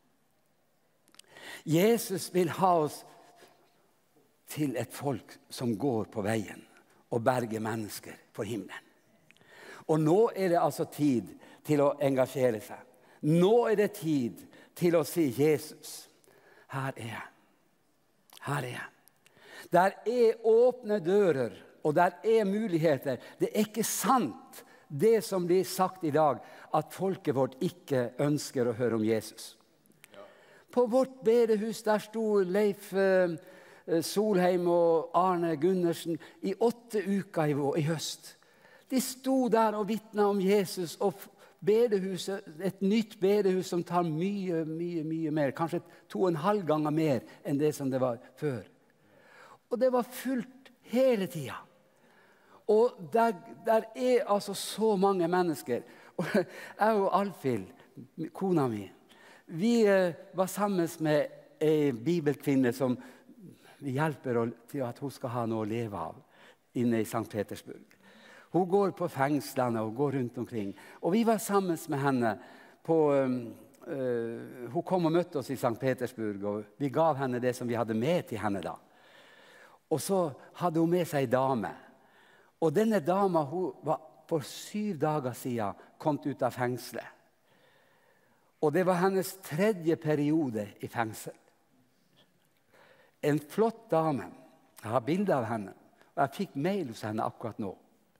Jesus vil ha oss til et folk som går på veien og berger mennesker for himmelen. Og nå er det altså tid til å engasjere seg. Nå er det tid til å si, Jesus, her er jeg. Her er jeg. Der er åpne dører, og der er muligheter. Det er ikke sant det som blir sagt i dag, at folket vårt ikke ønsker å høre om Jesus. På vårt bedehus der sto Leif Solheim og Arne Gundersen i 8 uker i høst. De sto der og vittnet om Jesus, og bedehuset, et nytt bedehus som tar mye, mye, mye mer, kanskje 2,5 ganger mer enn det som det var før. Og det var fullt hele tiden. Og der er altså så mange mennesker. Og jeg og Alfhild, kona mi, vi var sammen med en bibelkvinne som vi hjelper til at hun skal ha noe å leve av inne i St. Petersburg. Hun går på fengslene og går rundt omkring. Og vi var sammen med henne på... hun kom og møtte oss i St. Petersburg, og vi gav henne det som vi hadde med til henne da. Og så hadde hun med seg en dame. Og denne dama, hun var for 7 dager siden kommet ut av fengslet. Og det var hennes 3. periode i fengsel. En flott dame. Jeg har bilder av henne. Og jeg fikk mail hos henne akkurat nå.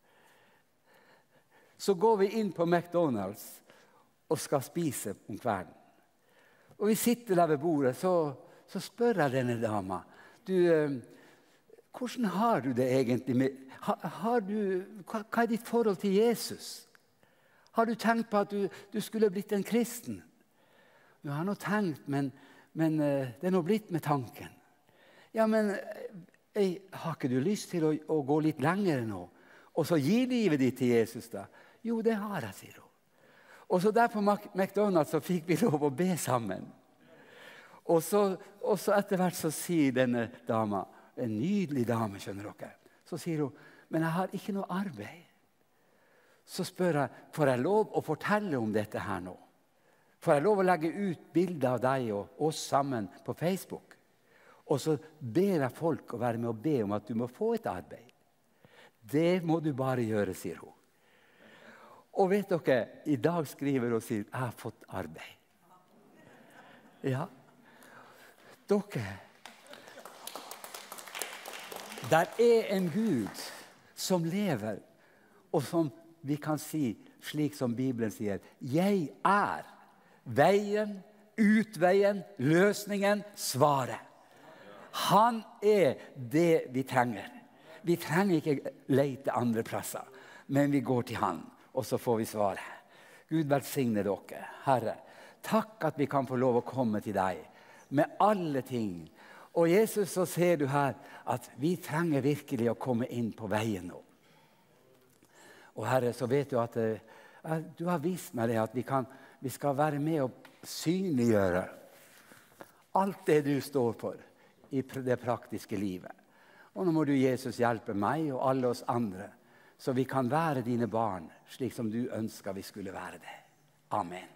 Så går vi inn på McDonald's og skal spise om kvelden. Og vi sitter der ved bordet, så spør jeg denne dama, du, hvordan har du det egentlig med, hva er ditt forhold til Jesus? Har du tenkt på at du skulle blitt en kristen? Jeg har nå tenkt, men det er nå blitt med tanken. Ja, men har ikke du lyst til å gå litt lenger nå? Og så gi livet ditt til Jesus da? Jo, det har jeg, sier hun. Og så der på McDonald's så fikk vi lov å be sammen. Og så etter hvert så sier denne dama, en nydelig dame, skjønner dere, så sier hun, men jeg har ikke noe arbeid. Så spør jeg, får jeg lov å fortelle om dette her nå? Får jeg lov å legge ut bilder av deg og oss sammen på Facebook? Og så ber jeg folk å være med og be om at du må få et arbeid. Det må du bare gjøre, sier hun. Og vet dere, i dag skriver hun og sier, jeg har fått arbeid. Ja. Dere, der er en Gud som lever, og som vi kan si, slik som Bibelen sier, jeg er veien, utveien, løsningen, svaret. Han er det vi trenger. Vi trenger ikke lete andre plasser, men vi går til han, og så får vi svaret. Gud velsigne dere, Herre. Takk at vi kan få lov å komme til deg med alle ting. Og Jesus, så ser du her at vi trenger virkelig å komme inn på veien nå. Og Herre, så vet du at du har vist meg det at vi skal være med og synliggjøre alt det du står for i det praktiske livet. Og nå må du, Jesus, hjelpe meg og alle oss andre, så vi kan være dine barn, slik som du ønsker vi skulle være det. Amen.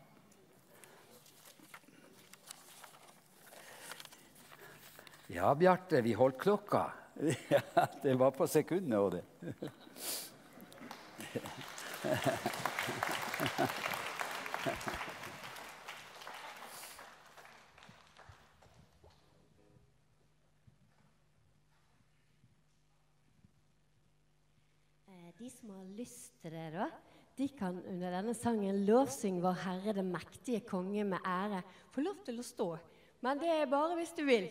Ja, Bjarte, vi holdt klokka. Ja, det var på sekundet, og det. De som har lyst til det da, de kan under denne sangen lovsynge vår Herre, den mektige konge med ære, få lov til å stå. Men det er bare hvis du vil.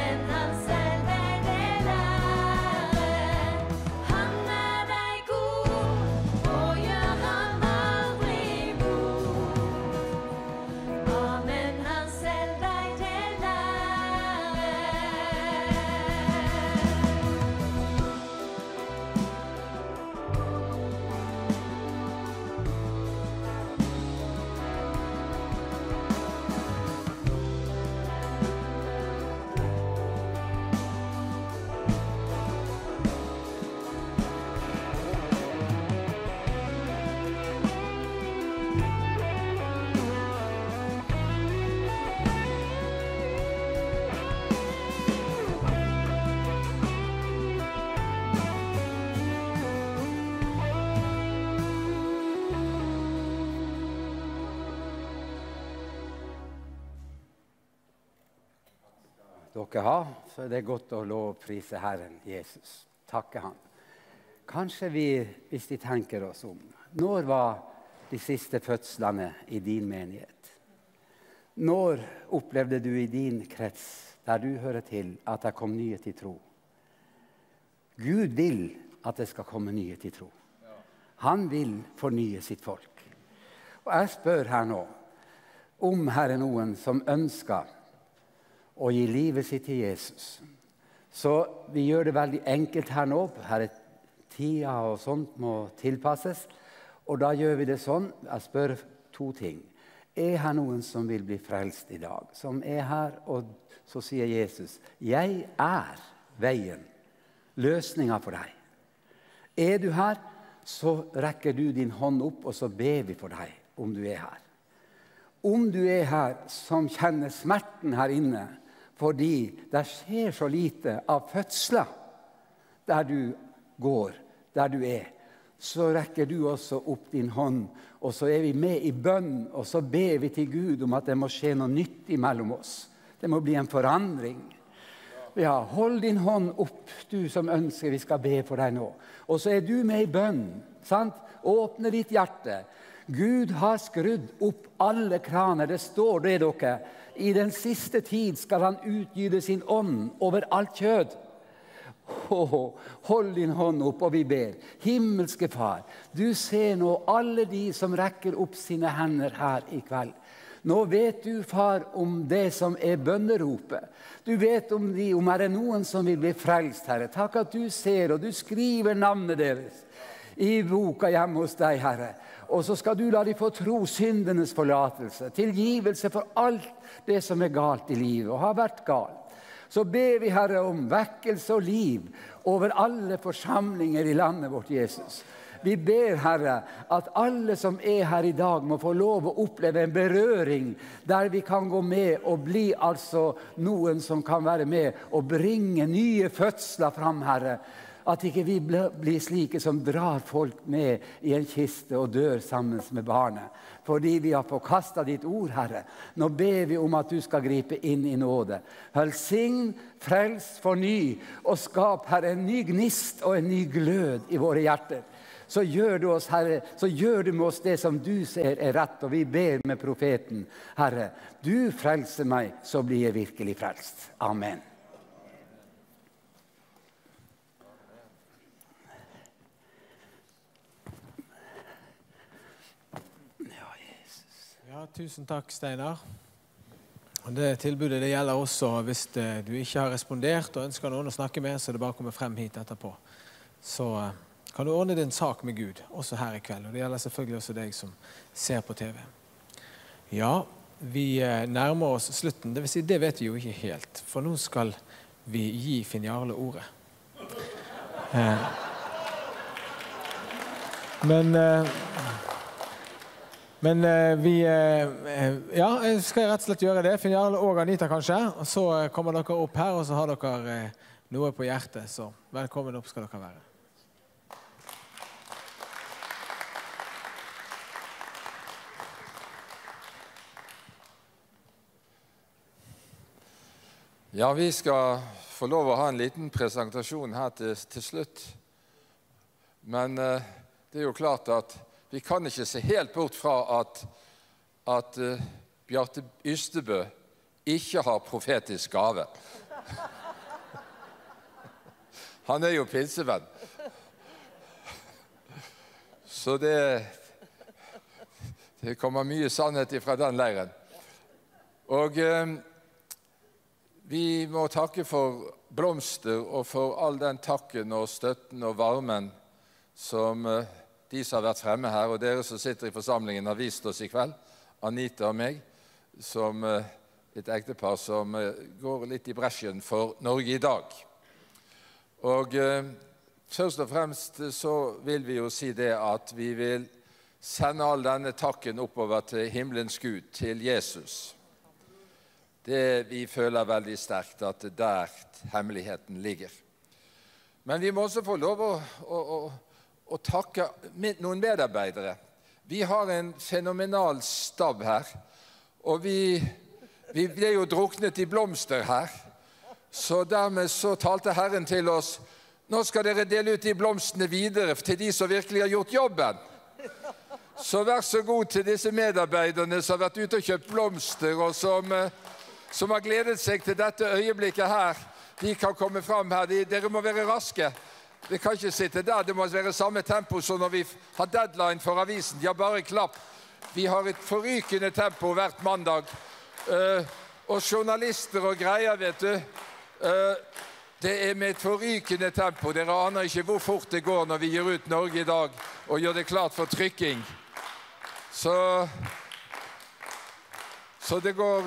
Cool. dere ha, så det godt å lovprise Herren Jesus. Takke han. Kanskje vi, hvis vi tenker oss om, når var de siste fødslene i din menighet? Når opplevde du i din krets, der du hører til, at det kom nye til tro? Gud vil at det skal komme nye til tro. Han vil fornye sitt folk. Og jeg spør her nå, om her er noen som ønsker å gi livet sitt til Jesus. Så vi gjør det veldig enkelt her nå. Her er tida og sånt må tilpasses. Og da gjør vi det sånn. Jeg spør 2 ting. Er her noen som vil bli frelst i dag? Som er her, og så sier Jesus, jeg er veien, løsningen for deg. Er du her, så rekker du din hånd opp, og så ber vi for deg om du er her. Om du er her som kjenner smerten her inne, fordi det skjer så lite av fødsler der du går, der du er, så rekker du også opp din hånd, og så er vi med i bønn, og så ber vi til Gud om at det må skje noe nytt imellom oss. Det må bli en forandring. Ja, hold din hånd opp, du som ønsker vi skal be for deg nå. Og så er du med i bønn, sant? Åpne ditt hjerte. Gud har skrudd opp alle kraner, det står det dere. I den siste tid skal han utgyte sin ånd over alt kjød. Hold din hånd opp, og vi ber. Himmelske Far, du ser nå alle de som rekker opp sine hender her i kveld. Nå vet du, Far, om det som er bønneropet. Du vet om er det noen som vil bli frelst, Herre. Takk at du ser, og du skriver navnet deres i boka hjemme hos deg, Herre. Og så skal du la de få tro syndenes forlatelse, tilgivelse for alt det som er galt i livet, og har vært galt. Så ber vi, Herre, om vekkelse og liv over alle forsamlinger i landet vårt, Jesus. Vi ber, Herre, at alle som er her i dag må få lov å oppleve en berøring der vi kan gå med og bli altså noen som kan være med og bringe nye fødsler fram, Herre. At ikke vi blir slike som drar folk med i en kiste og dør sammen med barnet. Fordi vi har forkastet ditt ord, Herre. Nå ber vi om at du skal gripe inn i nåde. Velsign, frels, forny, og skap, Herre, en ny gnist og en ny glød i våre hjerter. Så gjør du oss, Herre, så gjør du med oss det som du ser er rett, og vi ber med profeten. Herre, du frelser meg, så blir jeg virkelig frelst. Amen. Ja, tusen takk, Steinar. Og det tilbudet det gjelder også hvis du ikke har respondert og ønsker noen å snakke med, så er det bare å komme frem hit etterpå. Så kan du ordne din sak med Gud, også her i kveld. Og det gjelder selvfølgelig også deg som ser på TV. Ja, vi nærmer oss slutten. Det vil si, det vet vi jo ikke helt. For nå skal vi gi Finn Jarle ordet. Men vi skal rett og slett gjøre det. Finn Jarle og Anita kanskje. Og så kommer dere opp her, og så har dere noe på hjertet. Så velkommen opp skal dere være. Ja, vi skal få lov å ha en liten presentasjon her til slutt. Men det er jo klart at vi kan ikke se helt bort fra at Bjarte Ystebø ikke har profetisk gave. Han er jo pinsevenn. Så det kommer mye sannhet fra den leiren. Og vi må takke for blomster og for all den takken og støtten og varmen som de som har vært fremme her, og dere som sitter i forsamlingen har vist oss i kveld, Anita og meg, som et ektepar som går litt i bresjen for Norge i dag. Og først og fremst så vil vi jo si det at vi vil sende all denne takken oppover til himmelens Gud, til Jesus. Det vi føler veldig sterkt at der hemmeligheten ligger. Men vi må også få lov å takke noen medarbeidere. Vi har en fenomenal stab her, og vi ble jo druknet i blomster her. Så dermed så talte Herren til oss, nå skal dere dele ut de blomstene videre til de som virkelig har gjort jobben. Så vær så god til disse medarbeiderne som har vært ute og kjøpt blomster, og som har gledet seg til dette øyeblikket her. De kan komme frem her. Dere må være raske. Vi kan ikke sitte der. Det må være samme tempo som når vi har deadline for avisen. De har bare klapp. Vi har et forrykende tempo hvert mandag. Og journalister og greier, vet du, det med et forrykende tempo. Dere aner ikke hvor fort det går når vi gir ut Norge i dag og gjør det klart for trykking. Så det går...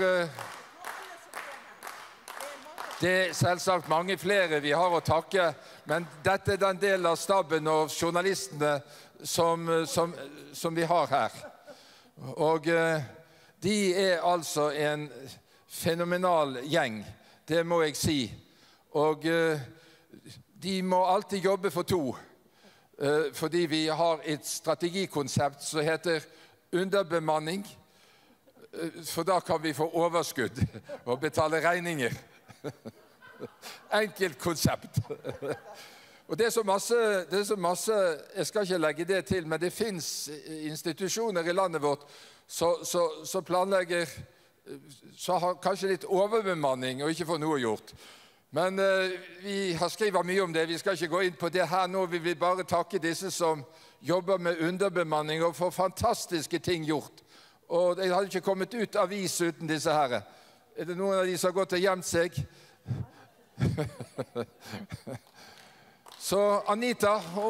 Det selvsagt mange flere vi har å takke, men dette den del av staben og journalistene som vi har her. Og de altså en fenomenal gjeng, det må jeg si. Og de må alltid jobbe for to, fordi vi har et strategikonsept som heter underbemanning, for da kan vi få overskudd og betale regninger. Enkelt konsept. Og det så masse, jeg skal ikke legge det til, men det finnes institusjoner i landet vårt som planlegger, som har kanskje litt overbemanning og ikke får noe gjort. Men vi har skrivet mye om det, vi skal ikke gå inn på det her nå, vi vil bare takke disse som jobber med underbemanning og får fantastiske ting gjort. Og det hadde ikke kommet ut avis uten disse herre. Er det noen av de som har gått og gjemt seg? Så Anita,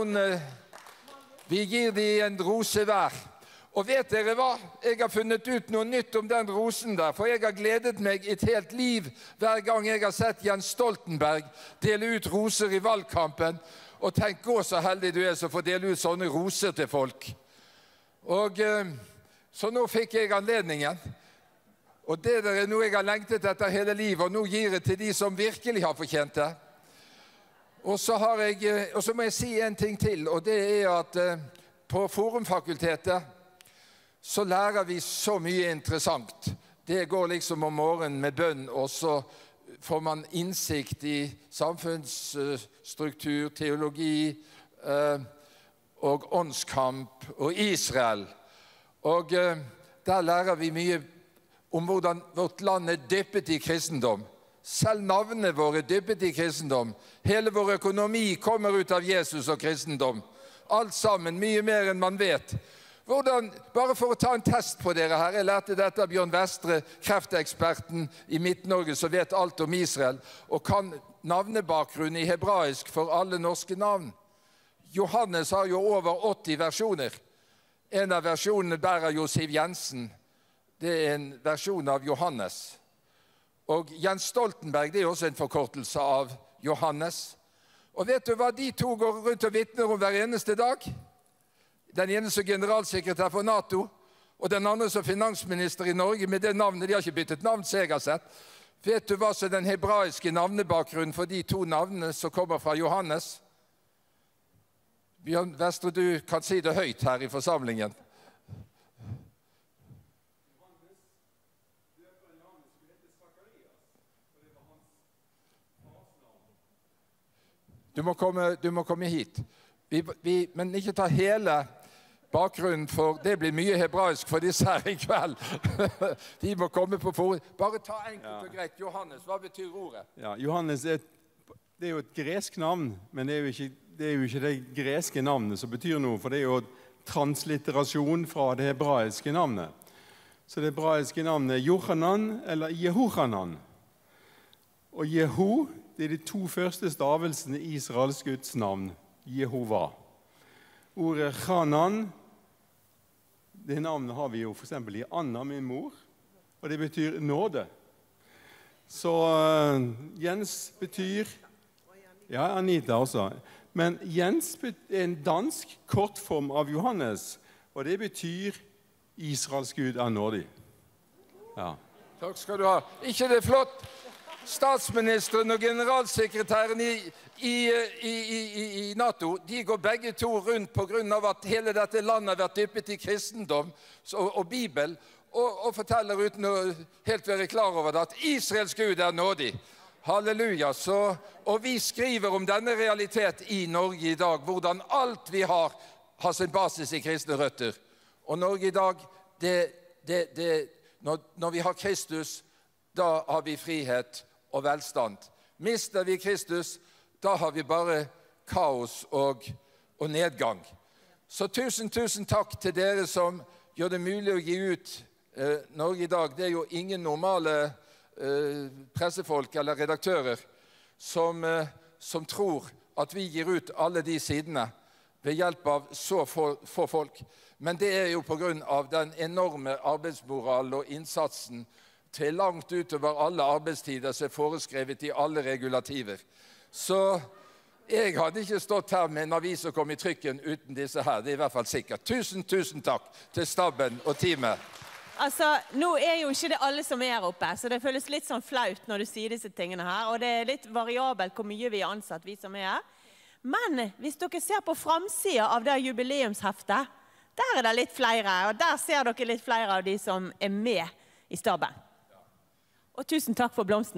vi gir de en rose hver. Og vet dere hva? Jeg har funnet ut noe nytt om den rosen der, for jeg har gledet meg et helt liv hver gang jeg har sett Jens Stoltenberg dele ut roser i valgkampen, og tenk, gå så heldig du som får dele ut sånne roser til folk. Og så nå fikk jeg anledningen. Og det er noe jeg har lengtet etter hele livet, og nå gir jeg til de som virkelig har fortjent det. Og så må jeg si en ting til, og det at på Forumfakultetet så lærer vi så mye interessant. Det går liksom om morgenen med bønn, og så får man innsikt i samfunnsstruktur, teologi og åndskamp og Israel. Og der lærer vi mye om hvordan vårt land dyppet i kristendom. Selv navnene våre dyppet i kristendom. Hele vår økonomi kommer ut av Jesus og kristendom. Alt sammen, mye mer enn man vet. Bare for å ta en test på dere her, jeg lærte dette av Bjørn Vestre, krefteksperten i Midt-Norge som vet alt om Israel, og kan navnebakgrunn i hebraisk for alle norske navn. Johannes har jo over 80 versjoner. En av versjonene bærer jo Siv Jensen. Det en versjon av Johannes. Og Jens Stoltenberg, det også en forkortelse av Johannes. Og vet du hva de to går rundt og vitner om hver eneste dag? Den ene som generalsekretær for NATO, og den andre som finansminister i Norge med det navnet. De har ikke byttet navn, så jeg har sett. Vet du hva som er den hebraiske navnebakgrunnen for de to navnene som kommer fra Johannes? Bjørn Vestre, du kan si det høyt her i forsamlingen. Du må komme hit. Men ikke ta hele bakgrunnen, for det blir mye hebraisk for disse her i kveld. De må komme på forum. Bare ta enkelt og greit. Johannes, hva betyr ordet? Ja, Johannes det er jo et gresk navn, men det er jo ikke det greske navnet som betyr noe, for det er jo translitterasjon fra det hebraiske navnet. Så det hebraiske navnet er Johanan eller Jehohanan. Og Jeho, det er de to første stavelsene i Israels Guds navn, Jehova. Ordet Hanan, det navnet har vi jo for eksempel i Anna, min mor, og det betyr nåde. Så Jens betyr, ja, Anita også, men Jens er en dansk kortform av Johannes, og det betyr Israels Gud er nådig. Ja. Takk skal du ha. Ikke det flott? Statsministeren og generalsekretæren i NATO, de går begge to rundt på grunn av at hele dette landet har vært dyppet i kristendom og Bibel, og forteller uten å helt være klar over det at Israels Gud er nådig. Halleluja. Og vi skriver om denne realitet i Norge i dag, hvordan alt vi har sin basis i kristne røtter. Og Norge i dag, når vi har Kristus, da har vi frihet og velstand. Mister vi Kristus, da har vi bare kaos og nedgang. Så tusen takk til dere som gjør det mulig å gi ut Norge i dag. Det er jo ingen normale pressefolk eller redaktører som tror at vi gir ut alle de sidene ved hjelp av så få folk. Men det er jo på grunn av den enorme arbeidsmoral og innsatsen til langt utover alle arbeidstider som er foreskrevet i alle regulativer. Så jeg hadde ikke stått her med en avis og kom i trykken uten disse her. Det er i hvert fall sikkert. Tusen takk til stabben og teamet. Altså, nå er jo ikke det alle som er her oppe, så det føles litt sånn flaut når du sier disse tingene her, og det er litt variabelt hvor mye vi har ansatt, vi som er her. Men hvis dere ser på framsiden av det jubileumsheftet, der er det litt flere, og der ser dere litt flere av de som er med i staben. Og tusen takk for blomsten.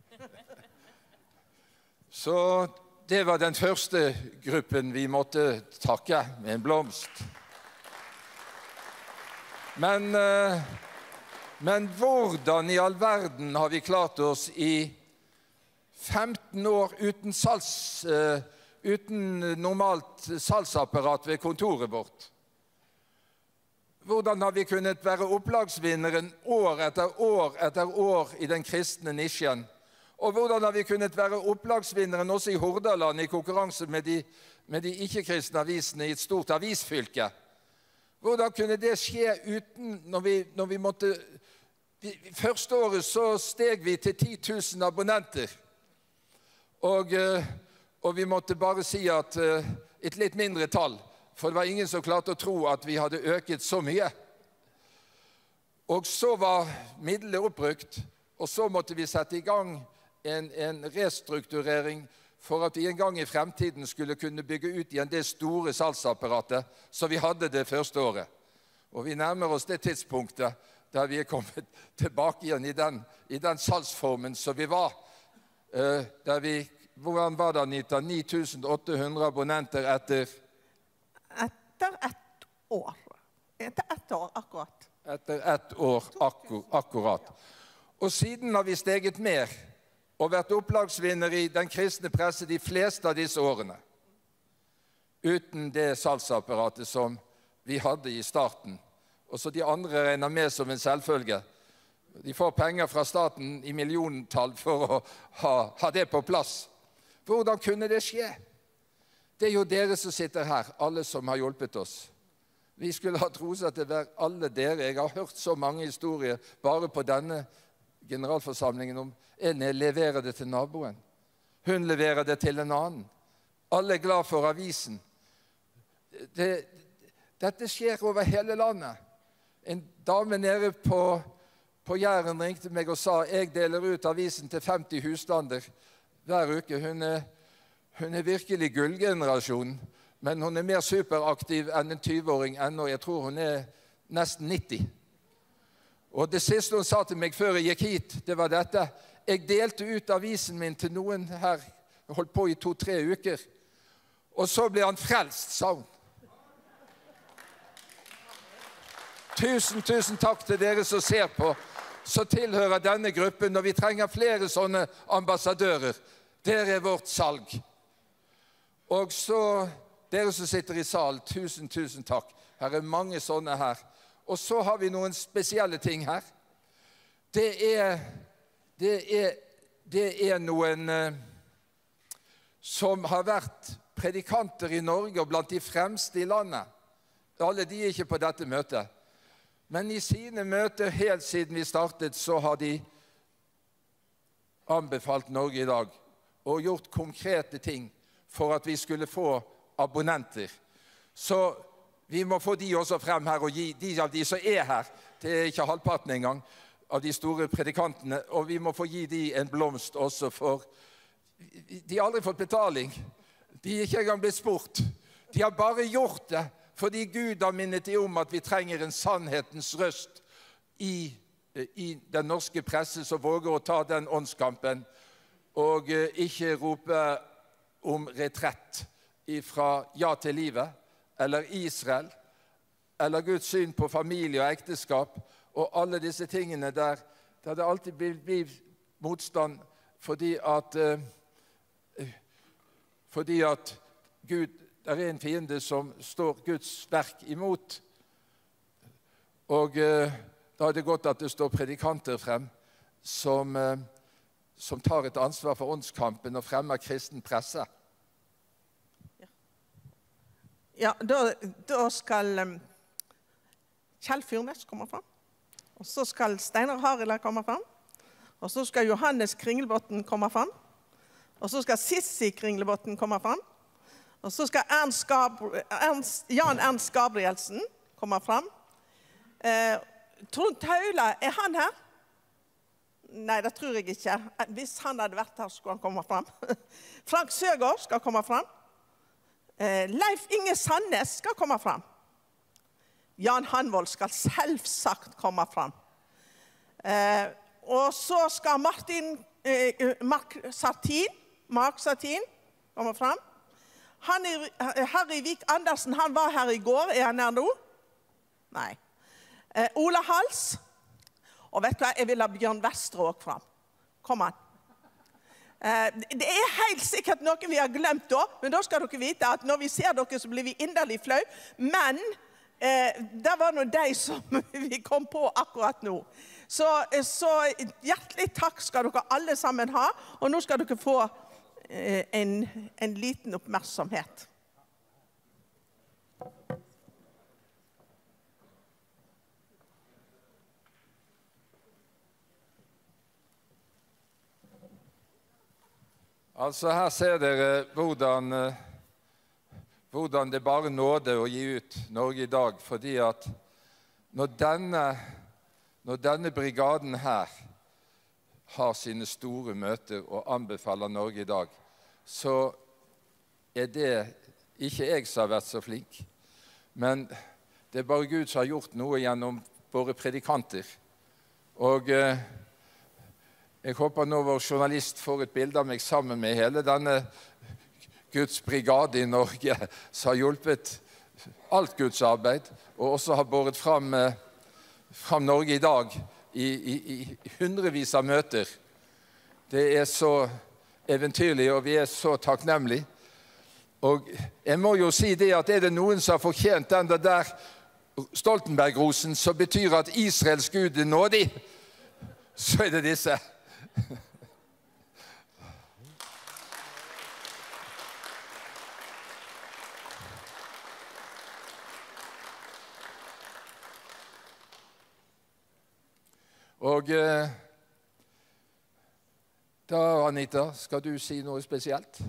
Så det var den første gruppen vi måtte takke med en blomst. Men hvordan i all verden har vi klart oss i 15 år uten normalt salgsapparat ved kontoret vårt? Hvordan har vi kunnet være opplagsvinneren år etter år i den kristne nisjen? Og hvordan har vi kunnet være opplagsvinneren også i Hordaland i konkurranse med de ikke-kristne avisene i et stort avisfylke? Hvordan kunne det skje uten, når vi måtte... Første året så steg vi til 10 000 abonnenter. Og vi måtte bare si at et litt mindre tall, for det var ingen som klarte å tro at vi hadde øket så mye. Og så var middelet oppbrukt, og så måtte vi sette i gang en restrukturering for at vi en gang i fremtiden skulle kunne bygge ut igjen det store salgsapparatet som vi hadde det første året. Og vi nærmer oss det tidspunktet der vi er kommet tilbake igjen i den salgsformen som vi var. Hvordan var det, Anita? 9800 abonnenter etter? Etter ett år. Etter ett år, akkurat. Etter ett år, akkurat. Og siden har vi steget mer og vært opplagsvinner i den kristne presse de fleste av disse årene. Uten det salgsapparatet som vi hadde i starten. Og så de andre regner med som en selvfølge. De får penger fra staten i milliontall for å ha det på plass. Hvordan kunne det skje? Det er jo dere som sitter her, alle som har hjulpet oss. Vi skulle ha troset til hver alle dere. Jeg har hørt så mange historier bare på denne generalforsamlingen om en leverer det til naboen. Hun leverer det til en annen. Alle er glad for avisen. Dette skjer over hele landet. En dame nede på Jæren ringte meg og sa jeg deler ut avisen til 50 husstander hver uke. Hun er virkelig gullgenerasjonen, men hun er mer superaktiv enn en 20-åring ennå. Jeg tror hun er nesten 90. Og det siste hun sa til meg før jeg gikk hit, det var dette. Jeg delte ut avisen min til noen her, holdt på i 2-3 uker. Og så ble han frelst, sa hun. Tusen takk til dere som ser på, som tilhører denne gruppen, når vi trenger flere sånne ambassadører. Dere er vårt salg. Og så, dere som sitter i salen, tusen takk. Her er mange sånne her. Og så har vi noen spesielle ting her. Det er noen som har vært predikanter i Norge og blant de fremste i landet. Alle de er ikke på dette møtet. Men i sine møter helt siden vi startet, så har de anbefalt Norge i dag og gjort konkrete ting for at vi skulle få abonnenter. Så vi må få de også frem her og gi de av de som er her. Det er ikke halvparten engang av de store predikantene. Og vi må få gi de en blomst også, for de har aldri fått betaling. De er ikke engang blitt spurt. De har bare gjort det fordi Gud har minnet de om at vi trenger en sannhetens røst i den norske presse som våger å ta den åndskampen og ikke rope om retrett fra ja til livet, eller Israel, eller Guds syn på familie og ekteskap, og alle disse tingene der det alltid blir motstand, fordi at Gud, det en fiende som står Guds verk imot. Og da det godt at det står predikanter frem, som tar et ansvar for åndskampen og fremmer kristen presse. Ja, da skal Kjell Fyrnes komme fram, og så skal Steinar Harila komme fram, og så skal Johannes Kringlebotn komme fram, og så skal Sissi Kringlebotn komme fram, og så skal Jan Ernst Gabrielsen komme fram. Trond Taula, han her? Nei, det tror jeg ikke. Hvis han hadde vært her, skulle han komme fram. Frank Søgaard skal komme fram. Leif Inge Sandnes skal komme fram. Jan Hanvold skal selvsagt komme fram. Og så skal Mark Sartin komme fram. Harry Vik Andersen, han var her i går. Er han her nå? Nei. Ola Hals. Og vet du hva, jeg vil ha Bjørn Vestre også fram. Kom an. Det helt sikkert noe vi har glemt da, men da skal dere vite at når vi ser dere så blir vi inderlig flau, men det var nå de som vi kom på akkurat nå. Så hjertelig takk skal dere alle sammen ha, og nå skal dere få en liten oppmerksomhet. Altså her ser dere hvordan det bare nåde å gi ut Norge i dag, fordi at når denne brigaden her har sine store møter og anbefaler Norge i dag, så det ikke jeg som har vært så flink, men det bare Gud som har gjort noe gjennom våre predikanter. Og jeg håper nå vår journalist får et bilde av meg sammen med hele denne Guds brigade i Norge, som har hjulpet alt Guds arbeid, og også har båret fram Norge i dag i hundrevis av møter. Det så eventyrlig, og vi så takknemlige. Og jeg må jo si det at det noen som har fortjent den der Stoltenberg-rosen, som betyr at Israels Gud nådig, så det disse. Og da, Anita, skal du si noe spesielt?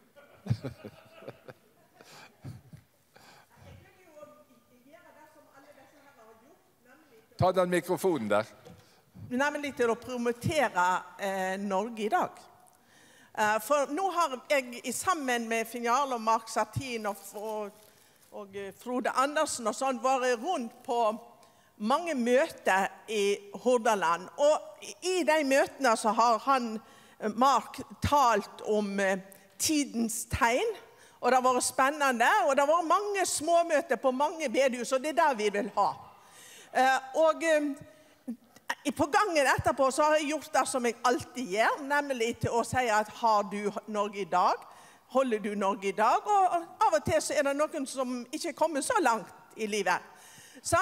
Ta den mikrofonen der. Nemlig til å promotere Norge i dag. For nå har jeg sammen med Finjal og Mark Sartin og Frode Andersen og sånn vært rundt på mange møter i Hordaland. Og i de møtene så har Mark talt om tidens tegn, og det har vært spennende, og det har vært mange småmøter på mange bedehus, og det der vi vil ha. Og på gangen etterpå så har jeg gjort det som jeg alltid gjør, nemlig til å si at har du Norge i dag? Holder du Norge i dag? Og av og til så det noen som ikke kommer så langt i livet. Så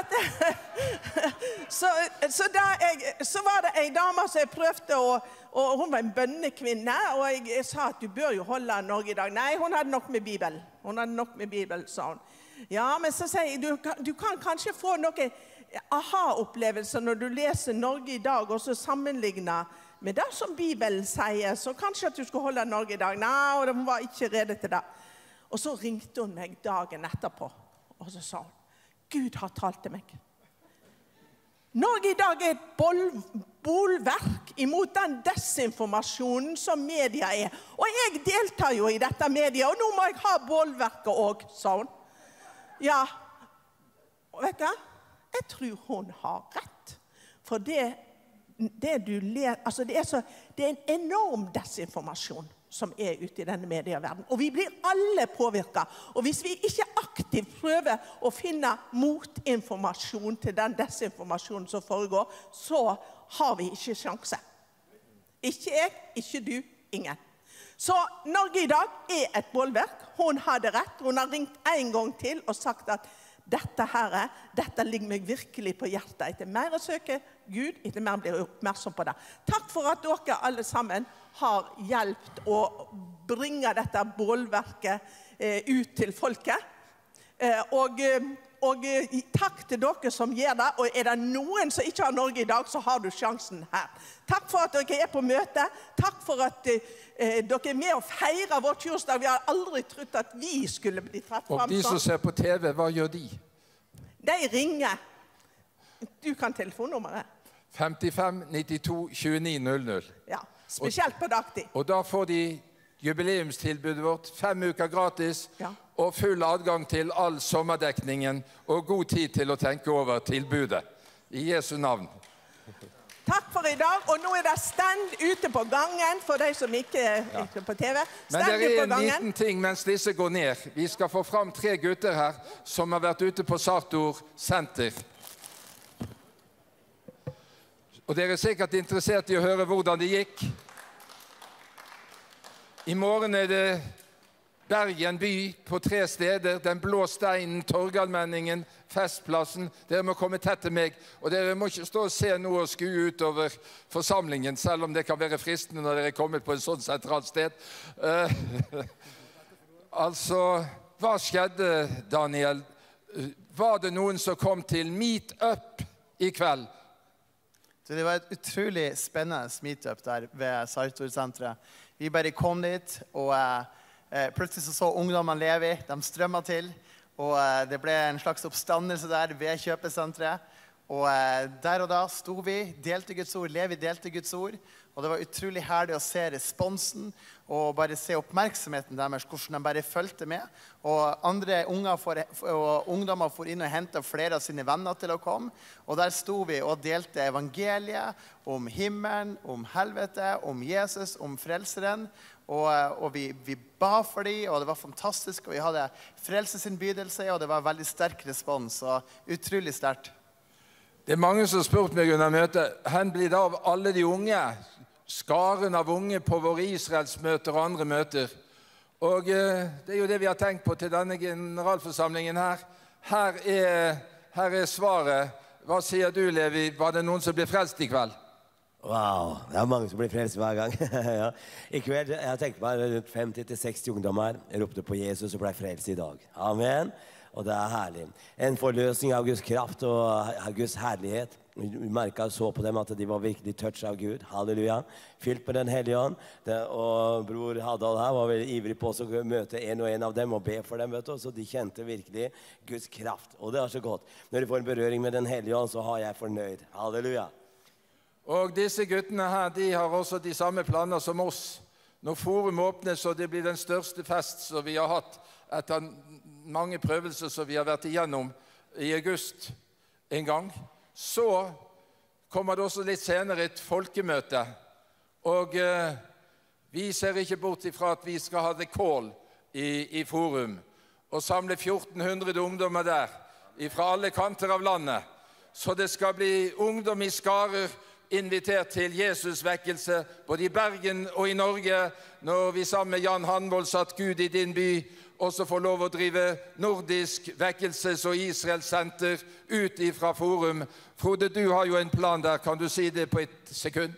var det en dame som jeg prøvde, og hun var en bønnekvinne, og jeg sa at du bør jo holde Norge i dag. Nei, hun hadde nok med Bibelen. Hun hadde nok med Bibelen, sa hun. Ja, men så sier jeg, du kan kanskje få noe aha-opplevelser når du leser Norge i dag, og så sammenligner med det som Bibelen sier, så kanskje at du skal holde Norge i dag. Nei, og hun var ikke rede til det. Og så ringte hun meg dagen etterpå, og så sa hun, Gud har talt til meg. Norge i dag et bolverk imot den desinformasjonen som media Og jeg deltar jo i dette media, og nå må jeg ha bolverket også, sa hun. Ja, og vet du, jeg tror hun har rett. For det altså det er en enorm desinformasjon som er ute i denne medieverden. Og vi blir alle påvirket. Og hvis vi ikke aktivt prøver å finne motinformasjon til den desinformasjonen som foregår, så har vi ikke sjanse. Ikke jeg, ikke du, ingen. Så Norge i dag er et bålverk. Hun hadde rett. Hun har ringt en gang til og sagt at dette ligger meg virkelig på hjertet. Etter mer å søke Gud, etter mer blir jeg oppmerksom på det. Takk for at dere alle sammen har hjulpet å bringe dette bålverket ut til folket. Og takk til dere som gjør det. Og er det noen som ikke har Norge i dag, så har du sjansen her. Takk for at dere er på møte. Takk for at dere er med og feirer vår tirsdag. Vi har aldri trodd at vi skulle bli tatt frem. Og de som ser på TV, hva gjør de? De ringer. Du kan telefonnummeret. 55 92 29 00. Ja, spesielt på dagtid. Og da får de jubileumstilbudet vårt, 5 uker gratis, og full adgang til all sommerdekningen, og god tid til å tenke over tilbudet. I Jesu navn. Takk for i dag, og nå er det stand ute på gangen, for de som ikke er på TV. Men det er en liten ting mens disse går ned. Vi skal få fram 3 gutter her, som har vært ute på Sartor Senter. Og dere er sikkert interessert i å høre hvordan det gikk. I morgen er det Bergen by på 3 steder. Den blå steinen, Torgallmenningen, Festplassen. Dere må komme tett til meg. Og dere må ikke stå og se noe og skue utover forsamlingen, selv om det kan være fristende når dere er kommet på en sånn sentralt sted. Altså, hva skjedde, Daniel? Var det noen som kom til meet-up i kveld? Det var et utrolig spennende meet-up der ved Sartor-senteret. Vi bare kom dit, og plutselig så ungdommene leve, de strømmet til, og det ble en slags oppstandelse der ved kjøpesenteret. Og der og da sto vi, delte Guds ord, Levi delte Guds ord, og det var utrolig herlig å se responsen, og bare se oppmerksomheten deres, hvordan de bare følte med. Og andre ungdommer får inn og hentet flere av sine venner til å komme, og der sto vi og delte evangeliet om himmelen, om helvete, om Jesus, om frelseren, og vi ba for dem, og det var fantastisk, og vi hadde frelsesinnbydelse, og det var veldig sterk respons, og utrolig sterkt. Det er mange som har spurt meg under møtet, hvor blir det av alle de unge, skaren av unge på våre Israelsmøter og andre møter? Og det er jo det vi har tenkt på til denne generalforsamlingen her. Her er svaret. Hva sier du, Levi? Var det noen som ble frelst i kveld? Wow, det er mange som blir frelst hver gang. Ja. I kveld, jeg tenkte meg rundt 50-60 ungdommer ropte på Jesus og ble frelst i dag. Amen. Og det er herlig. En forløsning av Guds kraft og av Guds herlighet. Vi merket så på dem at de var virkelig touch av Gud. Halleluja. Fylt med den hellige ånd. Og bror Hadal her var veldig ivrig på å møte en og en av dem og be for dem, vet du. Så de kjente virkelig Guds kraft. Og det er så godt. Når de får en berøring med den hellige ånd, så har jeg fornøyd. Halleluja. Og disse guttene her, de har også de samme planer som oss. Når forum åpnes, og det blir den største fest som vi har hatt etter mange prøvelser som vi har vært igjennom i august en gang, så kommer det også litt senere et folkemøte. Og vi ser ikke bort ifra at vi skal ha the call i forum, og samle 1400 ungdommer der, fra alle kanter av landet. Så det skal bli ungdom i skarer, invitert til Jesus vekkelse, både i Bergen og i Norge, når vi sammen med Jan Hanvold satt Gud i din by, også får lov å drive nordisk vekkelses- og Israelsenter ut ifra forum. Frode, du har jo en plan der. Kan du si det på et sekund?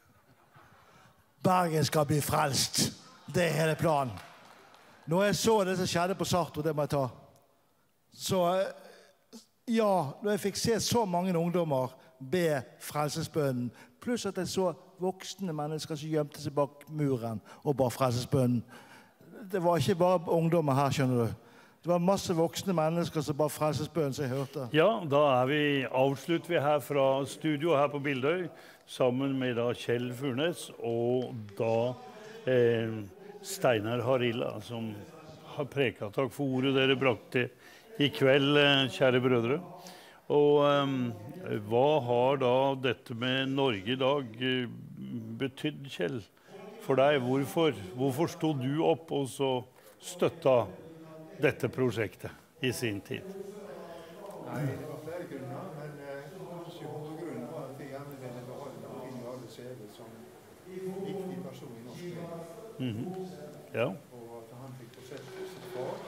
Bergen skal bli frelst. Det er hele planen. Når jeg så det som skjedde på Sartor, det må jeg ta. Så ja, når jeg fikk se så mange ungdommer be frelsesbønnen, pluss at jeg så voksne mennesker som gjemte seg bak muren og ba frelsesbønnen. Det var ikke bare ungdommer her, skjønner du. Det var masse voksne mennesker som bare frelsesbønnen som jeg hørte. Ja, da avslutter vi her fra studio her på Bildøy, sammen med da Kjell Furnes og da Steinar Harila, som har preket. Takk for ordet dere brakte i kveld, kjære brødre. Og hva har da dette med Norge i dag betydd, Kjell, for deg? Hvorfor sto du opp og så støtta dette prosjektet i sin tid? Nei, det var flere grunner, men kanskje hovedgrunnen var at vi gjerne ville beholde Finn-Jarle Sæve som viktig person i norsk media. Ja. Og at han fikk prosesse sitt far.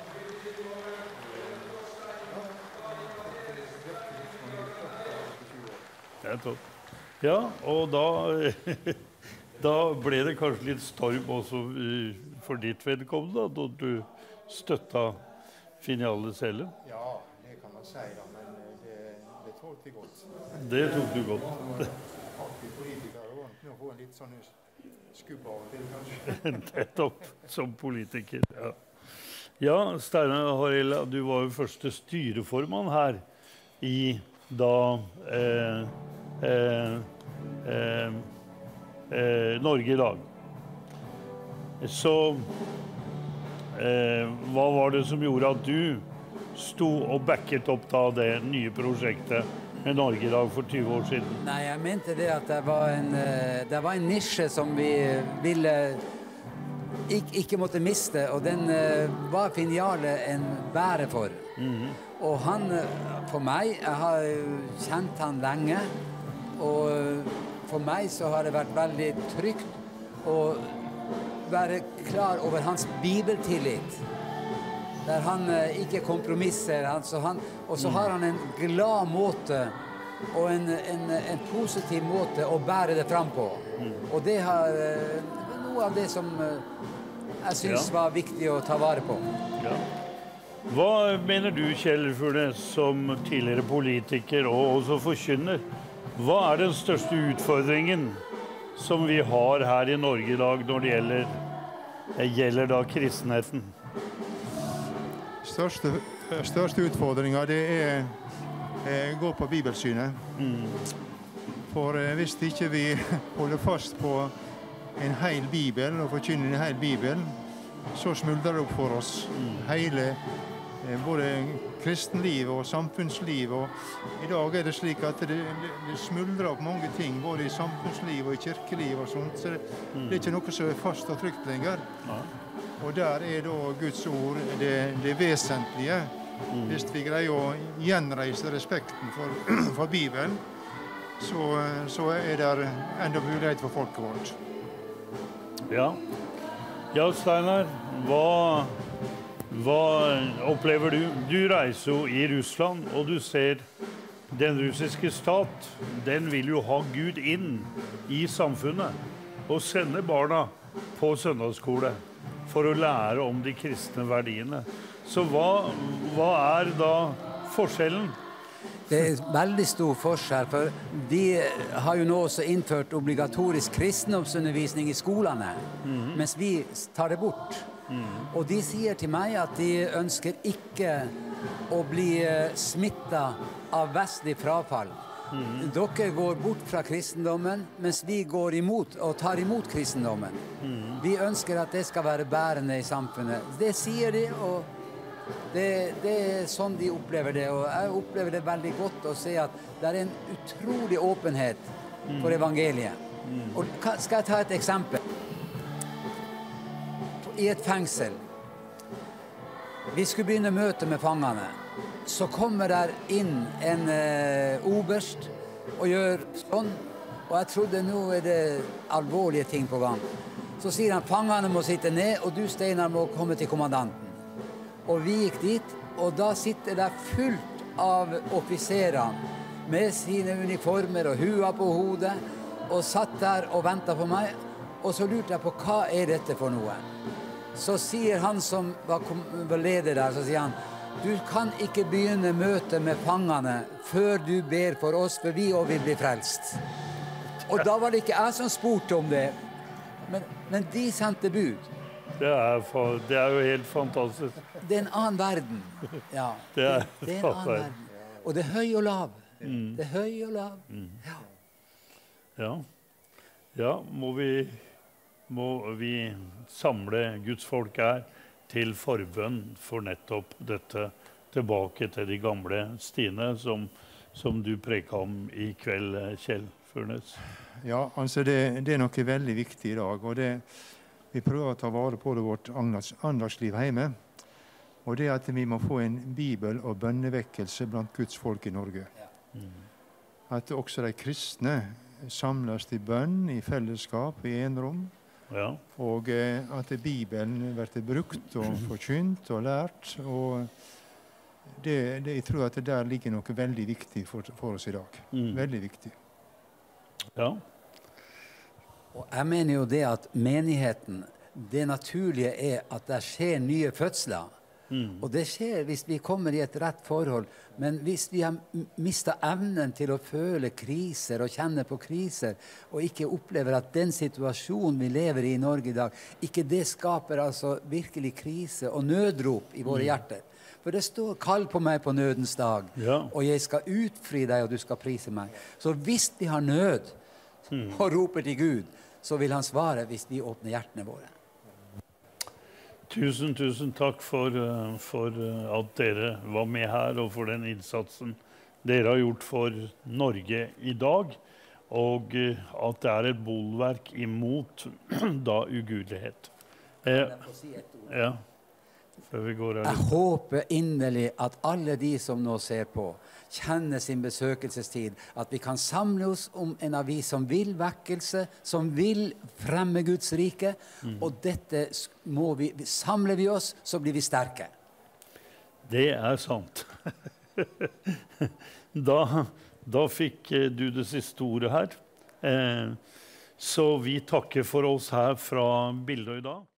Det er topp. Ja, og da ble det kanskje litt storm også for ditt vedkommende, da du støtta Finn-Jarle Sæve? Ja, det kan man si da, men det tålte vi godt. Det tok du godt. Aktiv politiker er vant med å få en litt sånn skubb av og til, kanskje. Nettopp, som politiker, ja. Ja, Steinar Harila, du var jo første styreformann her i Norge i dag. Så hva var det som gjorde at du sto og backet opp da det nye prosjektet med Norge i dag for 20 år siden? Nei, jeg mente det at det var en nisje som vi ville ikke måtte miste, og den var Finn-Jarle en bære for. Og han, for meg, jeg har kjent han lenge, og for meg så har det vært veldig trygt å være klar over hans bibeltillit, der han ikke kompromisser, og så har han en glad måte og en positiv måte å bære det fram på. Og det har noe av det som jeg synes var viktig å ta vare på. Ja. Hva mener du, Kjell Furnes, som tidligere politiker og også forkynner? Hva er den største utfordringen som vi har her i Norge i dag når det gjelder da kristenheten? Største utfordringen det går på bibelsynet. For hvis ikke vi holder fast på en hel bibel og forkynner en hel bibel, så smuldrer det opp for oss hele både kristenliv og samfunnsliv. Og i dag er det slik at det smuldrer opp mange ting, både i samfunnsliv og i kirkeliv og sånt, så det er ikke noe som er fast og trygt lenger. Og der er da Guds ord det vesentlige. Hvis vi greier å gjenreise respekten for Bibelen, så er det enda mulighet for folket vårt. Ja, Steinar, hva opplever du? Du reiser jo i Russland, og du ser den russiske stat, den vil jo ha Gud inn i samfunnet, og sende barna på søndagsskole for å lære om de kristne verdiene. Så hva er da forskjellen? Det er veldig stor forskjell, for de har jo nå også innført obligatorisk kristendomsundervisning i skolene, mens vi tar det bort. Og de sier til meg at de ønsker ikke å bli smittet av vestlig frafall. Dere går bort fra kristendommen, mens vi går imot og tar imot kristendommen. Vi ønsker at det skal være bærende i samfunnet. Det sier de, og det er sånn de opplever det, og jeg opplever det veldig godt å se at det er en utrolig åpenhet for evangeliet. Og skal jeg ta et eksempel? I et fengsel. Vi skulle begynne møte med fangene. Så kommer der inn en oberst og gjør sånn, og jeg trodde nå er det alvorlige ting på gang. Så sier han, fangene må sitte ned, og du, Steinar, må komme til kommandanten. Og vi gikk dit, og da sitter det fullt av offiserene med sine uniformer og hua på hodet, og satt der og ventet på meg, og så lurte jeg på hva er dette for noe. Så sier han som var leder der, så sier han, du kan ikke begynne møtet med fangene før du ber for oss, for vi også vil bli frelst. Og da var det ikke jeg som spurte om det, men de sendte bud. Det er jo helt fantastisk. Det er en annen verden. Ja, det er en annen verden. Og det er høy og lav. Det er høy og lav. Ja, må vi samle Guds folk her til forbønn for nettopp dette, tilbake til de gamle stiene, som du preker om i kveld, Kjell Furnes? Ja, altså det noe veldig viktig i dag. Og vi prøver å ta vare på det vårt andagsliv hjemme. Og det at vi må få en bibel- og bønnevekkelse blant Guds folk i Norge. At også de kristne samles i bønn, i fellesskap, i enrom. Ja. Og at Bibelen blir brukt og forkynt og lært. Og jeg tror at det der ligger noe veldig viktig for oss i dag. Veldig viktig. Ja. Og jeg mener jo det at menigheten, det naturlige er at det skjer nye fødsler. Og det skjer hvis vi kommer i et rett forhold. Men hvis vi har mistet evnen til å føle kriser og kjenne på kriser, og ikke opplever at den situasjonen vi lever i Norge i dag, ikke det skaper altså virkelig krise og nødrop i våre hjerter. For det står 'kall på meg på nødens dag', og jeg skal utfri deg, og du skal prise meg. Så hvis vi har nød og roper til Gud, så vil han svare hvis vi åpner hjertene våre. Tusen takk for at dere var med her, og for den innsatsen dere har gjort for Norge i dag, og at det er et bolverk imot da ugudelighet. Ja, før vi går her. Jeg håper inderlig at alle de som nå ser på, kjenner sin besøkelsestid, at vi kan samle oss om en avis som vil vekkelse, som vil fremme Guds rike, og dette samler vi oss, så blir vi sterke. Det er sant. Da fikk du det siste ordet her. Så vi takker for oss her fra Bildet i dag.